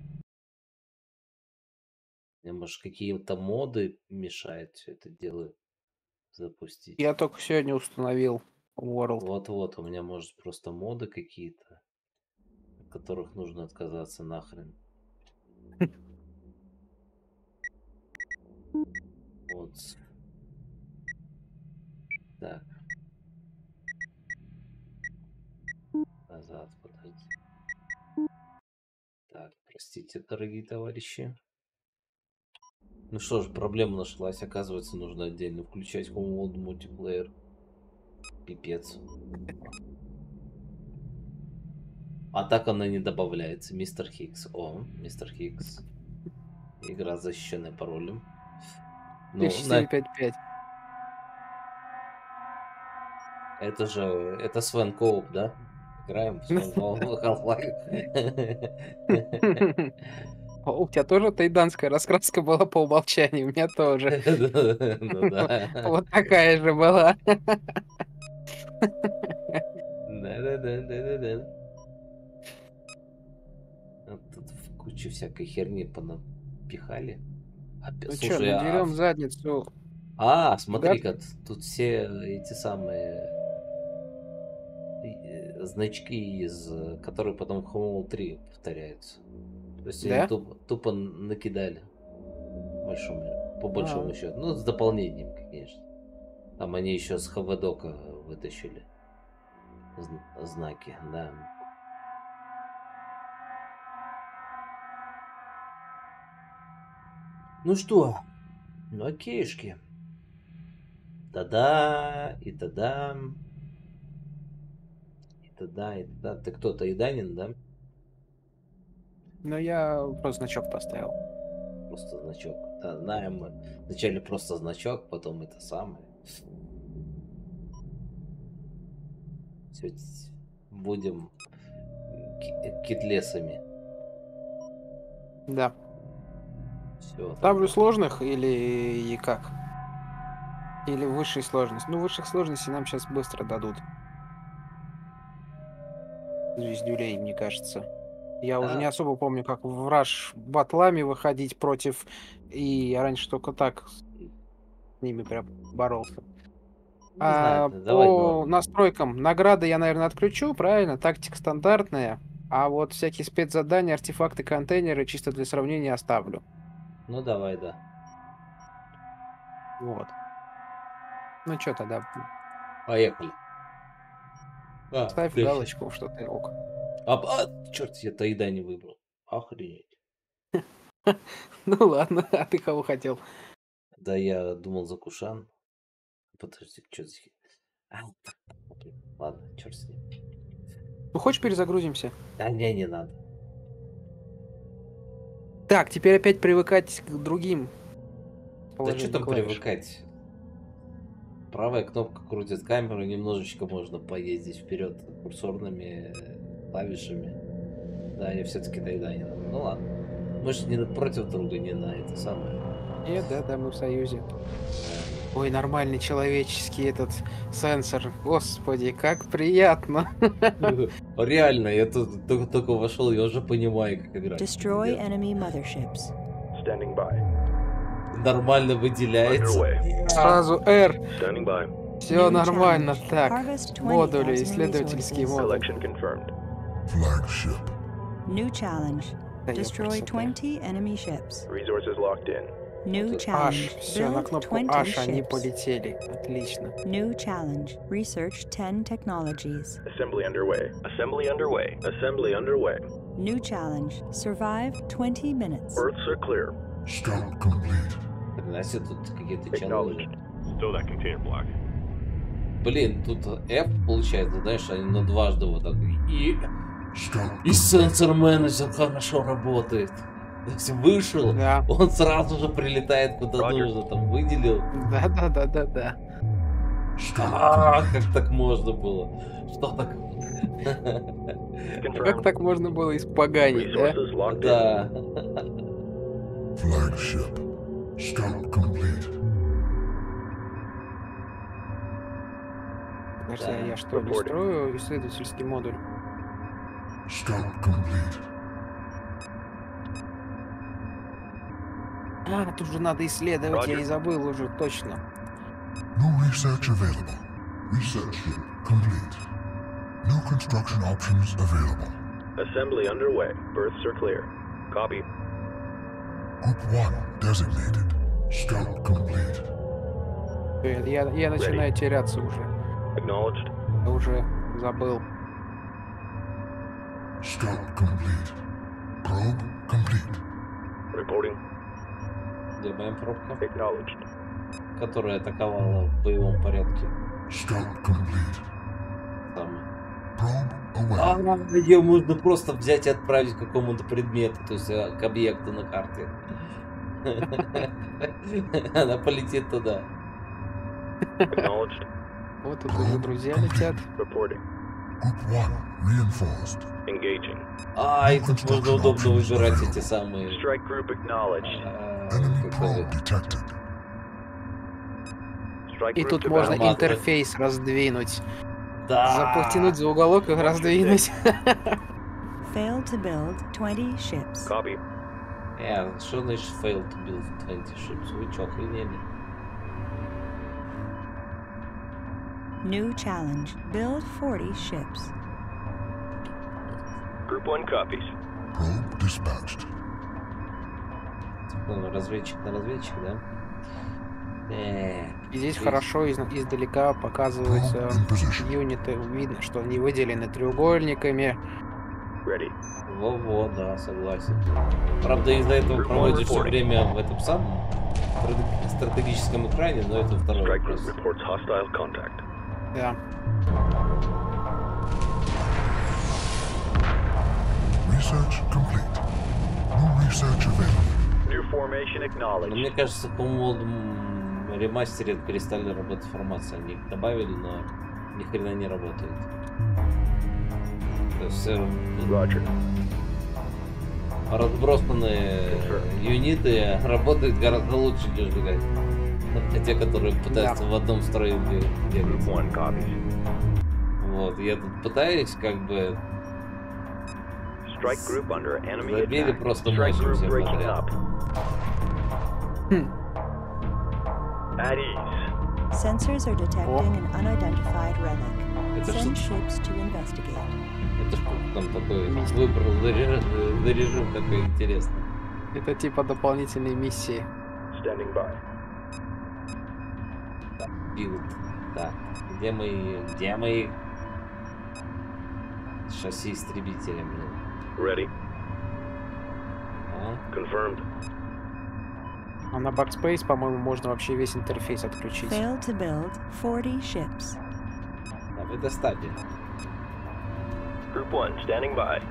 Мне, может, какие-то моды мешают все это дело запустить? Я только сегодня установил World. Вот, у меня, может, просто моды какие-то, от которых нужно отказаться нахрен. Вот. Так. Назад, подожди. Так, простите, дорогие товарищи. Ну что ж, проблема нашлась. Оказывается, нужно отдельно включать Homeworld мультиплеер. Пипец. А так она не добавляется. Мистер Хикс. О, Мистер Хикс. Игра, защищенная паролем. Ну, 455. это же... Это Свен Кооп, да? Играем в Свен Кооп Half-Life. У тебя тоже тайданская раскраска была по умолчанию, у меня тоже. Ну да. Вот такая же была. Да. Тут в кучу всякой херни понапихали. Ну что, надерем задницу. Смотри-ка, тут все эти самые значки, которые потом в Homeworld 3 повторяются. То есть Да? они тупо накидали. По большому счету. Ну, с дополнением, конечно. Там они еще с ХВДока вытащили знаки, да. Ну что, ну окейшки. Та-да, и та-да. И та-да, и та-да. Ты кто, тайданин, да? Но я просто значок поставил. Просто значок. Да, знаем мы. Вначале просто значок, потом это самое. Все, будем китлесами. Да. Все. Ставлю сложных или как? Или высшей сложности? Ну, высших сложностей нам сейчас быстро дадут. Звездюлей, мне кажется. Я уже не особо помню, как в Rush батлами выходить против. И я раньше только так с ними прям боролся. По настройкам награды я, наверное, отключу, правильно? Тактика стандартная. А вот всякие спецзадания, артефакты, контейнеры чисто для сравнения оставлю. Ну давай, да. Вот. Ну что тогда? Поехали. Ставь галочку, что ты ок. Черт, я Тайда не выбрал. Охренеть. Ну ладно, а ты кого хотел? Да я думал за Кушан. Подожди, что за... Ладно, черт с ним. Ну хочешь перезагрузимся? Да не надо. Так, теперь опять привыкать к другим. Да что там привыкать? Правая кнопка крутит камеру, немножечко можно поездить вперед курсорными клавишами. Да, я все-таки тайданин. Ну ладно. Мы же не против друга, не на это самое. Нет, да, мы в союзе. Ой, нормальный человеческий этот сенсор. Господи, как приятно. Реально, я тут только вошел, я уже понимаю, как играть. Destroy enemy motherships. Standing by. Нормально выделяется. Сразу R. Standing by. Все нормально. challenge. Так, Harvest 20,000 модули, исследовательские resources. модули. Collection confirmed. Flagship. New challenge. Да Destroy ёпрст, 20 enemy ships. Resources locked in. New H, challenge. все, на Build кнопку 20 H они ships. полетели. Отлично. New challenge. Research 10 technologies. Assembly underway. Assembly underway. Assembly underway. New challenge. Survive 20 minutes. Berths are clear. Scout complete. Хрена себе, тут какие-то челленджи. Acknowledged. Still that container block. Блин, тут F получается, знаешь, они на дважды вот так. И Scout И сенсор-менеджер хорошо работает. То есть вышел, Да. он сразу же прилетает куда нужно, там выделил. Да. Как так можно было? Что так? Как так можно было испоганить, да? Да. flagship. Scout complete. Подожди, Да. а я что, не строю исследовательский модуль? Scout complete. А, тут же надо исследовать, я и забыл уже, точно. No research available. Research ship complete. No construction options available. Assembly underway. Berths are clear. Copy. Group 1 designated. Scout complete. Я начинаю теряться уже. Acknowledged. Я уже забыл. Scout complete. Probe complete. Reporting. Где моя пробка, Acknowledged. которая атаковала в боевом порядке. Scout complete. Там. Probe away. Ее можно просто взять и отправить к какому-то предмету, то есть к объекту на карте. Она полетит туда. Acknowledged. Вот тут уже друзья летят. Reporting. Group 1 reinforced. Engaging. И тут можно удобно выбирать эти самые... Strike group acknowledged. Enemy как probe это, detected. Strike И group тут to можно battle. интерфейс раздвинуть. Да. Потянуть за уголок и раздвинуть. Failed to build 20 ships. Copy. Что значит fail to build 20 ships? Вы чё, охренели? New challenge. Build 40 ships. Group 1 copies. Probe dispatched. Ну, разведчик на разведчик, да? И здесь хорошо издалека показываются Probe in position. юниты. Видно, что они выделены треугольниками. Ready. Во-во, да, согласен. Правда, из-за этого проводишь все время в этом самом стратегическом экране, но это второй Strike group вопрос. reports hostile contact. Да. Research complete. No research available. New formation Но acknowledged. мне кажется, по модам ремастере перестали работать формации. Они их добавили, но ни хрена не работает. То есть все Roger. разбросанные юниты работают гораздо лучше, нежели те, которые пытаются в одном строю Group бегать. 1 copies. Вот, я тут пытаюсь как бы Strike group under enemy забили attack. просто Strike мощью group всем breaking подряд. up. At ease. Sensors are detecting an unidentified relic. Это Send что? ships to investigate. Это что там такой выбрал за режим такой интересный. Это типа дополнительные миссии. Standing by. Билд. Так, где мои шасси истребителя, блин? Ready. А? Confirmed. А на Backspace, по-моему, можно вообще весь интерфейс отключить. Failed to build 40 ships. Да, вы достали. Group 1 standing by.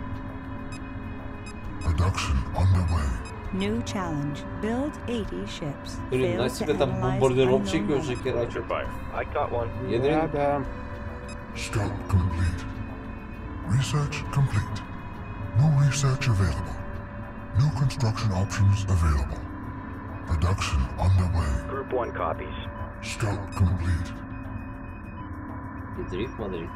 Production underway. New challenge. Build 80 ships. Блин, на Failed себе to там analyze бомбардировщики unknown уже relic. херачат. Fire. I caught one. Ядрин. Да. Scout complete. Research complete. No research available. No construction options available. Production underway. Group 1 copies. Scout complete. Ядрит, Мадрид.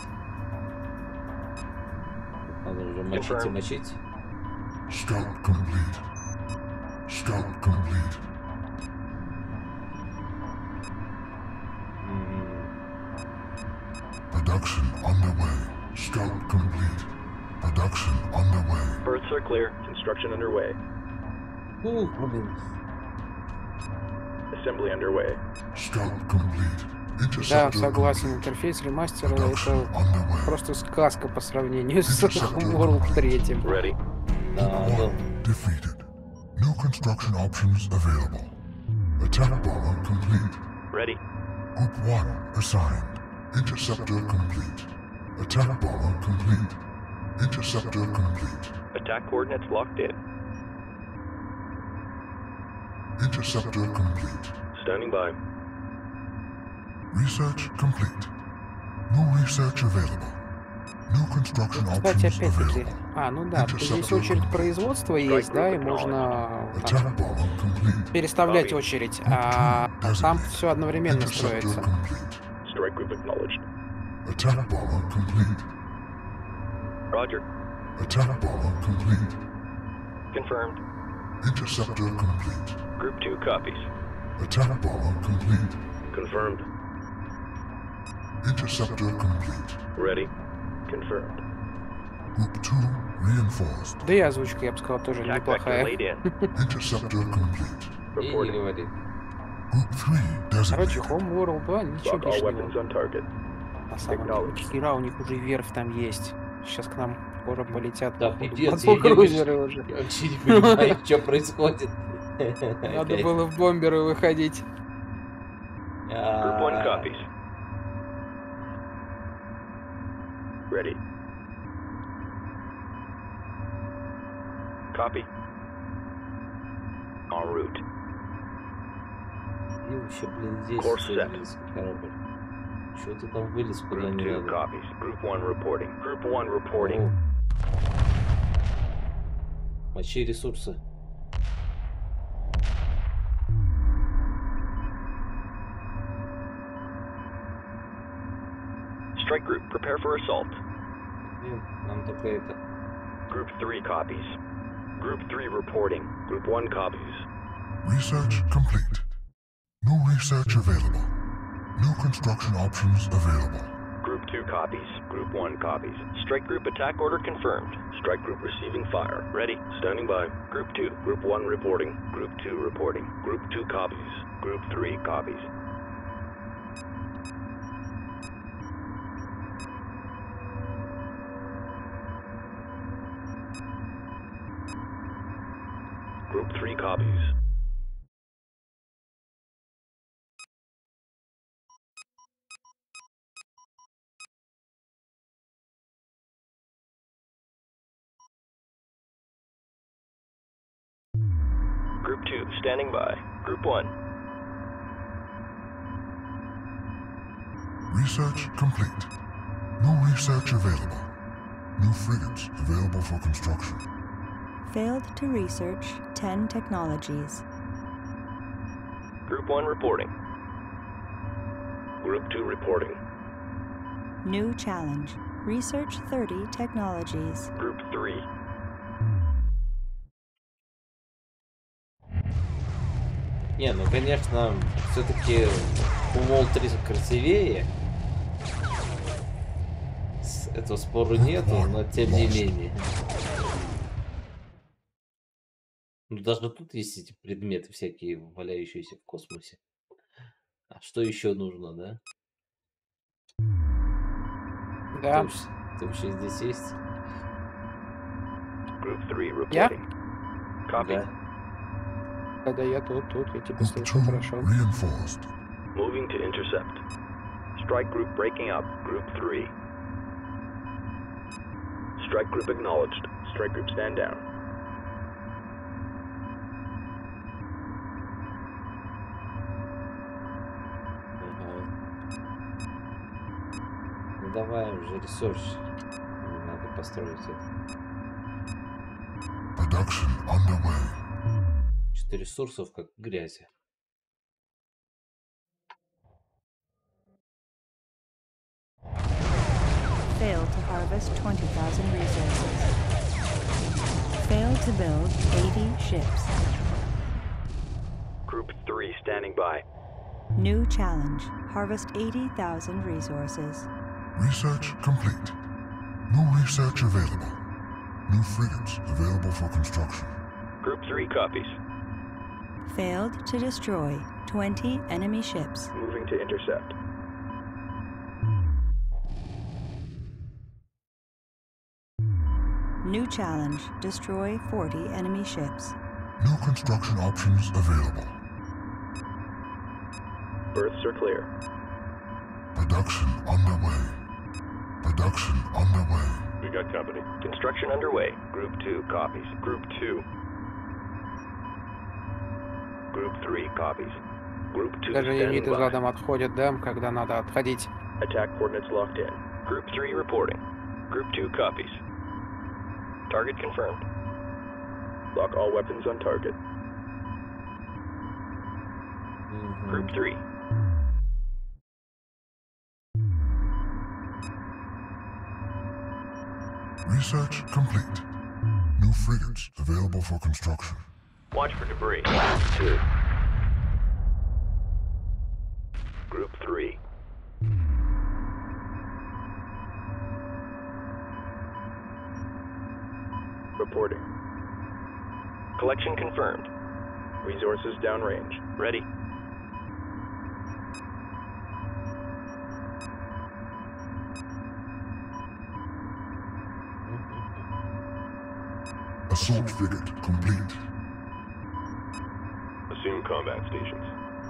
Надо уже мочить и мочить. Scout complete. Scout complete. Production underway. Scout complete. Production underway. Berths are clear. Construction underway. Ух, блин. Assembly underway. Scout complete. Да, Interceptor согласен, complete. интерфейс ремастера Production это underway. просто сказка по сравнению с Homeworld 3. Ready. Да, Group да. 1 defeated. No construction options available. Attack bomber complete. Ready. Group 1 assigned. Interceptor complete. Attack bomber complete. Interceptor complete. Attack coordinates locked in. Interceptor complete. Standing by. Research complete. No research available. New construction Кстати, options опять-таки, available. ну да, здесь очередь производства есть, да, и можно там Attack bomber complete. переставлять очередь, а там все одновременно Interceptor строится. complete. Strike group acknowledged. Attack bomber complete. Roger. Attack bomber complete. Confirmed. Interceptor complete. Group 2 copies. Attack bomber complete. Confirmed. Interceptor complete. Ready. Confirmed. Group 2 reinforced. Да и озвучка, я бы сказал, тоже Attack vector неплохая. laid in. Interceptor complete. И не Reporting. говори. Group 3 Короче, designated. Homeworld 2, ничего Lock all лишнего. weapons on target. На самом деле, хера у них уже верфь там есть. Сейчас к нам скоро полетят Да, походу, пипец, я крузеры уже. Я вообще не понимаю, что происходит. Надо Опять. было в бомберы выходить. Group 1 copies. Ready. Copy. En route. И вообще, блин, здесь Course всё set. английский корабль. Чё ты там вылез, куда Group не 2 надо? copies. Group 1 reporting. Group 1 reporting. Мочи ресурсы. Strike group, prepare for assault. Блин, нам только это. Group 3 copies. Group 3 reporting. Group 1 copies. Research complete. No research available. New construction options available. Group 2 copies. Group 1 copies. Strike group attack order confirmed. Strike group receiving fire. Ready. Standing by. Group 2. Group 1 reporting. Group 2 reporting. Group 2 copies. Group 3 copies. Group 3 copies. Group 2 standing by. Group 1. Research complete. No research available. New frigates available for construction. Failed to research 10 technologies. Group 1 reporting. Group 2 reporting. New challenge. Research 30 technologies. Group 3. Не, ну конечно, все-таки Homeworld 3 красивее. Этого спору нету, но тем не менее. Ну даже тут есть эти предметы всякие, валяющиеся в космосе. А что еще нужно, да? Да. Ты вообще здесь есть? Group 3 Я? reporting. Copy. Да. Когда я тут, я тебя Group слышу 2 хорошо. reinforced. Moving to intercept. Strike group breaking up. Group 3. Strike group acknowledged. Strike group stand down. Ага. Ну давай уже ресерч. Надо построить это. Production underway. Что-то ресурсов как грязи. Failed to harvest 20,000 resources. Failed to build 80 ships. Group 3 standing by. New challenge. Harvest 80,000 resources. Research complete. No research available. New frigates available for construction. Group 3 copies. Failed to destroy 20 enemy ships. Moving to intercept. New challenge. Destroy 40 enemy ships. New construction options available. Berths are clear. Production underway. Production underway. We got company. Construction underway. Group 2 copies. Group 2. Group 3 copies. Group 2 Даже standing юниты by. задом отходят, да, когда надо отходить. Attack coordinates locked in. Group 3 reporting. Group 2 copies. Target confirmed. Lock all weapons on target. Group 3. Research complete. New frigates available for construction. Watch for debris. Group 2. Group 3. Reporting. Collection confirmed. Resources downrange. Ready. Assault frigate complete. Assume combat stations.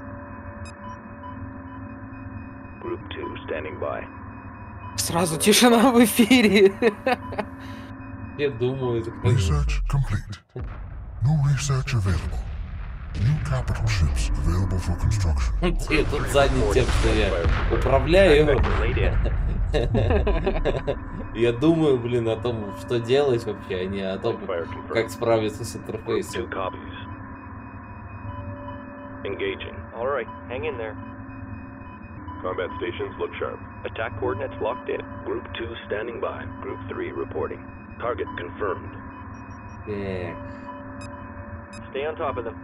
Group 2 standing by. Сразу тишина в эфире. Я думаю, это как... Research complete. New research available. New capital ships available for construction. Я тут занят тем, что я управляю. Я думаю, блин, о том, что делать вообще, а не о том, как справиться с интерфейсом. Engaging. All right, hang in there. Combat stations look sharp. Attack coordinates locked in. Group 2 standing by. Group 3 reporting. Target confirmed. Так. Stay on top of them.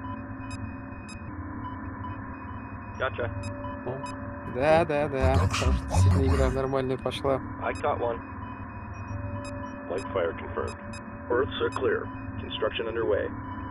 Gotcha. Да. Действительно, игра нормальная пошла. I caught one. Light fire confirmed. Earths are clear. Construction underway.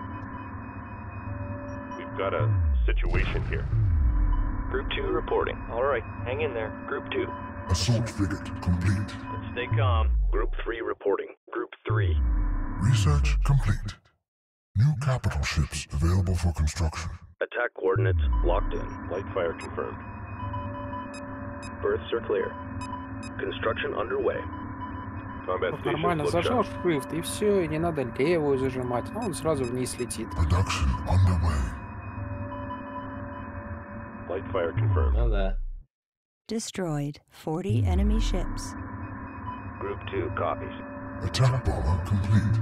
We've got a situation here. Group 2 reporting. All right, hang in there. Group 2. Assault frigate complete. Let's stay calm. Group 3 reporting. Group 3. Research complete. New capital ships available for construction. Attack coordinates locked in. Light fire confirmed. Berths are clear. Construction underway. Combat Вот stations нормально look зажал sharp. Shift, и все, и не надо левую зажимать, а он сразу вниз летит. Production underway. Light fire confirmed. Ну да. Destroyed 40 enemy ships. Group 2 copies. Attack bomber complete.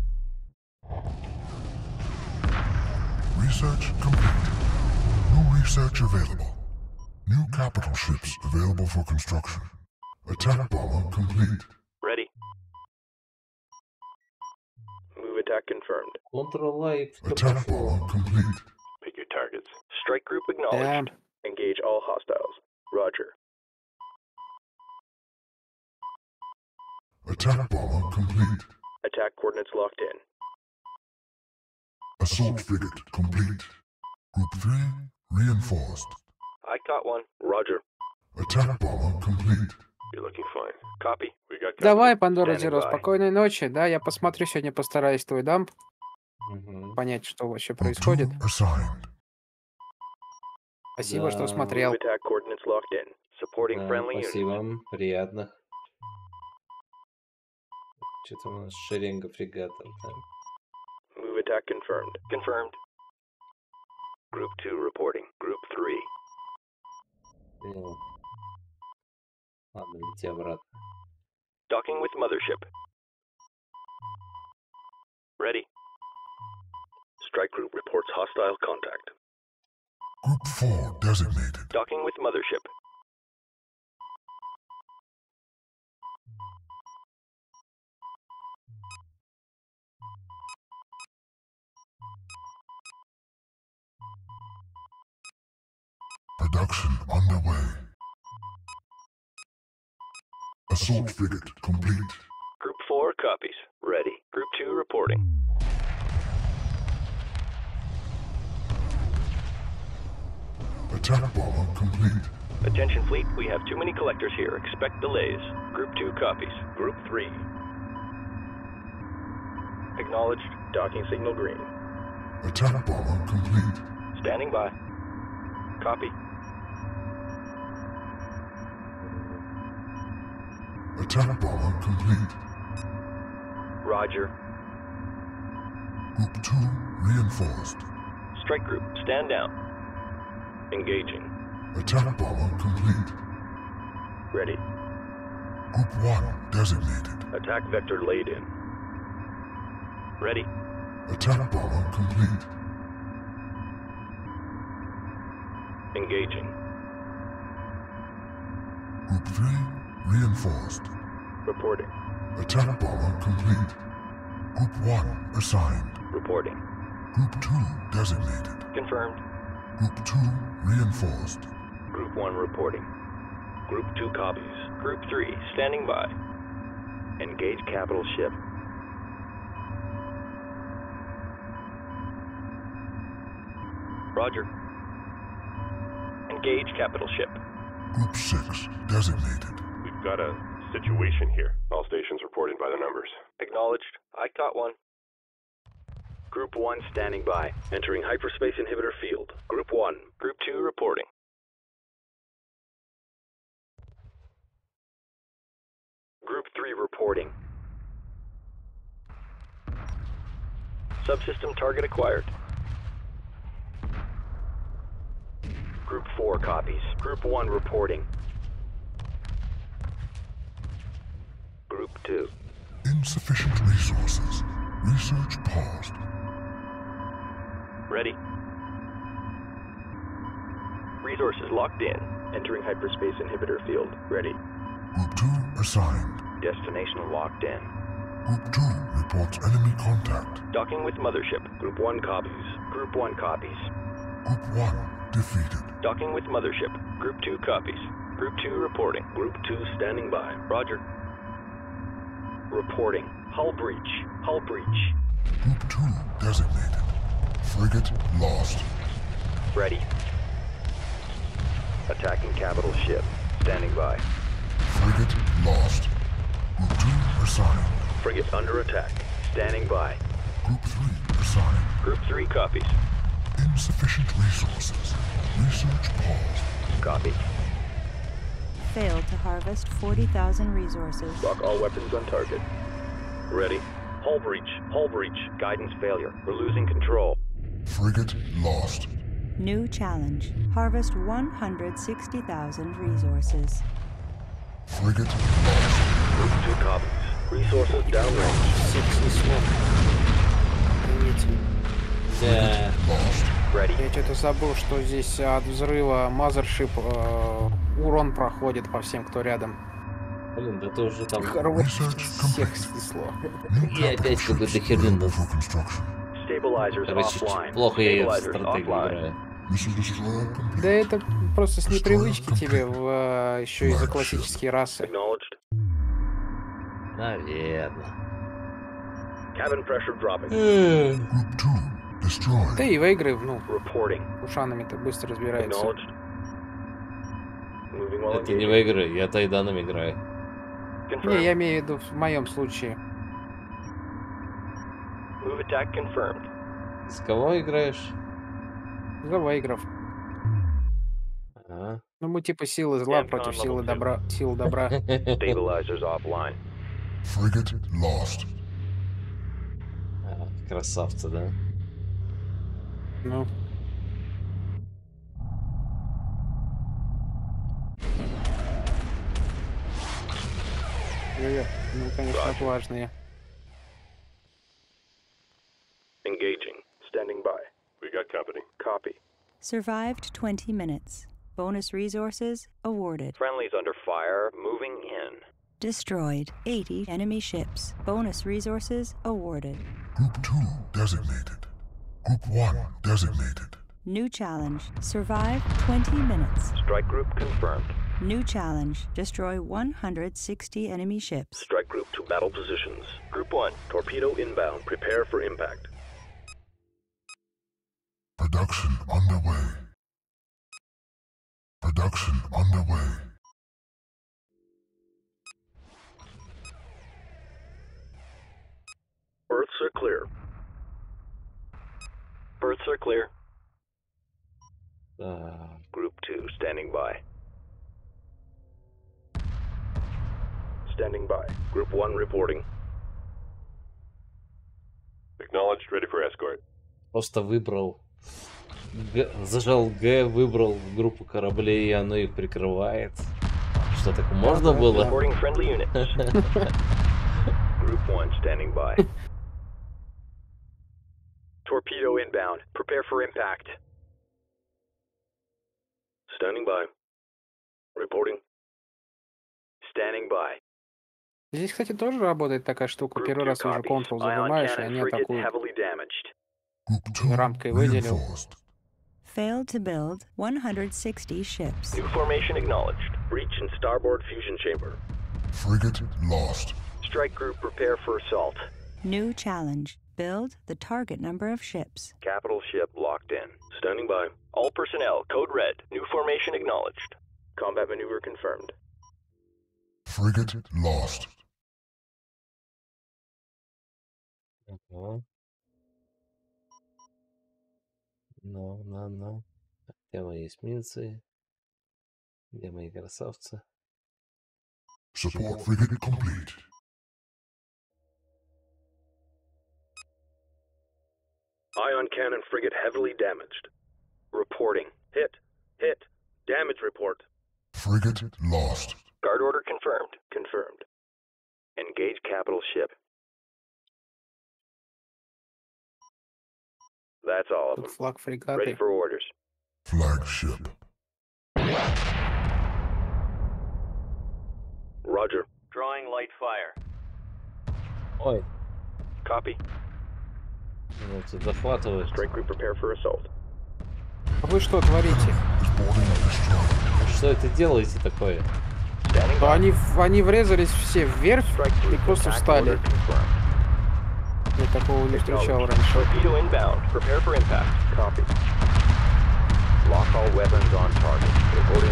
Research complete. New research available. New capital ships available for construction. Attack bomber complete. Ready. Move attack confirmed. Control-Light. Attack bomber complete. Pick your targets. Strike group acknowledged. Engage all hostiles. Roger. Attack bomber complete. Attack coordinates locked in. Assault frigate complete. Group 3 reinforced. I caught one. Roger. Attack bomber complete. You're looking fine. Copy. We got Давай, company. Пандора Standing Зеро, by. спокойной ночи. Да, я посмотрю сегодня, постараюсь твой дамп, понять, что вообще происходит. Assigned. Спасибо, что Да. смотрел. Move attack coordinates locked in. Supporting Да, friendly units. спасибо, приятно. Что-то у нас шеренга фрегатов, да? Move attack confirmed. Confirmed. Group 2 reporting. Group 3. Ну. Ладно, лети обратно. Docking with mothership. Ready. Strike group reports hostile contact. Group 4 designated. Docking with mothership. Production underway. Assault frigate complete. Group 4 copies. Ready. Group 2 reporting. Attack bomber complete. Attention fleet, we have too many collectors here. Expect delays. Group 2 copies. Group 3. Acknowledged. Docking signal green. Attack bomber complete. Standing by. Copy. Attack bomber complete. Roger. Group 2 reinforced. Strike Group, stand down. Engaging. Attack bomber complete. Ready. Group 1 designated. Attack vector laid in. Ready. Attack bomber complete. Engaging. Group 3 reinforced. Reporting. Attack bomber complete. Group 1 assigned. Reporting. Group 2 designated. Confirmed. Group 2 reinforced. Group 1 reporting. Group 2 copies. Group 3 standing by. Engage capital ship. Roger. Engage capital ship. Group 6 designated. We've got a situation here. All stations reporting by the numbers. Acknowledged. I caught one. Group 1 standing by. Entering hyperspace inhibitor field. Group 1. Group 2 reporting. Group 3 reporting. Subsystem target acquired. Group 4 copies. Group 1 reporting. Group 2. Insufficient resources. Research paused. Ready. Resources locked in. Entering hyperspace inhibitor field. Ready. Group 2 assigned. Destination locked in. Group 2 reports enemy contact. Docking with mothership. Group 1 copies. Group 1 copies. Group 1 defeated. Docking with mothership. Group 2 copies. Group 2 reporting. Group 2 standing by. Roger. Reporting. Hull breach. Hull breach. Group 2 designated. Frigate lost. Ready. Attacking capital ship. Standing by. Frigate lost. Group 2 assigned. Frigate under attack. Standing by. Group 3 assigned. Group 3 copies. Insufficient resources. Research paused. Copy. Failed to harvest 40,000 resources. Lock all weapons on target. Ready. Hull breach. Hull breach. Guidance failure. We're losing control. Frigate lost. New challenge. Harvest 160,000 resources. Frigate lost. Group 2 copies. Resources downrange. Да. Lost. Ready. Я что-то забыл, что здесь от взрыва Mothership урон проходит по всем, кто рядом. Блин, да ты уже там... Всех снесло. И опять какой-то херню нас... Stabilizers Короче, offline. плохо я в Stabilizers стратегию offline. играю. Да это просто с непривычки тебе еще из-за классические расы. Acknowledged. Наверное. Cabin pressure dropping. Group 2 destroyed. Да и в игры, ну, Reporting. ушанами-то быстро разбирается. Acknowledged. Moving while Это не engaging. в игры, я Тайданом играю. Не, я Confirmed. имею в виду в моем случае. Move attack confirmed. С кого играешь? За выиграв. Ага. Ну мы типа силы зла Damn, против con силы level добра. Сил добра. Stabilizers offline. Frigate lost. Красавцы, да? Ну. Ну, конечно, отважные. Engaging. Standing by. We got company. Copy. Survived 20 minutes. Bonus resources awarded. Friendlies under fire. Moving in. Destroyed 80 enemy ships. Bonus resources awarded. Group 2 designated. Group 1 designated. New challenge. Survive 20 minutes. Strike group confirmed. New challenge. Destroy 160 enemy ships. Strike group to battle positions. Group 1. Torpedo inbound. Prepare for impact. Production underway. Production underway. Berths are clear. Berths are clear. Group 2 standing by. Standing by. Group 1 reporting. Acknowledged. Ready for escort. Просто выбрал, зажал Г, выбрал группу кораблей, и оно их прикрывает. Что, так можно было? Reporting friendly units. Group 1 standing by. Torpedo inbound. Prepare for impact. Standing by. Reporting. Standing by. Здесь, кстати, тоже работает такая штука. Group Первый 2 раз вижу, copies. Ctrl Ion зажимаешь, и cannon они frigate атакуют. heavily damaged. Group 2 Рамкой выделил. reinforced. Failed to build 160 ships. New formation acknowledged. Breach in starboard fusion chamber. Frigate lost. Strike group prepare for assault. New challenge. Build the target number of ships. Capital ship locked in. Standing by. All personnel, code red. New formation acknowledged. Combat maneuver confirmed. Frigate lost. Ага. Ну. Где мои эсминцы? Где мои красавцы? Support frigate complete. Ion cannon frigate heavily damaged. Reporting. Hit. Hit. Damage report. Frigate lost. Guard order confirmed. Confirmed. Engage capital ship. That's all of Тут them. флаг Ready фрегаты. for orders. Flagship. Roger. Drawing light fire. Ой, Copy. ну тут захватывает. Strike group prepare for assault. А вы что творите? Is boarding a destroyer. Что это делаете такое? Standing Да by. они врезались все вверх Strike и group просто attack встали. order confirmed. Я такого не встречал Acknowledged. раньше. Torpedo inbound. Prepare for impact. Copy. Lock all weapons on target. Reporting.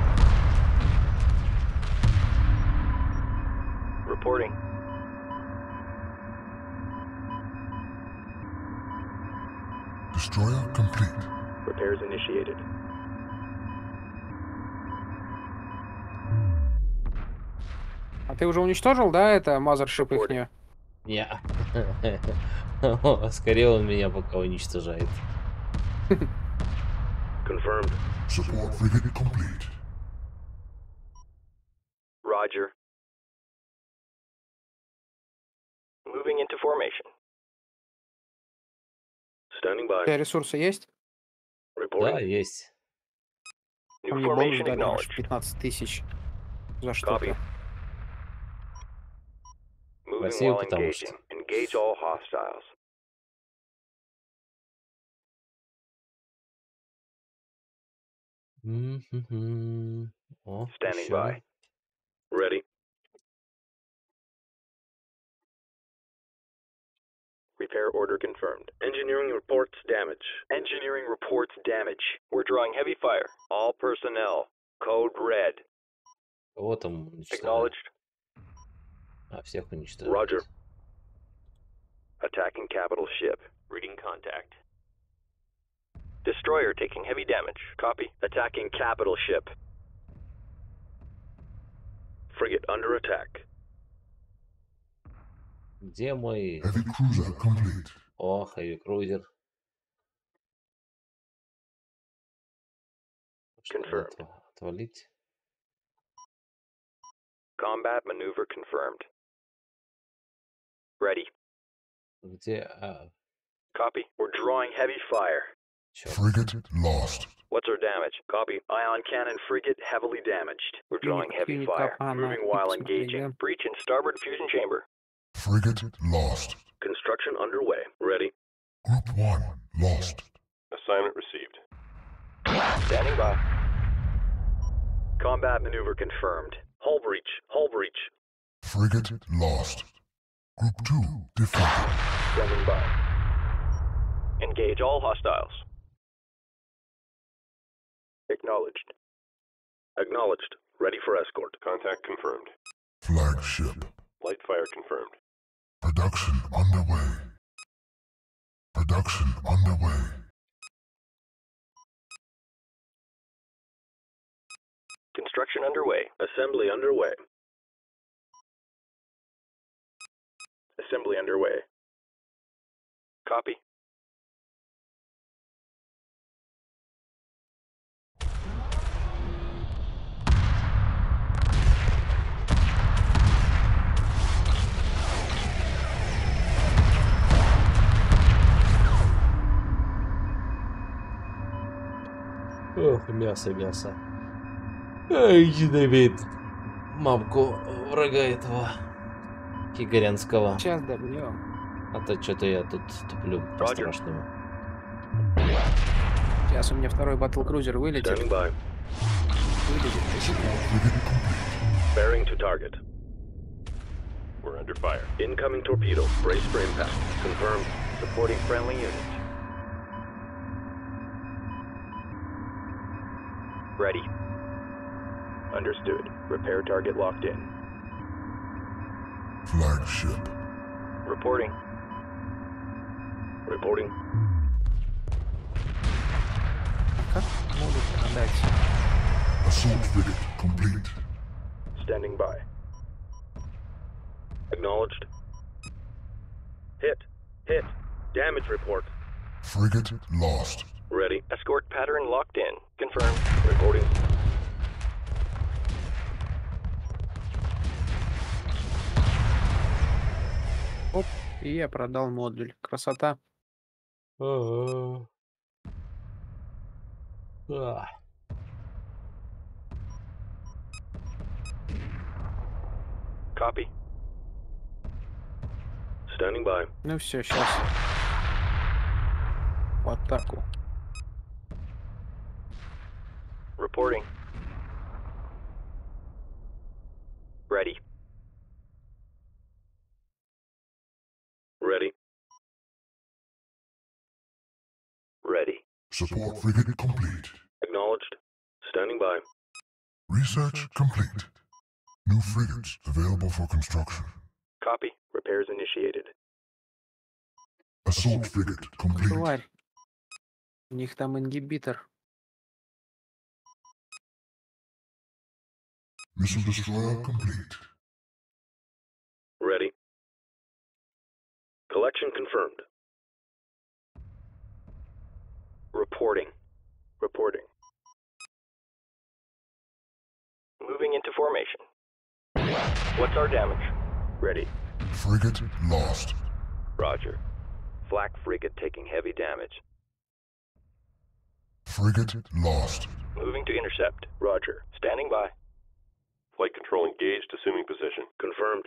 Reporting. Destroyer complete. Repairs initiated. А ты уже уничтожил, да, это мазершип ихнюю? Не. Скорее он меня пока уничтожает. Confirmed. Support frigate complete. Roger. Moving into formation. Standing У by. тебя ресурсы есть? Да, Reporting. есть. А New мне бонус formation дали аж acknowledged. 15 тысяч за Copy. что-то. Moving Спасибо, while потому engaging. что. Engage all hostiles. О, Standing еще. by. Ready. Repair order confirmed. Engineering reports damage. Engineering reports damage. We're drawing heavy fire. All personnel. Code red. Кого там уничтожает? Acknowledged. А, всех уничтожает. Roger. Attacking capital ship. Reading contact. Destroyer taking heavy damage. Copy. Attacking capital ship. Frigate under attack. Где мой... Heavy cruiser complete. О, хэви крузер. Что надо Confirmed. отвалить? Combat maneuver confirmed. Ready. Где... А, Copy. We're drawing heavy fire. черт. Frigate lost. What's our damage? Copy. Ion cannon frigate heavily damaged. We're drawing heavy Unit fire. up, Moving на, while посмотри, engaging. да. Breach in starboard fusion chamber. Frigate lost. Construction underway. Ready. Group 1 lost. Assignment received. Standing by. Combat maneuver confirmed. Hull breach. Hull breach. Frigate lost. Group 2 defeated. Standing by. Engage all hostiles. Acknowledged. Acknowledged. Ready for escort. Contact confirmed. Flagship. Light fire confirmed. Production underway. Production underway. Construction underway. Assembly underway. Assembly underway. Copy. Ох, мясо, мясо. Ай, ненавидит мамку врага этого Кигарянского. Сейчас добьем. А то что-то я тут туплю по-страшному. Сейчас у меня второй батл-крузер вылетит. Standing by. Вылетит. Bearing to target. We're under fire. Incoming torpedo. Brace for impact. Confirmed. Supporting friendly unit. Ready. Understood. Repair target locked in. Flagship. Reporting. Reporting. Как могут продать? Assault frigate complete. Standing by. Acknowledged. Hit. Hit. Damage report. Frigate lost. Ready. Escort pattern locked in. Confirmed. Reporting. Оп, и я продал модуль. Красота. Copy. Standing by. Ну все, сейчас. В атаку. Reporting. Ready. Ready. Ready. Support frigate complete. Acknowledged. Standing by. Research complete. New frigates available for construction. Copy. Repairs initiated. Assault frigate complete. Тварь. У них там ингибитор. Missile destroyer complete. Ready. Collection confirmed. Reporting. Reporting. Moving into formation. What's our damage? Ready. Frigate lost. Roger. Flak frigate taking heavy damage. Frigate lost. Moving to intercept. Roger. Standing by. Flight control engaged, assuming position. Confirmed.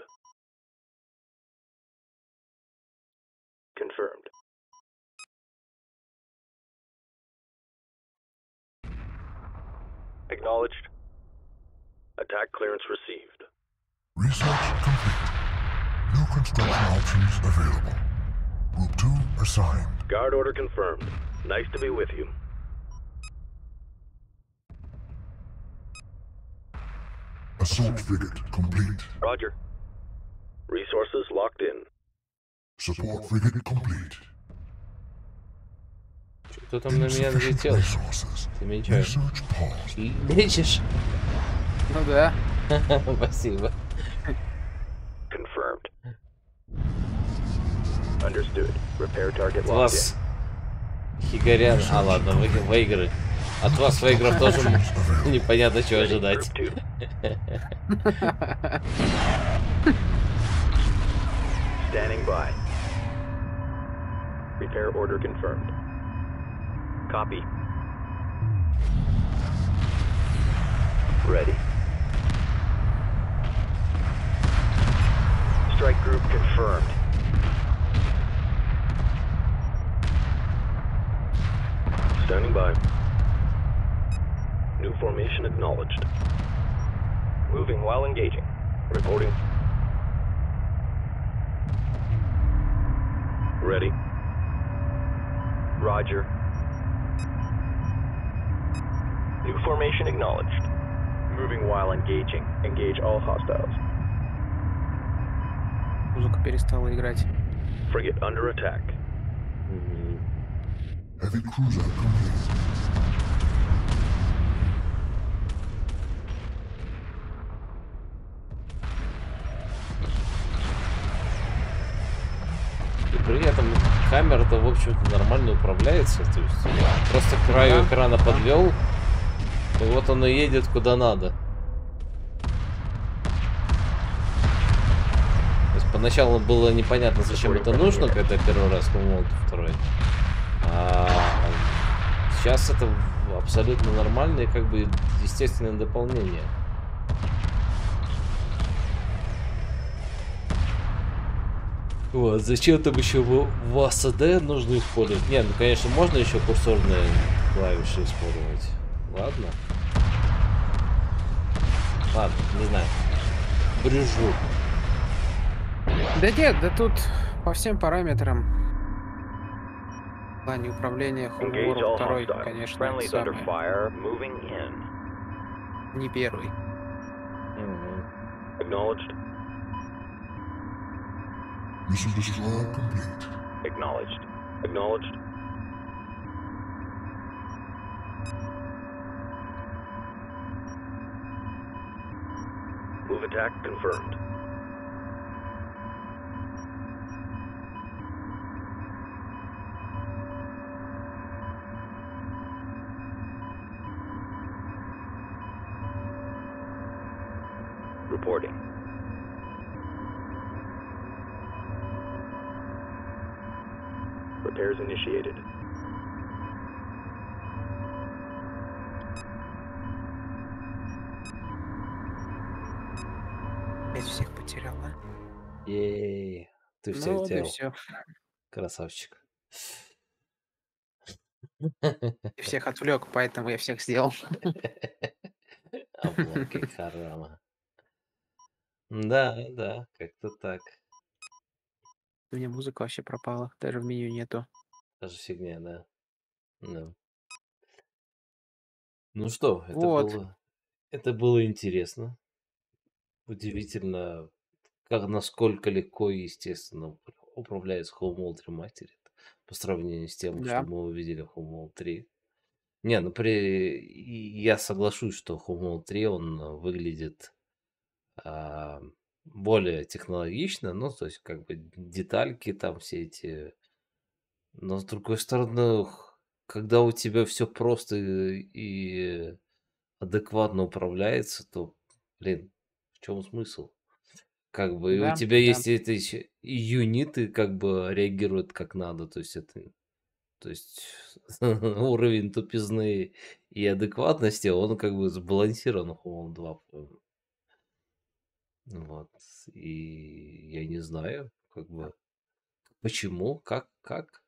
Confirmed. Acknowledged. Attack clearance received. Research complete. New construction options available. Group 2 assigned. Guard order confirmed. Nice to be with you. Assault frigate complete. Roger. Resources locked in. Support frigate complete. Кто там на меня налетел? Замечаю. Research paused. Лечишь? Ну да. Спасибо. Confirmed. Understood. Repair target locked Вас Хигарян... А ладно, выиграть. От вас выиграв тоже непонятно чего ожидать. Standing by. Repair order confirmed. Copy. Ready. Strike group confirmed. Standing by. New formation acknowledged. Moving while engaging. Reporting. Ready. Roger. New formation acknowledged. Moving while engaging. Engage all hostiles. Музыка перестала играть. Frigate under attack. Heavy cruiser complete. И при этом Хаммер-то, в общем-то, нормально управляется. То есть просто к краю Да, экрана да. подвел, и вот он и едет куда надо. То есть поначалу было непонятно, зачем это нужно, когда первый раз Homeworld 2. А сейчас это абсолютно нормальное, как бы естественное дополнение. Вот, зачем там еще в АСД нужно использовать? Не, ну конечно, можно еще курсорные клавиши использовать. Ладно. Ладно, не знаю. Брюжу. Да нет, да тут по всем параметрам в плане управления Engage Homeworld all 2, hostiles. конечно, это Friendlies under самое. fire. Moving in. Не первый. Мгм. Acknowledged. Missile destroyer complete. Acknowledged. Acknowledged. Move attack confirmed. Reporting. Repairs initiated. Опять всех потерял, да? Ей, ты всех Ну вот и сделал. все. Красавчик. Ты всех отвлек, поэтому я всех сделал. Обломки Харама. Да, да, как-то так. У меня музыка вообще пропала, даже в меню нету. Даже фигня, да. Да. Ну что, Вот. это было интересно. Удивительно, как насколько легко и естественно управляется Homeworld Remastered по сравнению с тем, что Да. мы увидели в Homeworld 3. Не, ну я соглашусь, что Homeworld 3 он выглядит а, более технологично, ну, то есть как бы детальки там все эти. Но с другой стороны, когда у тебя все просто и адекватно управляется, то, блин, в чем смысл? Как бы и у Да, тебя да. есть это еще и юниты как бы реагируют как надо, то есть уровень тупизны и адекватности, он как бы сбалансирован в Home 2. Вот. И я не знаю, как бы, почему, как.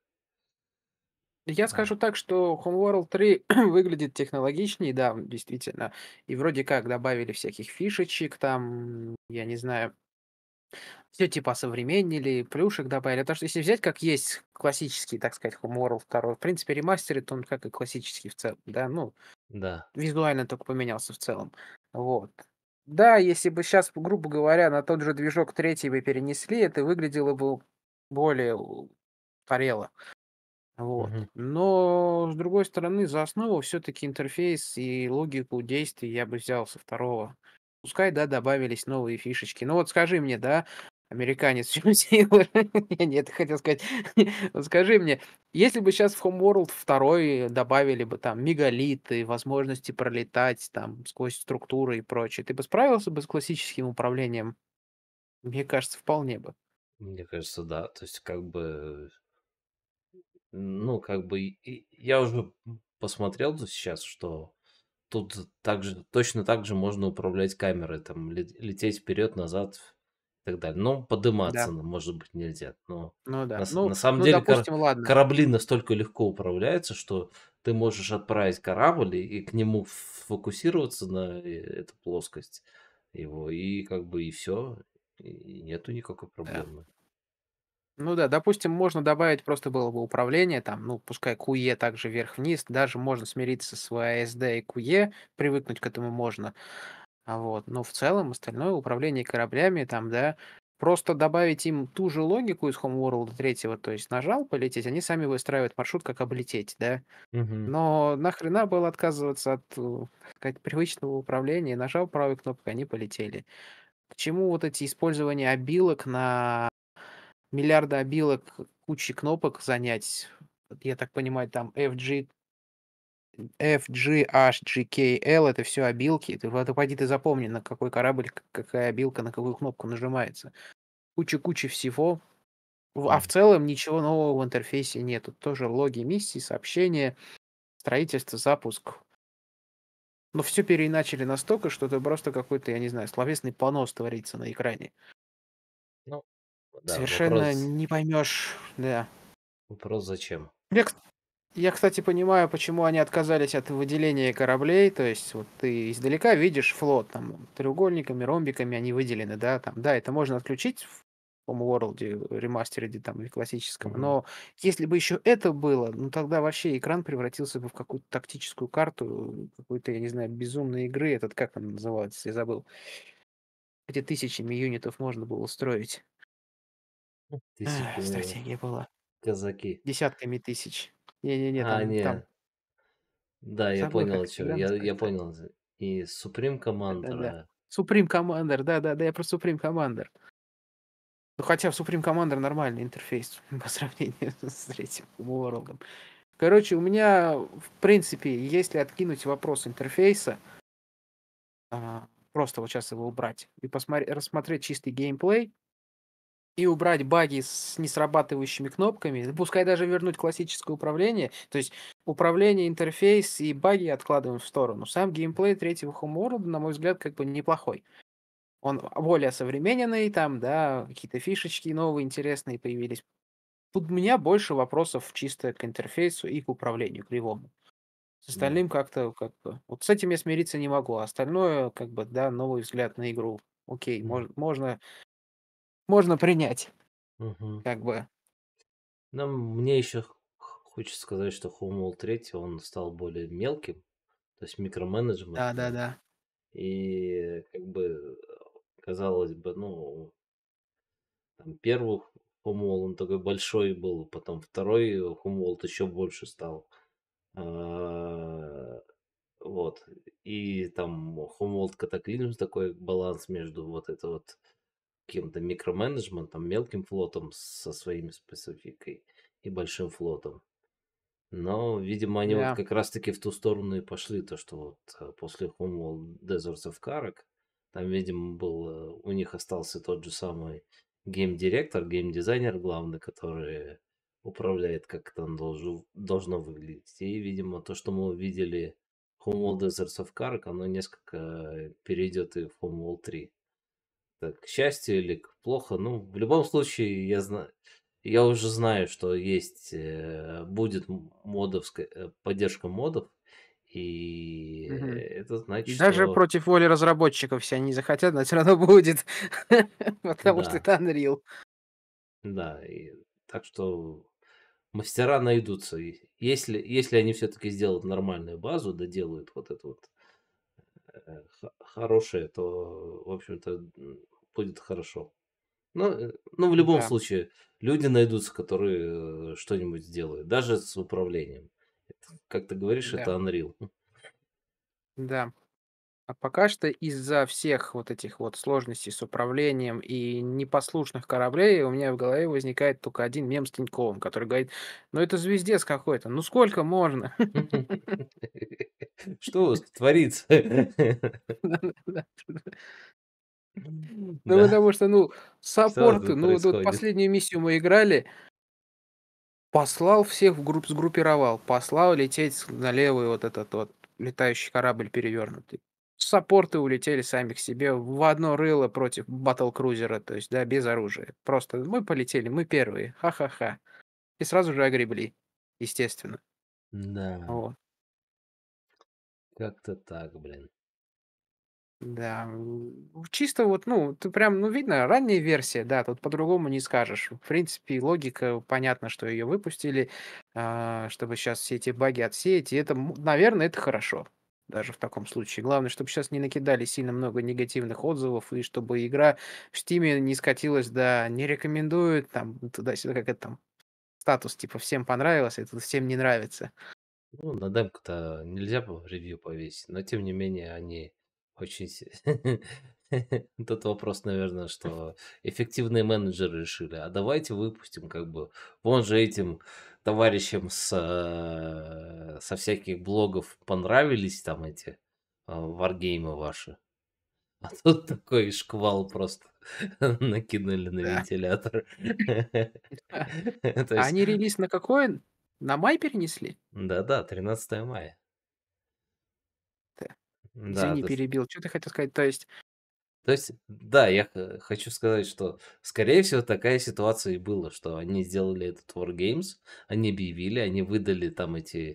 Я А, скажу так, что Homeworld 3 выглядит технологичнее, да, действительно. И вроде как добавили всяких фишечек, там, я не знаю, все типа осовременили, плюшек добавили. Потому что если взять, как есть классический, так сказать, Homeworld 2, в принципе, ремастерит он как и классический в целом, да, ну, Да. визуально только поменялся в целом. Вот. Да, если бы сейчас, грубо говоря, на тот же движок третий бы перенесли, это выглядело бы более парело. Вот. Мгм. Но, с другой стороны, за основу все-таки интерфейс и логику действий я бы взял со второго. Пускай, да, добавились новые фишечки. Ну вот скажи мне, да, американец в чем сила? Я нет, хотел сказать. Вот скажи мне, если бы сейчас в Homeworld 2 добавили бы там мегалиты, возможности пролетать там сквозь структуры и прочее, ты бы справился бы с классическим управлением? Мне кажется, вполне бы. Мне кажется, да. То есть, как бы, ну, как бы, я уже посмотрел тут сейчас, что тут точно так же можно управлять камерой, там, лететь вперед, назад и так далее. Но Да, подыматься, может быть, нельзя. Но ну да. на самом Ну, деле допустим, ладно. корабли настолько легко управляются, что ты можешь отправить корабль и к нему фокусироваться на эту плоскость его, и как бы и все, и нету никакой Да. проблемы. Ну да, допустим, можно добавить просто было бы управление, там, ну, пускай QE также вверх-вниз, даже можно смириться с ASD и QE, привыкнуть к этому можно. Вот. Но в целом остальное управление кораблями, там, да, просто добавить им ту же логику из Homeworld 3, то есть нажал полететь, они сами выстраивают маршрут, как облететь, да. Мгм. Но нахрена было отказываться от, так сказать, привычного управления, нажал правой кнопкой, они полетели. К чему вот эти использования обилок на миллиарды обилок, кучи кнопок занять. Вот я так понимаю, там FGHGKL — это все обилки. Ты вот поди ты запомни, на какой корабль какая обилка, на какую кнопку нажимается. Куча всего. А в целом ничего нового в интерфейсе нет. Тут тоже логи миссий, сообщения, строительство, запуск. Но все переиначили настолько, что это просто какой-то, я не знаю, словесный понос творится на экране. Ну, да, Совершенно не поймешь, да. вопрос зачем? Я, кстати, понимаю, почему они отказались от выделения кораблей. То есть, вот ты издалека видишь флот, там, треугольниками, ромбиками они выделены, да, там, да, это можно отключить в Homeworld, ремастере там, или классическом. Но если бы еще это было, ну, тогда вообще экран превратился бы в какую-то тактическую карту, какой-то, я не знаю, безумной игры. Этот, как он называется, я забыл. Где тысячами юнитов можно было строить. Стратегия была. Казаки. Десятками тысяч. Не-не-не, там Не. Да, я забыл, понял, как о это, чём. да, Я называется. понял. И Supreme Да-да-да. Commander. Supreme Commander, да-да-да, я про Supreme Commander. Ну, хотя в Supreme Commander нормальный интерфейс по сравнению с третьим World. Короче, у меня, в принципе, если откинуть вопрос интерфейса, просто вот сейчас его убрать и рассмотреть чистый геймплей, и убрать баги с несрабатывающими кнопками, пускай даже вернуть классическое управление, то есть управление, интерфейс и баги откладываем в сторону. Сам геймплей третьего Homeworld, на мой взгляд, как бы неплохой. Он более современный, там, да, какие-то фишечки новые, интересные появились. Тут у меня больше вопросов чисто к интерфейсу и к управлению кривому. С Да. остальным как-то, как бы, вот с этим я смириться не могу, а остальное, как бы, да, новый взгляд на игру. Окей, можно принять, Мгм. как бы. Но мне еще хочется сказать, что Homeworld 3, он стал более мелким, то есть микроменеджментным. Да-да-да. И как бы, казалось бы, ну, там первый Homeworld, он такой большой был, потом второй Homeworld еще больше стал. А, Вот. И там Homeworld Cataclysm такой баланс между вот это вот каким-то микроменеджментом, мелким флотом со своими спецификой и большим флотом. Но, видимо, они вот Да. как раз-таки в ту сторону и пошли, то что вот после Homeworld Deserts of Karak, там, видимо, был, у них остался тот же самый гейм-директор, гейм-дизайнер главный, который управляет, как там должно выглядеть. И, видимо, то, что мы увидели в Homeworld Deserts of Karak, оно несколько перейдет и в Homeworld 3. Так, к счастью или к плохо, ну, в любом случае, я уже знаю, что есть, будет поддержка модов, и Мгм. это значит, Даже что против воли разработчиков, если они не захотят, но всё равно будет, потому что да, это Unreal. да, и так что мастера найдутся. И если они все-таки сделают нормальную базу, доделают вот это вот хорошее, то, в общем-то, будет хорошо. Ну, в любом Да, случае, люди найдутся, которые что-нибудь сделают, даже с управлением. Как ты говоришь, это да, Unreal. да. А пока что из-за всех вот этих вот сложностей с управлением и непослушных кораблей у меня в голове возникает только один мем с Тиньковым, который говорит: "Ну это звездец какой-то, ну сколько можно?" Что у вас творится? Ну Да, потому что, ну, что саппорты, тут ну вот происходит? последнюю миссию мы играли. Послал всех сгруппировал, послал лететь на левый вот этот вот летающий корабль перевернутый. Саппорты улетели сами к себе в одно рыло против батл-крузера, то есть, да, без оружия. Просто мы полетели, мы первые, ха-ха-ха. И сразу же огребли, естественно. Да, Вот. как-то так, блин. Да, чисто вот, ну, ты прям, ну, видно, ранняя версия, да, тут по-другому не скажешь. В принципе, логика, понятно, что ее выпустили, чтобы сейчас все эти баги отсеять, и это, наверное, это хорошо, даже в таком случае. Главное, чтобы сейчас не накидали сильно много негативных отзывов, и чтобы игра в Стиме не скатилась до «не рекомендуют», там, туда-сюда, как это там, статус, типа, всем понравилось, это всем не нравится. Ну, на демку-то нельзя ревью повесить, но тем не менее они очень Тут вопрос, наверное, что эффективные менеджеры решили, а давайте выпустим как бы вон же этим товарищам со всяких блогов понравились там эти варгеймы ваши. А тут такой шквал просто накинули на Да. вентилятор. То А есть, они релиз на какой? На май перенесли? да-да, 13 мая. Да. Да, Извини, то есть перебил. Что ты хотел сказать? да, я хочу сказать, что, скорее всего, такая ситуация и была, что они сделали этот Wargames, они объявили, они выдали там эти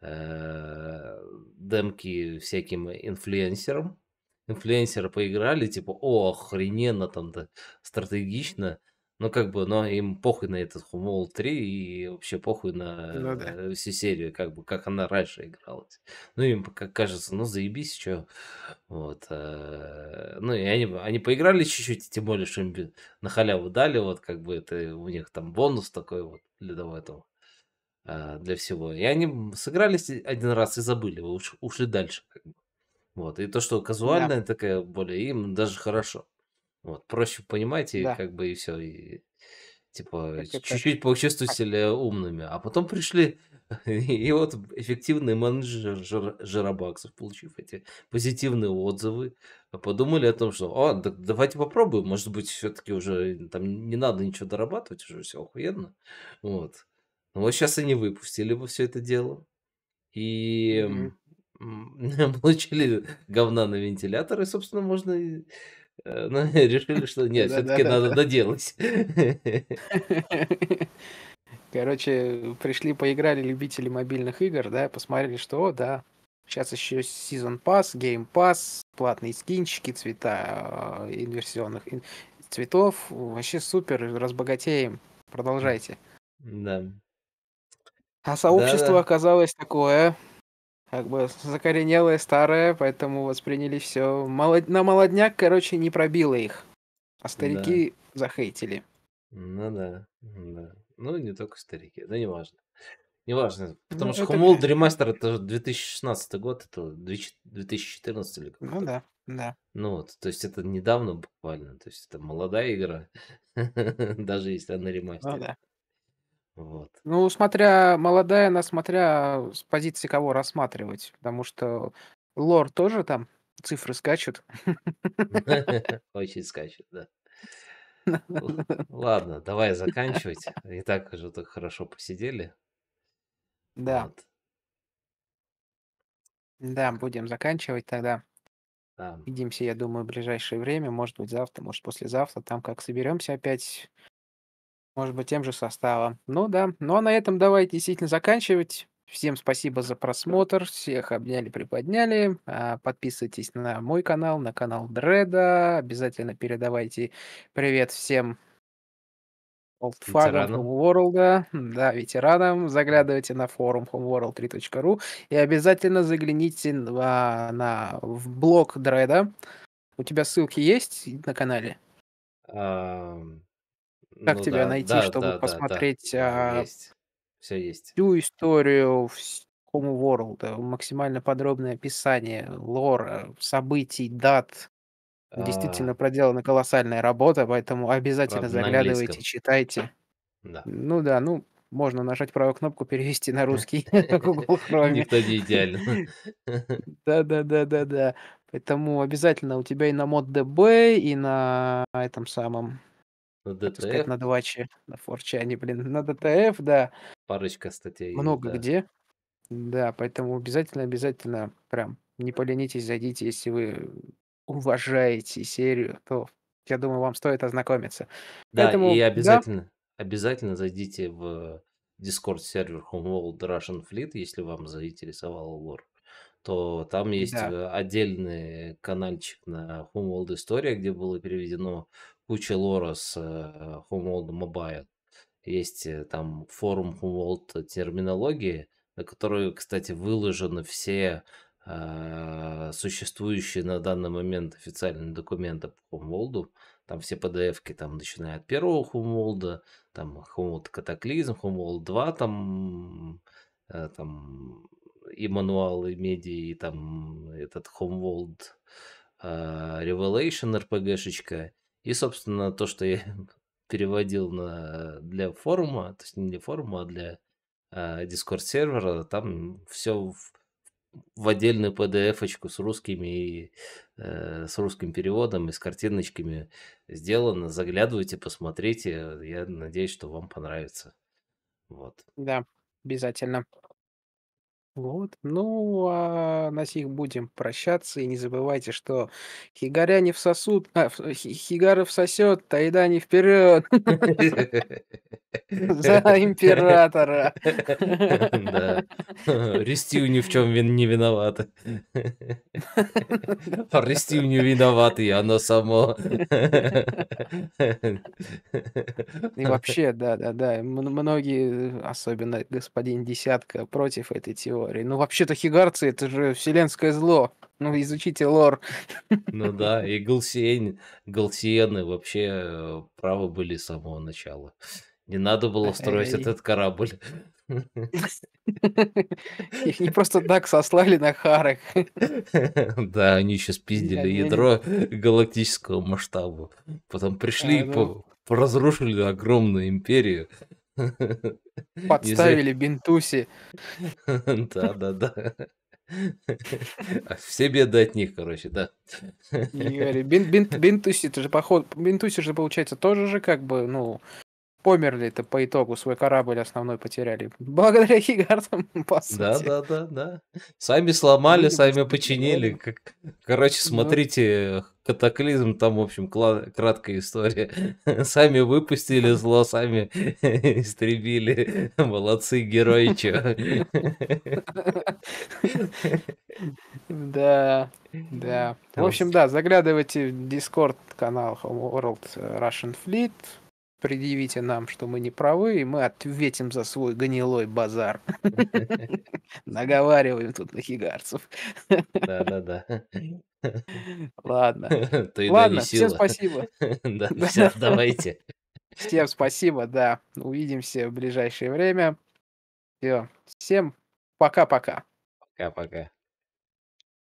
демки всяким инфлюенсерам. Инфлюенсеры поиграли, типа, о, охрененно там, да, стратегично. Ну, как бы, но им похуй на этот Homeworld 3 и вообще похуй Ну да. на всю серию, как бы, как она раньше игралась. Ну, им как кажется, ну, заебись, что. Вот. Ну, и они поиграли чуть-чуть, тем более, что им на халяву дали, вот, как бы, это у них там бонус такой вот для этого, для всего. И они сыгрались один раз и забыли, ушли дальше, как бы. Вот. И то, что Да, казуальная такая более, им даже хорошо. Вот. Проще понимать, и да. как бы, и все. И, типа, Так это чуть-чуть почувствовать себя умными. А потом пришли, и вот эффективный менеджер жиробаксов, получив эти позитивные отзывы, подумали о том, что, давайте попробуем, может быть, все-таки уже там не надо ничего дорабатывать, уже все охуенно. Вот. Ну вот сейчас они выпустили бы все это дело. И Мгм. получили говна на вентилятор, и, собственно, можно ну, решили, что нет, все-таки надо Да-да-да-да. доделать. Короче, пришли, поиграли любители мобильных игр, да, посмотрели, что, да, сейчас еще Season Pass, Game Pass, платные скинчики, цвета инверсионных цветов. Вообще супер, разбогатеем. Продолжайте. Да. А сообщество Да-да. оказалось такое, как бы закоренелое, старое, поэтому восприняли все. На молодняк, короче, не пробило их. А Да. старики захейтили. Ну да. Да. Ну, не только старики. Да, неважно. Неважно. Ну, Потому что это, Homeworld Remaster это 2016 год, это 2014 или ну какой-то. да, да. Ну вот, то есть это недавно буквально. То есть это молодая игра. Даже если она Ну ремастер. да. Вот. Ну, смотря молодая, она смотря с позиции кого рассматривать, потому что лор тоже там цифры скачут. Очень скачет, да. Ладно, давай заканчивать. И так уже так хорошо посидели. Да, Вот. да, будем заканчивать тогда. Да. Увидимся, я думаю, в ближайшее время, может быть, завтра, может, послезавтра, там как соберемся опять, может быть, тем же составом. Ну да, ну а на этом давайте действительно заканчивать. Всем спасибо за просмотр, всех обняли, приподняли. Подписывайтесь на мой канал, на канал Дреда. Обязательно передавайте привет всем олдфагам Ветераном. Homeworld, да, ветеранам. Заглядывайте на форум homeworld3.ru и обязательно загляните в блог Дреда. У тебя ссылки есть на канале? Ам, Как ну тебя да, найти, да, чтобы да, да, да, посмотреть да, есть. Все есть. всю историю Homeworld, максимально подробное описание лора, событий, дат? А, Действительно проделана колоссальная работа, поэтому обязательно правда, на заглядывайте, английском. читайте. Да. Ну да, ну, можно нажать правую кнопку, перевести на русский в Google Chrome. Никто не идеален. Да-да-да-да-да. Поэтому обязательно у тебя и на ModDB, и на этом самом, На хотел сказать, ДТФ на Дваче, на Форчане, блин, на DTF, да, парочка статей есть, много да. где. Да, поэтому обязательно прям не поленитесь, зайдите, если вы уважаете серию, то, я думаю, вам стоит ознакомиться. Да, и Поэтому да, обязательно зайдите в Discord сервер Homeworld Russian Fleet, если вам заинтересовал лор. То там есть да, отдельный каналчик на Homeworld История, где было переведено куча лора с Homeworld Mobile. Есть там форум Homeworld терминологии, на который, кстати, выложены все существующие на данный момент официальные документы по Homeworld. Там все PDF-ки, там, начиная от первого Homeworld, там Homeworld Катаклизм, Homeworld 2, там и мануалы медиа, и там этот Homeworld Revelation RPG-шечка. И, собственно, то, что я переводил для форума, то есть не для форума, а для Discord сервера, там все в отдельную PDF-очку с с русским переводом и с картиночками сделано. Заглядывайте, посмотрите. Я надеюсь, что вам понравится. Вот. Да, обязательно. Вот. Ну, а на сих будем прощаться. И не забывайте, что хигаря не всосут, хигары всосет, тайда не вперед. За императора. Да. Рестью ни в чем не виновата. Рестью не виноваты, оно само. И вообще, да-да-да, многие, особенно господин Десятка, против этой теории. Ну, вообще-то хигарцы — это же вселенское зло. Ну, изучите лор. Ну да, и галсиены вообще правы были с самого начала. Не надо было строить Эй. этот корабль. Их не просто так сослали на Харах. Да, они еще спиздили Не-не-не. ядро галактического масштаба. Потом пришли и Ну, разрушили огромную империю. Нельзя. подставили Бентуси. Да-да-да. Все беды от них, короче, да. Не говори. Бентуси, это же Бентуси же, получается, тоже же как бы, ну, померли-то по итогу, свой корабль основной потеряли. Благодаря хигарцам, по сути. Да. Сами сломали, Люди сами просто починили. говорят. Короче, Ну, смотрите Катаклизм, там, в общем, краткая история. Сами выпустили зло, сами истребили. Молодцы, герои, чё. да, да. В общем, да, заглядывайте в Discord канал Homeworld Russian Fleet. Предъявите нам, что мы не правы, и мы ответим за свой гнилой базар. Наговариваем тут на хигарцев. Да. Ладно. То еда не Ладно, всем сила. спасибо. Да, все, давайте. Всем спасибо, да. Увидимся в ближайшее время. Всё. Всем пока-пока. Пока-пока.